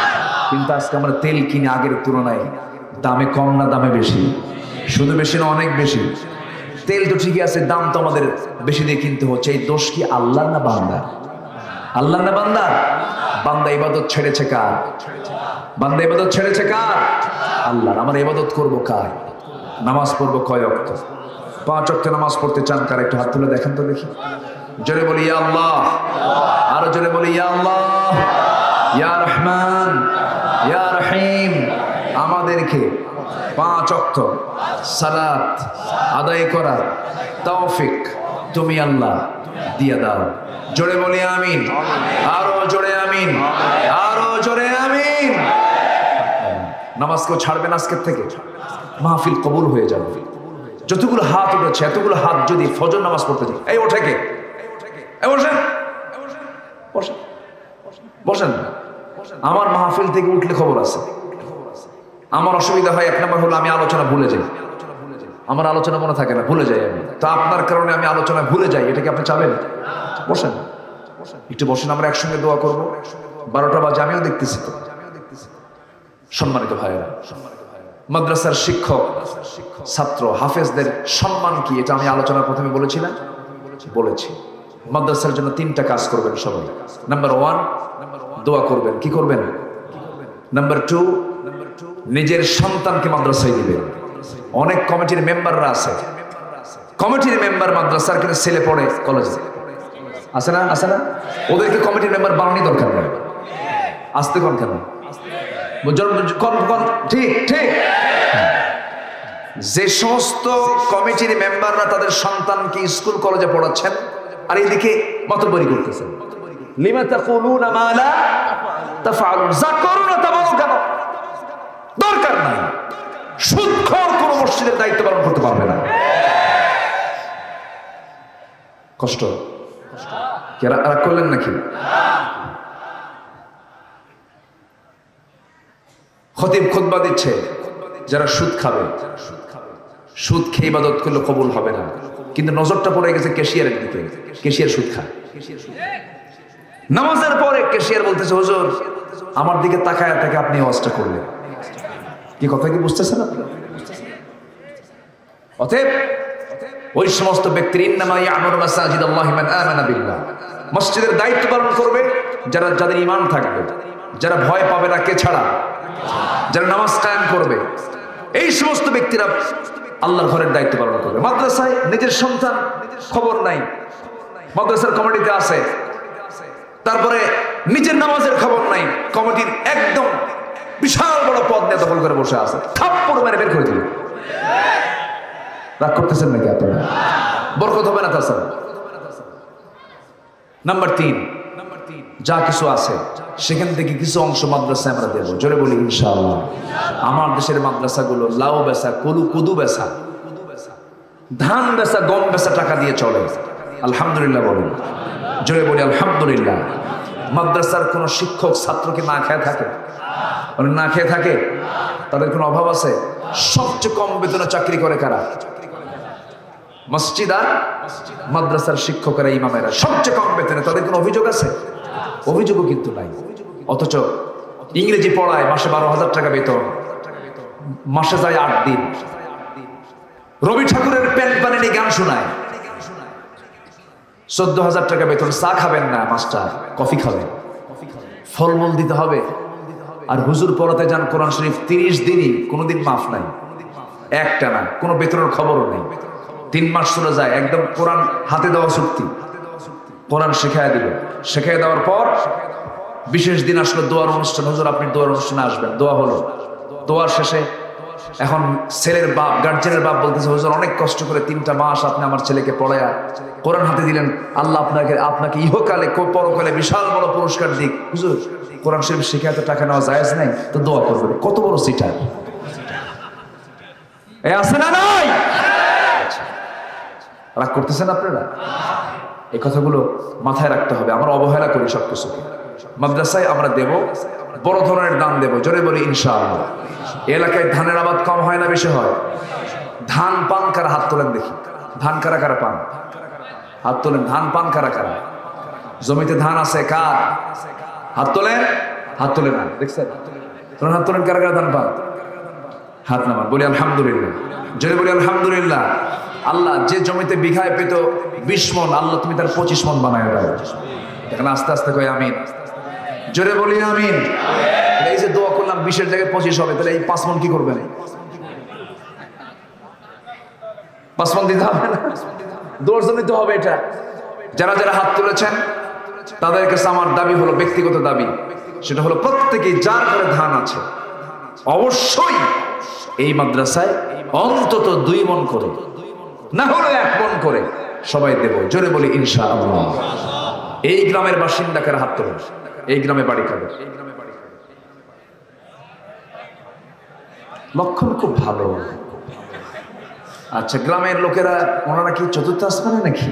কিন্তু আজকে আমরা তেল কিনে আগের তুলনায় দামে কম না দামে বেশি? শুধু বেশি না অনেক বেশি। তেল তো ঠিকই আছে, দাম তো আমাদের বেশি দিয়ে কিনতে হচ্ছে। এই দোষ কি আল্লাহর না বান্দার? আল্লাহর না বান্দার? বান্দা ইবাদত ছেড়েছে কার? বান্দা ইবাদত ছেড়েছে কার? আল্লাহর। আমার ইবাদত করবো কার? নামাজ পড়বো কয় ওয়াক্ত? পাঁচ ওয়াক্ত নামাজ পড়তে চান কার? একটু হাত তুলে দেখেন তো দেখি। জোরে বলি ইয়া আল্লাহ, আরো জোরে বলি ইয়া আল্লাহ, ইয়া রহমান, ইয়া রহিম। আমাদেরকে পাঁচ ওয়াক্ত সালাত আদায় করার তৌফিক তুমি আল্লাহ দিয়ে দাও। জোরে বলি আমিন, আরো জোরে আমিন, আরো জোরে আমিন। নামাজ কেউ ছাড়বেন আজকের থেকে, মাহফিল কবুল হয়ে যাবে। যতগুলো হাত উঠেছে এতগুলো হাত যদি ফজর নামাজ পড়তে যাই, এই ওঠে কে? এই বসেন, বসেন, বসেন। আমার মাহফিল থেকে উঠলে খবর আছে। আমার অসুবিধা হয় এক নম্বর হলো আমি আলোচনা ভুলে যাই। আমার আলোচনা মনে থাকে না, ভুলে যাই আমি। তো আপনার কারণে আমি আলোচনা ভুলে যাই, এটা কি আপনি চাবেন? বসেন, একটু বসেন, আমরা একসঙ্গে দোয়া করবো। বারোটা বাজে, আমিও দেখতেছি তো। সম্মানিত ভাইয়েরা, মাদ্রাসার শিক্ষক, ছাত্র, হাফেজদের সম্মান কি এটা আমি আলোচনার প্রথমে বলেছি না? বলেছি। মাদ্রাসার জন্য তিনটা কাজ করবেন সবাই। নাম্বার ওয়ান, দোয়া করবেন। কি করবেন? নাম্বার টু, নিজের সন্তানকে মাদ্রাসায় দিবেন। অনেক কমিটির মেম্বাররা আছে, কমিটির মেম্বার মাদ্রাসার কিন্তু ছেলে পড়ে কলেজে, আছে না? আছে না? ওদেরকে কমিটির মেম্বার বানানোর দরকার নেই। আসতে কোন কেন? ঠিক ঠিক। যে সমস্ত কমিটির মেম্বাররা তাদের সন্তানকে স্কুল কলেজে পড়াচ্ছেন আর এইদিকে মাতব্বরি করতেছেন, লিমা তাকুলুনা মা লা তাফআলুন, যা করো না তা বলো কেন? দরকার নাই। সুদখোর কোন মসজিদের দায়িত্ব পালন করতে পারবে না। কষ্ট রাগ করলেন নাকি? খতিব খুতবা দিচ্ছে, যারা সুদ খাবে, সুদ খেয়ে ইবাদত করলে কবুল হবে না। কিন্তু নজরটা পড়ে গেছে ক্যাশিয়ারের দিকে, ক্যাশিয়ার সুদ খায়। নামাজের পরে ক্যাশিয়ার বলতেছে, হুজুর আমার দিকে তাকায় তাকে আপনি ওয়াজটা করলেন। কি কথা কি বুঝতেছেন আপনি? অতএব ওই সমস্ত ব্যক্তির ইন্নামা ইয়ামুরু মাসাজিদাল্লাহি মান আমানা বিল্লাহ, মসজিদের দায়িত্ব পালন করবে যারা, যাদের ঈমান থাকবে, যারা ভয় পাবে না কে ছাড়া, যারা নামাজ কায়েম করবে, এই সমস্ত ব্যক্তিরা আল্লাহর ঘরের দায়িত্ব পালন করবে। মাদ্রাসায় নিজের সন্তান খবর নাই, মাদ্রাসার কমিটিতে আছে, তারপরে নিজের নামাজের খবর নাই, কমিটির একদম বিশাল বড় পদ নিয়ে দখল করে বসে আছে, থাপ্পড় মেরে বের করে দিল। রাগ করতেছেন নাকি আপনারা? বরকত হবে না তাছাড়া। নাম্বার তিন, যা কিছু আছে সেখান থেকে কিছু অংশ মাদ্রাসায় আমরা দেবো। জোরে বলি ইনশাআল্লাহ। আমার দেশের মাদ্রাসাগুলো লাউ বেচা, কলু কদু বেচা, ধান বেচা, গম বেচা টাকা দিয়ে চলে। আলহামদুলিল্লাহ বলেন, জোরে বলি আলহামদুলিল্লাহ। মাদ্রাসার কোন শিক্ষক ছাত্রকে না খেয়ে থাকে? না খেয়ে থাকে? তাদের কোনো অভাব আছে? সবচেয়ে কম বেতনে চাকরি করে কারা? মসজিদ আর মাদ্রাসার শিক্ষকেরা, ইমামেরা সবচেয়ে কম বেতনে। তাদের কোনো অভিযোগ আছে? অভিযোগও কিন্তু নাই। অথচ ইংরেজি পড়ায় মাসে বারো হাজার টাকা বেতন, মাসে যায় আট দিন। রবি ঠাকুরের প্যান্ট পানি নিয়ে গান শোনায়, চোদ্দ হাজার টাকা বেতন। চা খাবেন না মাস্টার, কফি খাবেন, ফলমূল দিতে হবে। আর হুজুর পড়াতে যান কোরআন শরীফ তিরিশ দিনই, কোনোদিন মাফ নাই, একটা না, কোনো বেতনের খবরও নেই। তিন মাস চলে যায়, একদম কোরআন হাতে দেওয়া চুক্তি, কোরআন শেখায় দিল। শেখায় দেওয়ার পর বিশেষ দিন আসলো দোয়ার অনুষ্ঠান, হুজুর আপনি দোয়ার অনুষ্ঠানে আসবেন। দোয়া হলো, দোয়ার শেষে এখন ছেলের বাপ, গার্জেনের বাপ বলতেছে, হুজুর অনেক কষ্ট করে তিনটা মাস আপনি আমার ছেলেকে পড়ায়া কোরআন হাতে দিলেন, আল্লাহ আপনাকে আপনাকে ইহকালে পরকালে বিশাল বড় পুরস্কার দিক। হুজুর কোরআন শরীফ শিখে এত টাকা নেওয়া জায়েজ নাই, তো দোয়া করবেন। কত বড় সিটার এ আছে না নাই? রাগ করতেছেন আপনারা? এই কথাগুলো মাথায় রাখতে হবে। আমরা অবহেলা করি সবকিছুকে। মাদ্রাসায় আমরা দেব, বড় ধরনের দান দেব। জোরে বলি ইনশাআল্লাহ। এলাকায় ধানের আবাদ কম হয় না বেশি হয়? ধান পান কারা? হাত তোলেন দেখি। ধান কারা কারা পান? হাত তোলেন। ধান পান কারা কারা? জমিতে ধান আছে কার? হাত তোলেন। হাত তোলেন না, দেখছেন? তোমরা হাত তোলেন, কারা কারা দান পান? হাত নামান, বলি আলহামদুলিল্লাহ, জোরে বলি আলহামদুলিল্লাহ। আল্লাহ যে জমিতে বিঘায় পেত বিশ মন, আল্লাহ তুমি তার পঁচিশ মন বানায় দাও। এখন আস্তে আস্তে কই আমিন, জোরে বলি আমিন। এই যে দোয়া করলাম বিশের জায়গায় পঁচিশ হবে, তাহলে এই পাঁচ মন কি করবেন? পাঁচ মন দিতে হবে না, দশজন দিতে হবে। এটা যারা যারা হাত তুলেছেন তাদের কাছে আমার দাবি হলো, ব্যক্তিগত দাবি, সেটা হলো প্রত্যেকেই যার ঘরে ধান আছে অবশ্যই এই মাদ্রাসায় অন্তত দুই মন করে, না হলে এক মন করে সবাই দেব। জোরে বলি ইনশাআল্লাহ। এই গ্রামের বাসিন্দা কারা হাত তোলেন? এই গ্রামে বাড়ি কাদের? লক্ষণ খুব ভালো। আচ্ছা, গ্রামের লোকেরা ওনারা কি চতুর্থ আসমানে নাকি?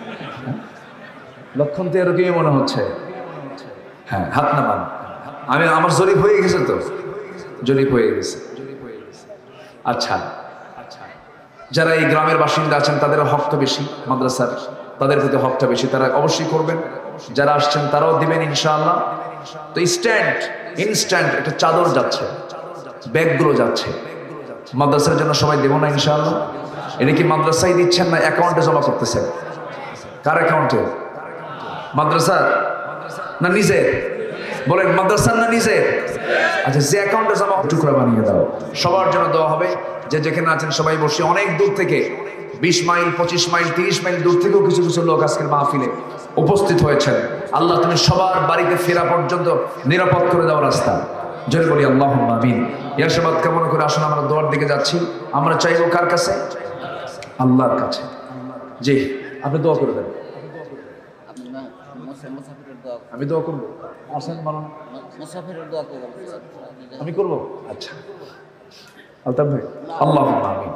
লক্ষণ তো এরকমই মনে হচ্ছে। হ্যাঁ, হাত নামান। আমি আমার জরিপ হয়ে গেছে, তো জরিপ হয়ে গেছে। আচ্ছা, যারা এই গ্রামের বাসিন্দা আছেন তাদের হকটা বেশি, মাদ্রাসার তাদের প্রতি হকটা বেশি, তারা অবশ্যই করবেন। যারা আসছেন তারাও দিবেন ইনশাআল্লাহ। তো ইনস্ট্যান্ট ইনস্ট্যান্ট একটা চাদর যাচ্ছে, ব্যাগগুলো যাচ্ছে মাদ্রাসার জন্য, সবাই দেবো না ইনশাআল্লাহ? এটা কি মাদ্রাসায় দিচ্ছেন না অ্যাকাউন্টে জমা করতেছেন? কার অ্যাকাউন্টে? মাদ্রাসার না নিজের? বলেন মাদ্রাসার না নিজের? আচ্ছা, যে অ্যাকাউন্টে জমা, টুকরা বানিয়ে দাও, সবার জন্য দেওয়া হবে। যে যেখানে আছেন সবাই বসে, অনেক দূর থেকে বিশ মাইল পঁচিশ মাইল তিরিশ মাইল দূর থেকেও কিছু কিছু লোক আজকের মাহফিলে উপস্থিত হয়েছেন। আল্লাহ তুমি সবার বাড়িতে ফেরা পর্যন্ত নিরাপদ করে দাও রাস্তা। জোরে বলি আল্লাহুম্মা আমিন। ইয়াশাবাদ কামনা করে আসুন আমরা দোয়ার দিকে যাচ্ছি। আমরা চাইবো কার কাছে? আল্লাহর কাছে। জি, আপনি দোয়া করে দেন। আমি দোয়া করবো? আসেন, মানব আমি করবো। আচ্ছা, আলতাফ ভাই, আল্লাহুম্মা আমিন।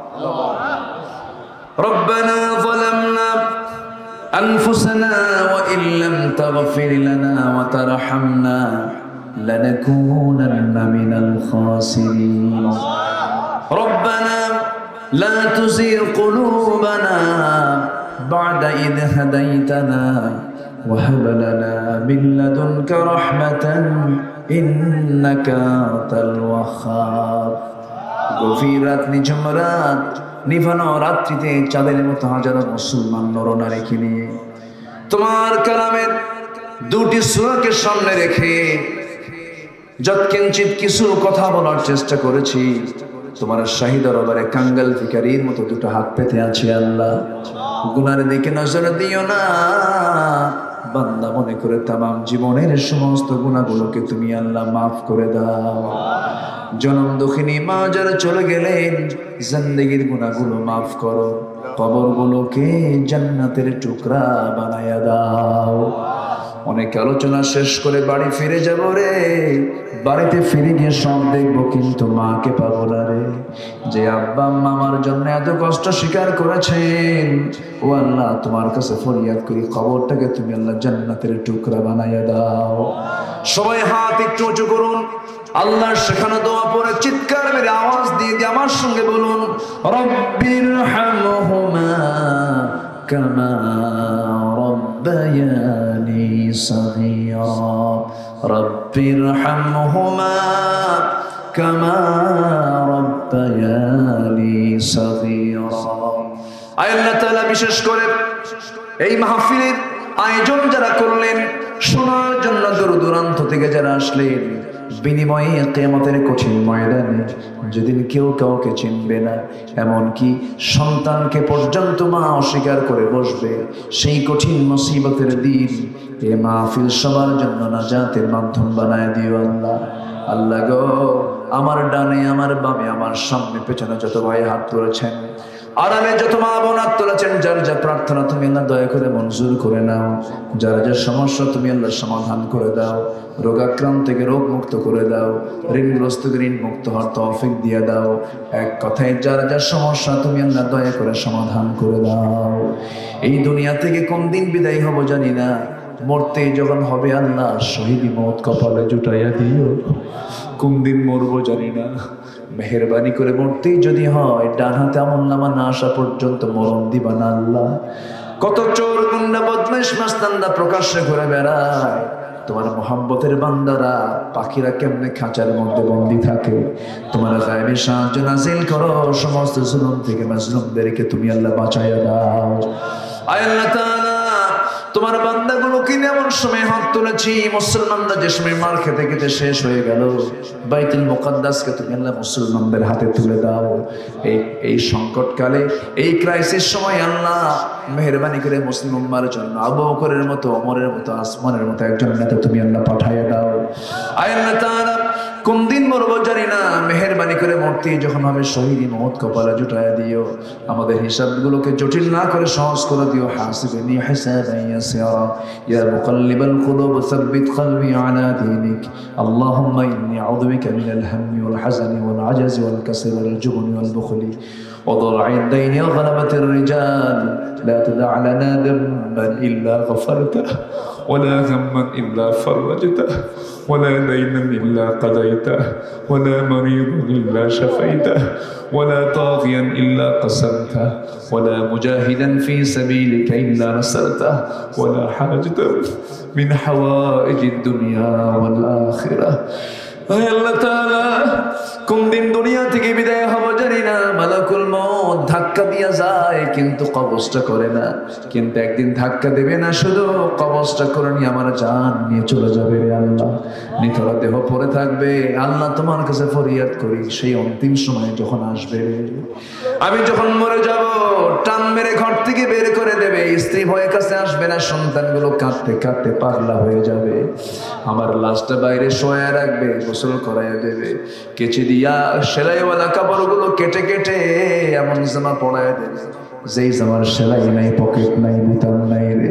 রব্বানা যালামনা আনফুসানা ওয়া ইন লাম তাগফির লানা ওয়া তারহামনা লানাকুনান্না মিনাল খাসিরিন। রব্বানা লা তুযিগ কুলুবানা বা'দা ইয হাদাইতানা ওয়া হাব লানা মিন লাদুনকা রাহমাতান ইন্নাকা আনতাল ওয়াহ্হাব। গভীর রাত, নিঝুম রাত, নিভানো রাত্রিতে চাঁদের মতো হাজারো মুসলমান নরনারীকে নিয়ে তোমার কালামের দুটি সূরাকে সামনে রেখে যৎকিঞ্চিত কিছু কথা বলার চেষ্টা করেছি। তোমার শাহী দরবারে কাঙ্গাল ভিখারির মতো দুটো হাত পেতে আছি। আল্লাহ, গুনার দিকে নজর দিও না। বান্দা মনে করে তামাম জীবনের সমস্ত গুনাহগুলোকে তুমি আল্লাহ মাফ করে দাও। জনম দুঃখিনী মা যারা চলে গেলেন, জিন্দেগির গুনাহগুলো মাফ করো, কবরগুলোকে জান্নাতের টুকরা বানায়া দাও। অনেক আলোচনা শেষ করে বাড়ি ফিরে যাব রে, বাড়িতে ফিরে গিয়ে সব দেখবো কিন্তু মাকে পাবো না রে। যে আব্বা আম্মা আমার জন্য এত কষ্ট স্বীকার করেছেন, ও আল্লাহ তোমার কাছে ফরিয়াদ করি, কবরটাকে তুমি আল্লাহ জান্নাতের টুকরা বানাইয়া দাও। সবাই হাত একটু উঁচু করুন, আল্লাহর শেখানো দোয়া পড়ে চিৎকার মেরে আওয়াজ দিয়ে দিয়ে আমার সঙ্গে বলুন, রব্বিরহামহুমা কামা রব্বায়ানি সগীরা। রব্বিরহামহুমা কামা রব্বায়ানি সগীরা। আল্লাহ তাআলা বিশেষ করে এই মাহফিলের আয়োজন যারা করলেন, শোনার জন্য দূর দূরান্ত থেকে যারা আসলেন, বিনিময়ে কিয়ামতের কঠিন ময়দানে যেদিন কেউ কাউকে চিনবে না, এমনকি সন্তানকে পর্যন্ত মা অস্বীকার করে বসবে, সেই কঠিন মুসিবতের দিন এ মাহফিল সবার জন্য নাজাতের মাধ্যম বানায় দিও আল্লাহ। আল্লাহ গো, আমার ডানে আমার বামে আমার সামনে পেছনে যত ভাই হাত তুলেছেন, আড়ালে যত মা বোন হাত তুলেছেন, যার যা প্রার্থনা তুমি আল্লাহ দয়া করে মঞ্জুর করে নাও। যারা যা সমস্যা তুমি আল্লাহ সমাধান করে দাও। রোগাক্রান্ত থেকে রোগ মুক্ত করে দাও, ঋণগ্রস্তকে ঋণ মুক্ত হওয়ার তৌফিক দিয়ে দাও। এক কথায় যারা যা সমস্যা তুমি আল্লাহ দয়া করে সমাধান করে দাও। এই দুনিয়া থেকে কোন দিন বিদায় হব জানি না, মরতে যখন হবে আল্লাহ শহীদি মওত কপালে জুটাইয়া দিও। কোন দিন মরবো জানি না, মেহেরবানি করে মরতেই যদি হয় ডান হাতে আমলনামা না আসা পর্যন্ত মরণ দিবা না আল্লাহ। কত চোর গুন্ডা বদমাইশ মাস্তানরা প্রকাশ্যে ঘুরে বেড়ায়, তোমার মোহাম্মতের বান্দারা পাখিরা কেমনে খাঁচার মধ্যে বন্দী থাকে, তোমার গায়েবী সাহায্য নাজিল করো, সমস্ত জুলুম থেকে মাজলুমদেরকে তুমি আল্লাহ বাঁচাইয়া দাও। আয় আল্লাহ তাআলা, তোমার বান্দাগুলোকে এমন সময় হাত তুলেছি, মুসলমানরা যে সময় মার খেতে খেতে শেষ হয়ে গেল, বাইতুল মুকাদ্দাসকে তুমি আল্লাহ মুসলমানদের হাতে তুলে দাও। এই এই সংকটকালে, এই ক্রাইসিস সময় আল্লাহ মেহেরবানি করে মুসলিম উম্মার জন্য আবু বকরের মতো, ওমরের মতো, আসমানের মতো একজন নেতা তুমি আল্লাহ পাঠাইয়া দাও। আয় আল্লাহ তাআলা, কোন দিন মরবো জানি না, মেহেরবানি করে মূর্তি যখন হবে শহীদি মওত কপালে জুটাইয়া দিও, আমাদের হিসাবগুলোকে জটিল না করে সহজ করে দিও। হাসিবনি হিসাবান ইয়াসিরা ইয়া মুকাল্লিবাল কুলুব সাব্বিত কলবি আলা দীনিক আল্লাহুম্মা ইন্নী আউযু বিকা মিনাল হাম্মি ওয়াল হাযানি ওয়াল আজাজি ওয়াল কাসলি ওয়াল জুবনি ওয়াল বুখলি وضلع الدين وغلبة الرجال لا تدع لنا ذنبا إلا غفرته ولا هما إلا فرجته ولا دينا إلا قضيته ولا مريضا إلا شفيته ولا طاغيا إلا قسمته ولا مجاهدا في سبيلك إلا نصرته ولا حاجة من حوائج الدنيا والآخرة। يا الله تعالى، কোন দিন দুনিয়া থেকে বিদায় হব জানি না, মালাকুল মউত ধাক্কা দিয়া যায় কিন্তু কবজটা করে না, কিন্তু একদিন ধাক্কা দেবে না, শুধু কবজটা করে নিয়ে আমার জান নিয়ে চলে যাবে রে আল্লাহ। নিথর দেহ পড়ে থাকবে। আল্লাহ তোমার কাছে ফরিয়াদ করি, সেই অন্তিম সময় যখন আসবে, আমি যখন মরে যাব, টান মেরে ঘর থেকে বের করে দেবে, স্ত্রী ভয়ে কাছে আসবে না, সন্তানগুলো কাঁদতে কাঁদতে পাগলা হয়ে যাবে, আমার লাশটা বাইরে শোয়া রাখবে, গোসল করাইয়া দেবে, কেচে দিয়া সেলাইওয়ালা কাপড়গুলো কেটে কেটে এমন জামা পরাইয়া দেবে যেই জামার সেলাই নাই, পকেট নাই, বোতাম নাই রে।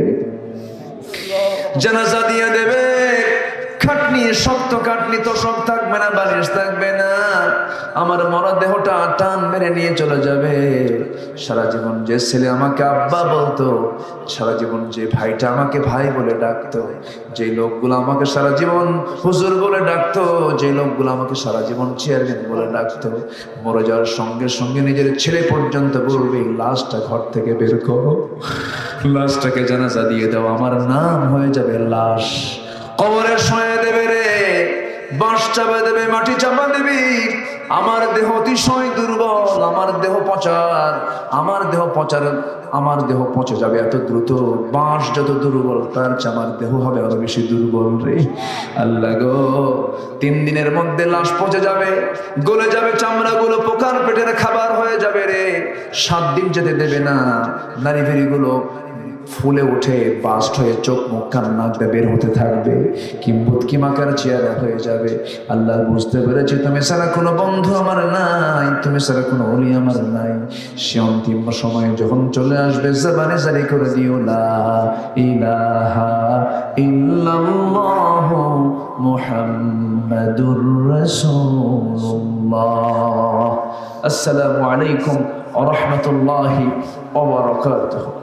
জানাজা দিয়ে দেবে, খাটনি, শক্ত খাটনি তো সব থাকবে না, বালিশ থাকবে না, আমার মরা দেহটা টান মেরে নিয়ে চলে যাবে। সারা জীবন যে ছেলে আমাকে আব্বা বলতো, সারা জীবন যে ভাইটা আমাকে ভাই বলে ডাকতো, যে লোকগুলো আমাকে সারা জীবন হুজুর বলে ডাকতো, যে লোকগুলো আমাকে সারা জীবন চেয়ারম্যান বলে ডাকতো, মরে যাওয়ার সঙ্গে সঙ্গে নিজের ছেলে পর্যন্ত বলবে লাশটা ঘর থেকে বের করো, লাশটাকে জানাজা দিয়ে দাও, আমার নাম হয়ে যাবে লাশ। কবরে শোয়া দেবে রে, বাঁশ চাপা দেবে, মাটি চাপা দেবে, আমার দেহ অতিশয় দুর্বল, আমার দেহ পচার, আমার দেহ পচার, আমার দেহ পচে যাবে এত দ্রুত, বাঁশ যত দুর্বল তার চেয়ে আমার দেহ হবে আরো বেশি দুর্বল রে আল্লাহ গো। তিন দিনের মধ্যে লাশ পচে যাবে, গলে যাবে, চামড়াগুলো পোকার পেটের খাবার হয়ে যাবে রে। সাত দিন যেতে দেবে না, নারী ভেড়িগুলো ফুলে উঠে বাস্ট হয়ে চোখ মুখ কান নাক দিয়ে বের হতে থাকবে, কিম্বুত কিমাকার চেহারা হয়ে যাবে। আল্লাহ বুঝতে পেরেছি তুমি ছাড়া কোনো বন্ধু আমার নাই, তুমি ছাড়া কোনো ওলি আমার নাই। সে অন্তিম সময় যখন চলে আসবে, জবানে জারি করে দিও লা ইলাহা ইল্লাল্লাহু মুহাম্মাদুর রাসূলুল্লাহ। আসসালামু আলাইকুম ওয়া রাহমাতুল্লাহি ওয়া বারাকাতুহু।